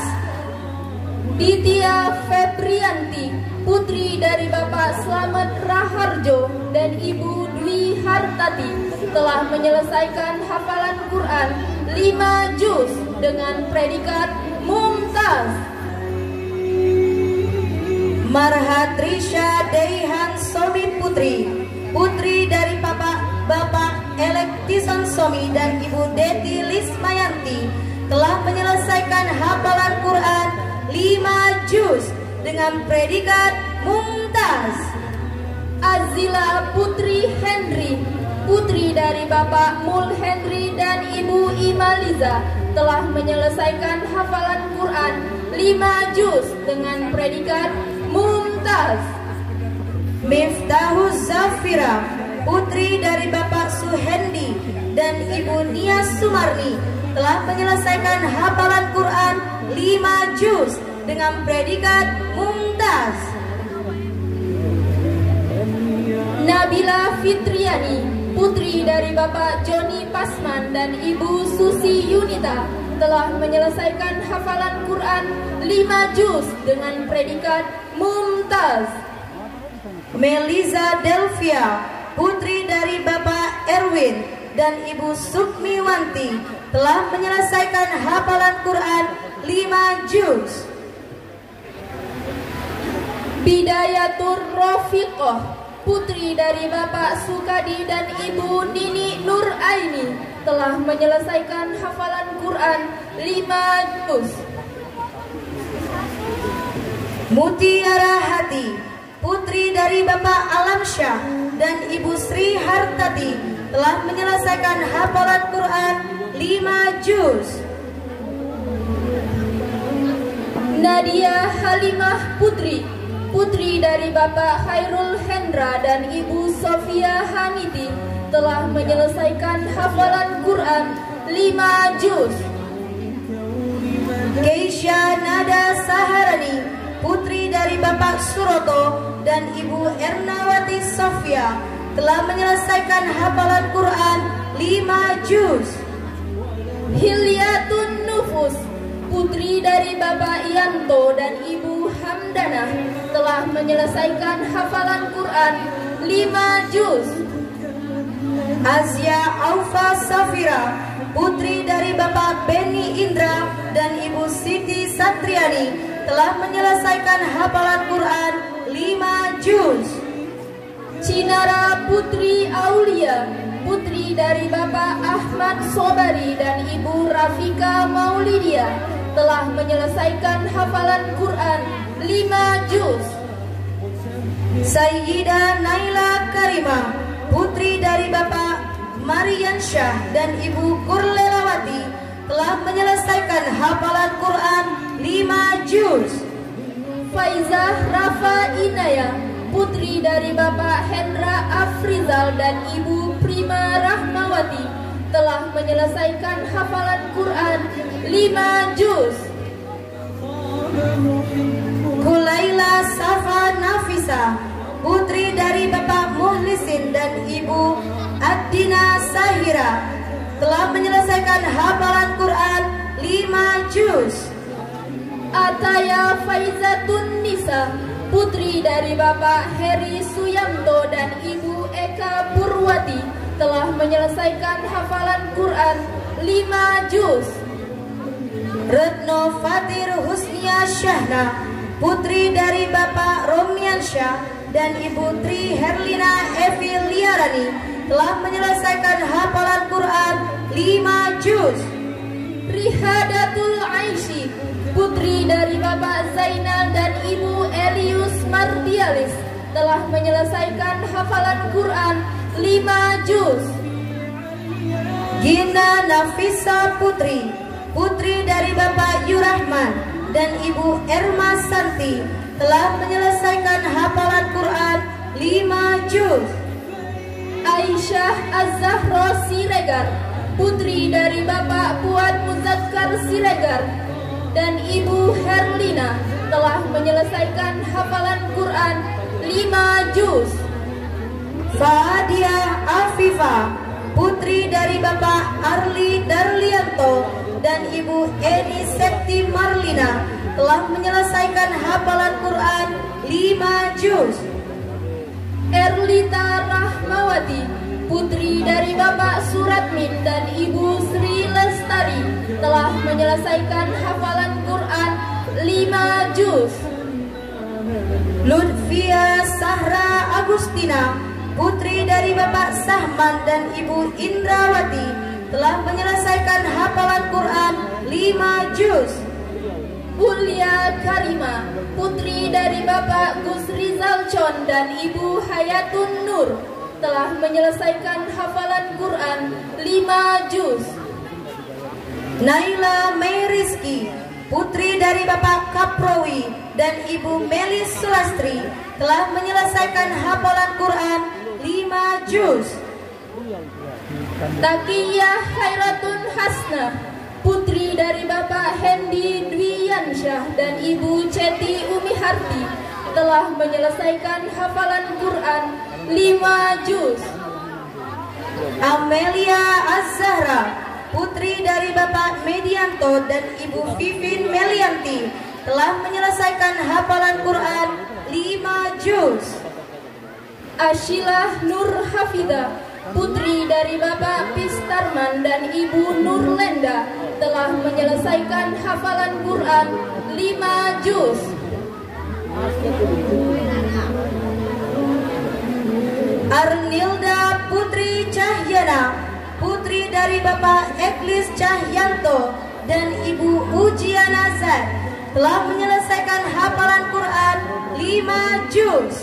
Ditya Febrianti, putri dari Bapak Slamet Raharjo dan Ibu Dwi Hartati, telah menyelesaikan hafalan Quran 5 juz dengan predikat mumtaz. Marhatrisha Deihan Somi Putri, putri dari Bapak Elektison Somi dan Ibu Deti Lismayanti, telah menyelesaikan hafalan Quran 5 juz dengan predikat mumtaz. Azila Putri Henry, putri dari Bapak Mul Henry dan Ibu Imaliza, telah menyelesaikan hafalan Quran 5 juz dengan predikat mumtaz. Miftahuz Zafira, putri dari Bapak Suhendi dan Ibu Nia Sumarni, telah menyelesaikan hafalan Quran 5 juz dengan predikat mumtaz. Nabila Fitriani, putri dari Bapak Joni Pasman dan Ibu Susi Yunita, telah menyelesaikan hafalan Quran 5 juz dengan predikat mumtaz. Meliza Delvia, putri dari Bapak Erwin dan Ibu Sukmiwanti, telah menyelesaikan hafalan Quran 5 juz. Bidayatur Rofiqoh, putri dari Bapak Sukadi dan Ibu Nini Nur Aini, telah menyelesaikan hafalan Quran 5 juz. Mutiara Hati, putri dari Bapak Alamsyah dan Ibu Sri Hartati, telah menyelesaikan hafalan Quran 5 juz. Nadia Halimah Putri, putri dari Bapak Khairul Hendra dan Ibu Sofia Hamidi, telah menyelesaikan hafalan Quran 5 juz. Keisha Nada Saharani, putri dari Bapak Suroto dan Ibu Ernawati Sofia, telah menyelesaikan hafalan Quran 5 juz. Hilyatun Nufus, putri dari Bapak Yanto dan Ibu Hamdanah, telah menyelesaikan hafalan Quran 5 juz. Azia Aufa Safira, putri dari Bapak Beni Indra dan Ibu Siti Satriani, telah menyelesaikan hafalan Quran 5 juz. Cinara Putri Aulia, putri dari Bapak Ahmad Sobari dan Ibu Rafika Maulidia, telah menyelesaikan hafalan Quran 5 juz. Sayyidah Naila Karimah, putri dari Bapak Mariansyah dan Ibu Kurlelawati, telah menyelesaikan hafalan Quran 5 juz. Faizah Rafa Inaya, putri dari Bapak Hendra Afrizal dan Ibu Prima Rahmawati, telah menyelesaikan hafalan Quran 5 juz. Kulaila Safa Nafisa, putri dari Bapak Muhlisin dan Ibu Adina Sahira, telah menyelesaikan hafalan Quran 5 juz. Ataya Faizatun Nisa, putri dari Bapak Heri Suyanto dan Ibu Eka Purwati, telah menyelesaikan hafalan Quran 5 juz. Retno Fatir Husnia Syahna, putri dari Bapak Romiansyah dan Ibu Tri Herlina Evi Liarani, telah menyelesaikan hafalan Quran 5 juz. Rihadatul Aishi, putri dari Bapak Zainal dan Ibu Elius Mardialis, telah menyelesaikan hafalan Quran 5 juz. Gina Nafisa Putri, putri dari Bapak Yurahman dan Ibu Erma Santi, telah menyelesaikan hafalan Quran 5 juz. Aisyah Az-Zahra Siregar, putri dari Bapak Puan Muzakkar Siregar dan Ibu Herlina, telah menyelesaikan hafalan Quran 5 juz. Fahadiah Afifah, putri dari Bapak Arli Darlianto dan Ibu Eni Sekti Marlina, telah menyelesaikan hafalan Quran 5 juz. Erlita Rahmawati, putri dari Bapak Suratmin dan Ibu Sri Lestari telah menyelesaikan hafalan Quran 5 juz. Lutfia Sahra Agustina, putri dari Bapak Sahman dan Ibu Indrawati telah menyelesaikan hafalan Quran 5 juz. Ulia Karima, putri dari Bapak Gus Rizal Con dan Ibu Hayatun Nur telah menyelesaikan hafalan Quran 5 juz. Naila Mayriski, putri dari Bapak Kaprowi dan Ibu Melis Sulastri telah menyelesaikan hafalan Quran 5 juz. Takiyah Khairatun Hasnah, putri dari Bapak Hendi Dwiyansyah dan Ibu Ceti Umiharti telah menyelesaikan hafalan Quran 5 juz. Amelia Az-Zahra, putri dari Bapak Medianto dan Ibu Vivin Melianti telah menyelesaikan hafalan Quran 5 juz. Ashilah Nur Hafidah, putri dari Bapak Pistarman dan Ibu Nurlenda telah menyelesaikan hafalan Quran 5 juz. Arnilda Putri Cahyana, putri dari Bapak Eklis Cahyanto dan Ibu Ujiana Zad telah menyelesaikan hafalan Quran 5 juz.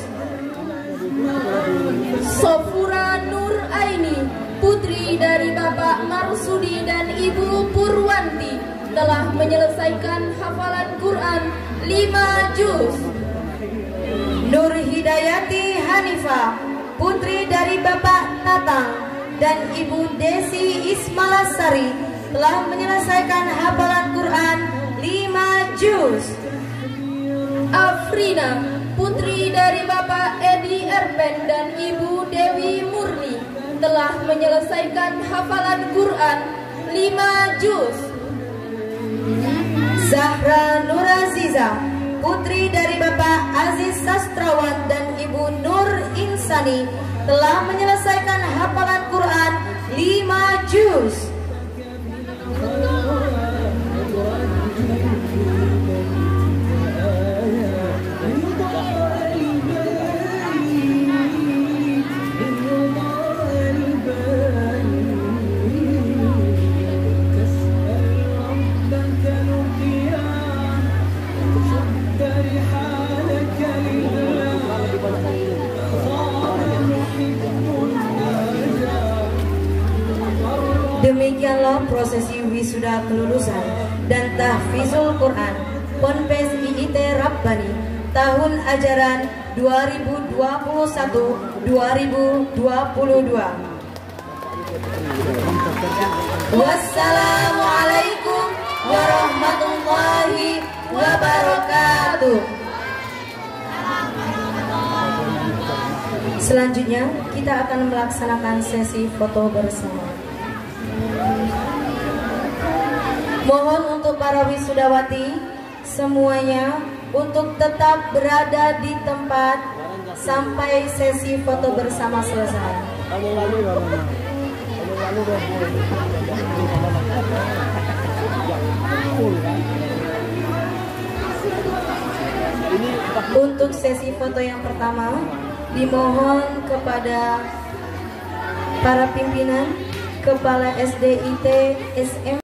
Sofura Nur Aini, putri dari Bapak Marsudi dan Ibu Purwanti telah menyelesaikan hafalan Quran 5 juz. Nur Hidayati Hanifah, putri dari Bapak Tatang dan Ibu Desi Ismalasari telah menyelesaikan hafalan Quran 5 juz. Afrina, putri dari Bapak Edi Erpen dan Ibu Dewi Murni telah menyelesaikan hafalan Quran 5 juz. Zahra Nuraziza, putri dari Bapak Aziz Sastrawan dan Ibu Nur Insani telah menyelesaikan hafalan Quran 5 juz. Demikianlah prosesi wisuda kelulusan dan tahfizul Quran Ponpes IIT Rabbani tahun ajaran 2021-2022. Wassalamualaikum warahmatullahi wabarakatuh. Selanjutnya kita akan melaksanakan sesi foto bersama. Mohon untuk para wisudawati semuanya untuk tetap berada di tempat sampai sesi foto bersama selesai. Untuk sesi foto yang pertama, dimohon kepada para pimpinan, Kepala SDIT SM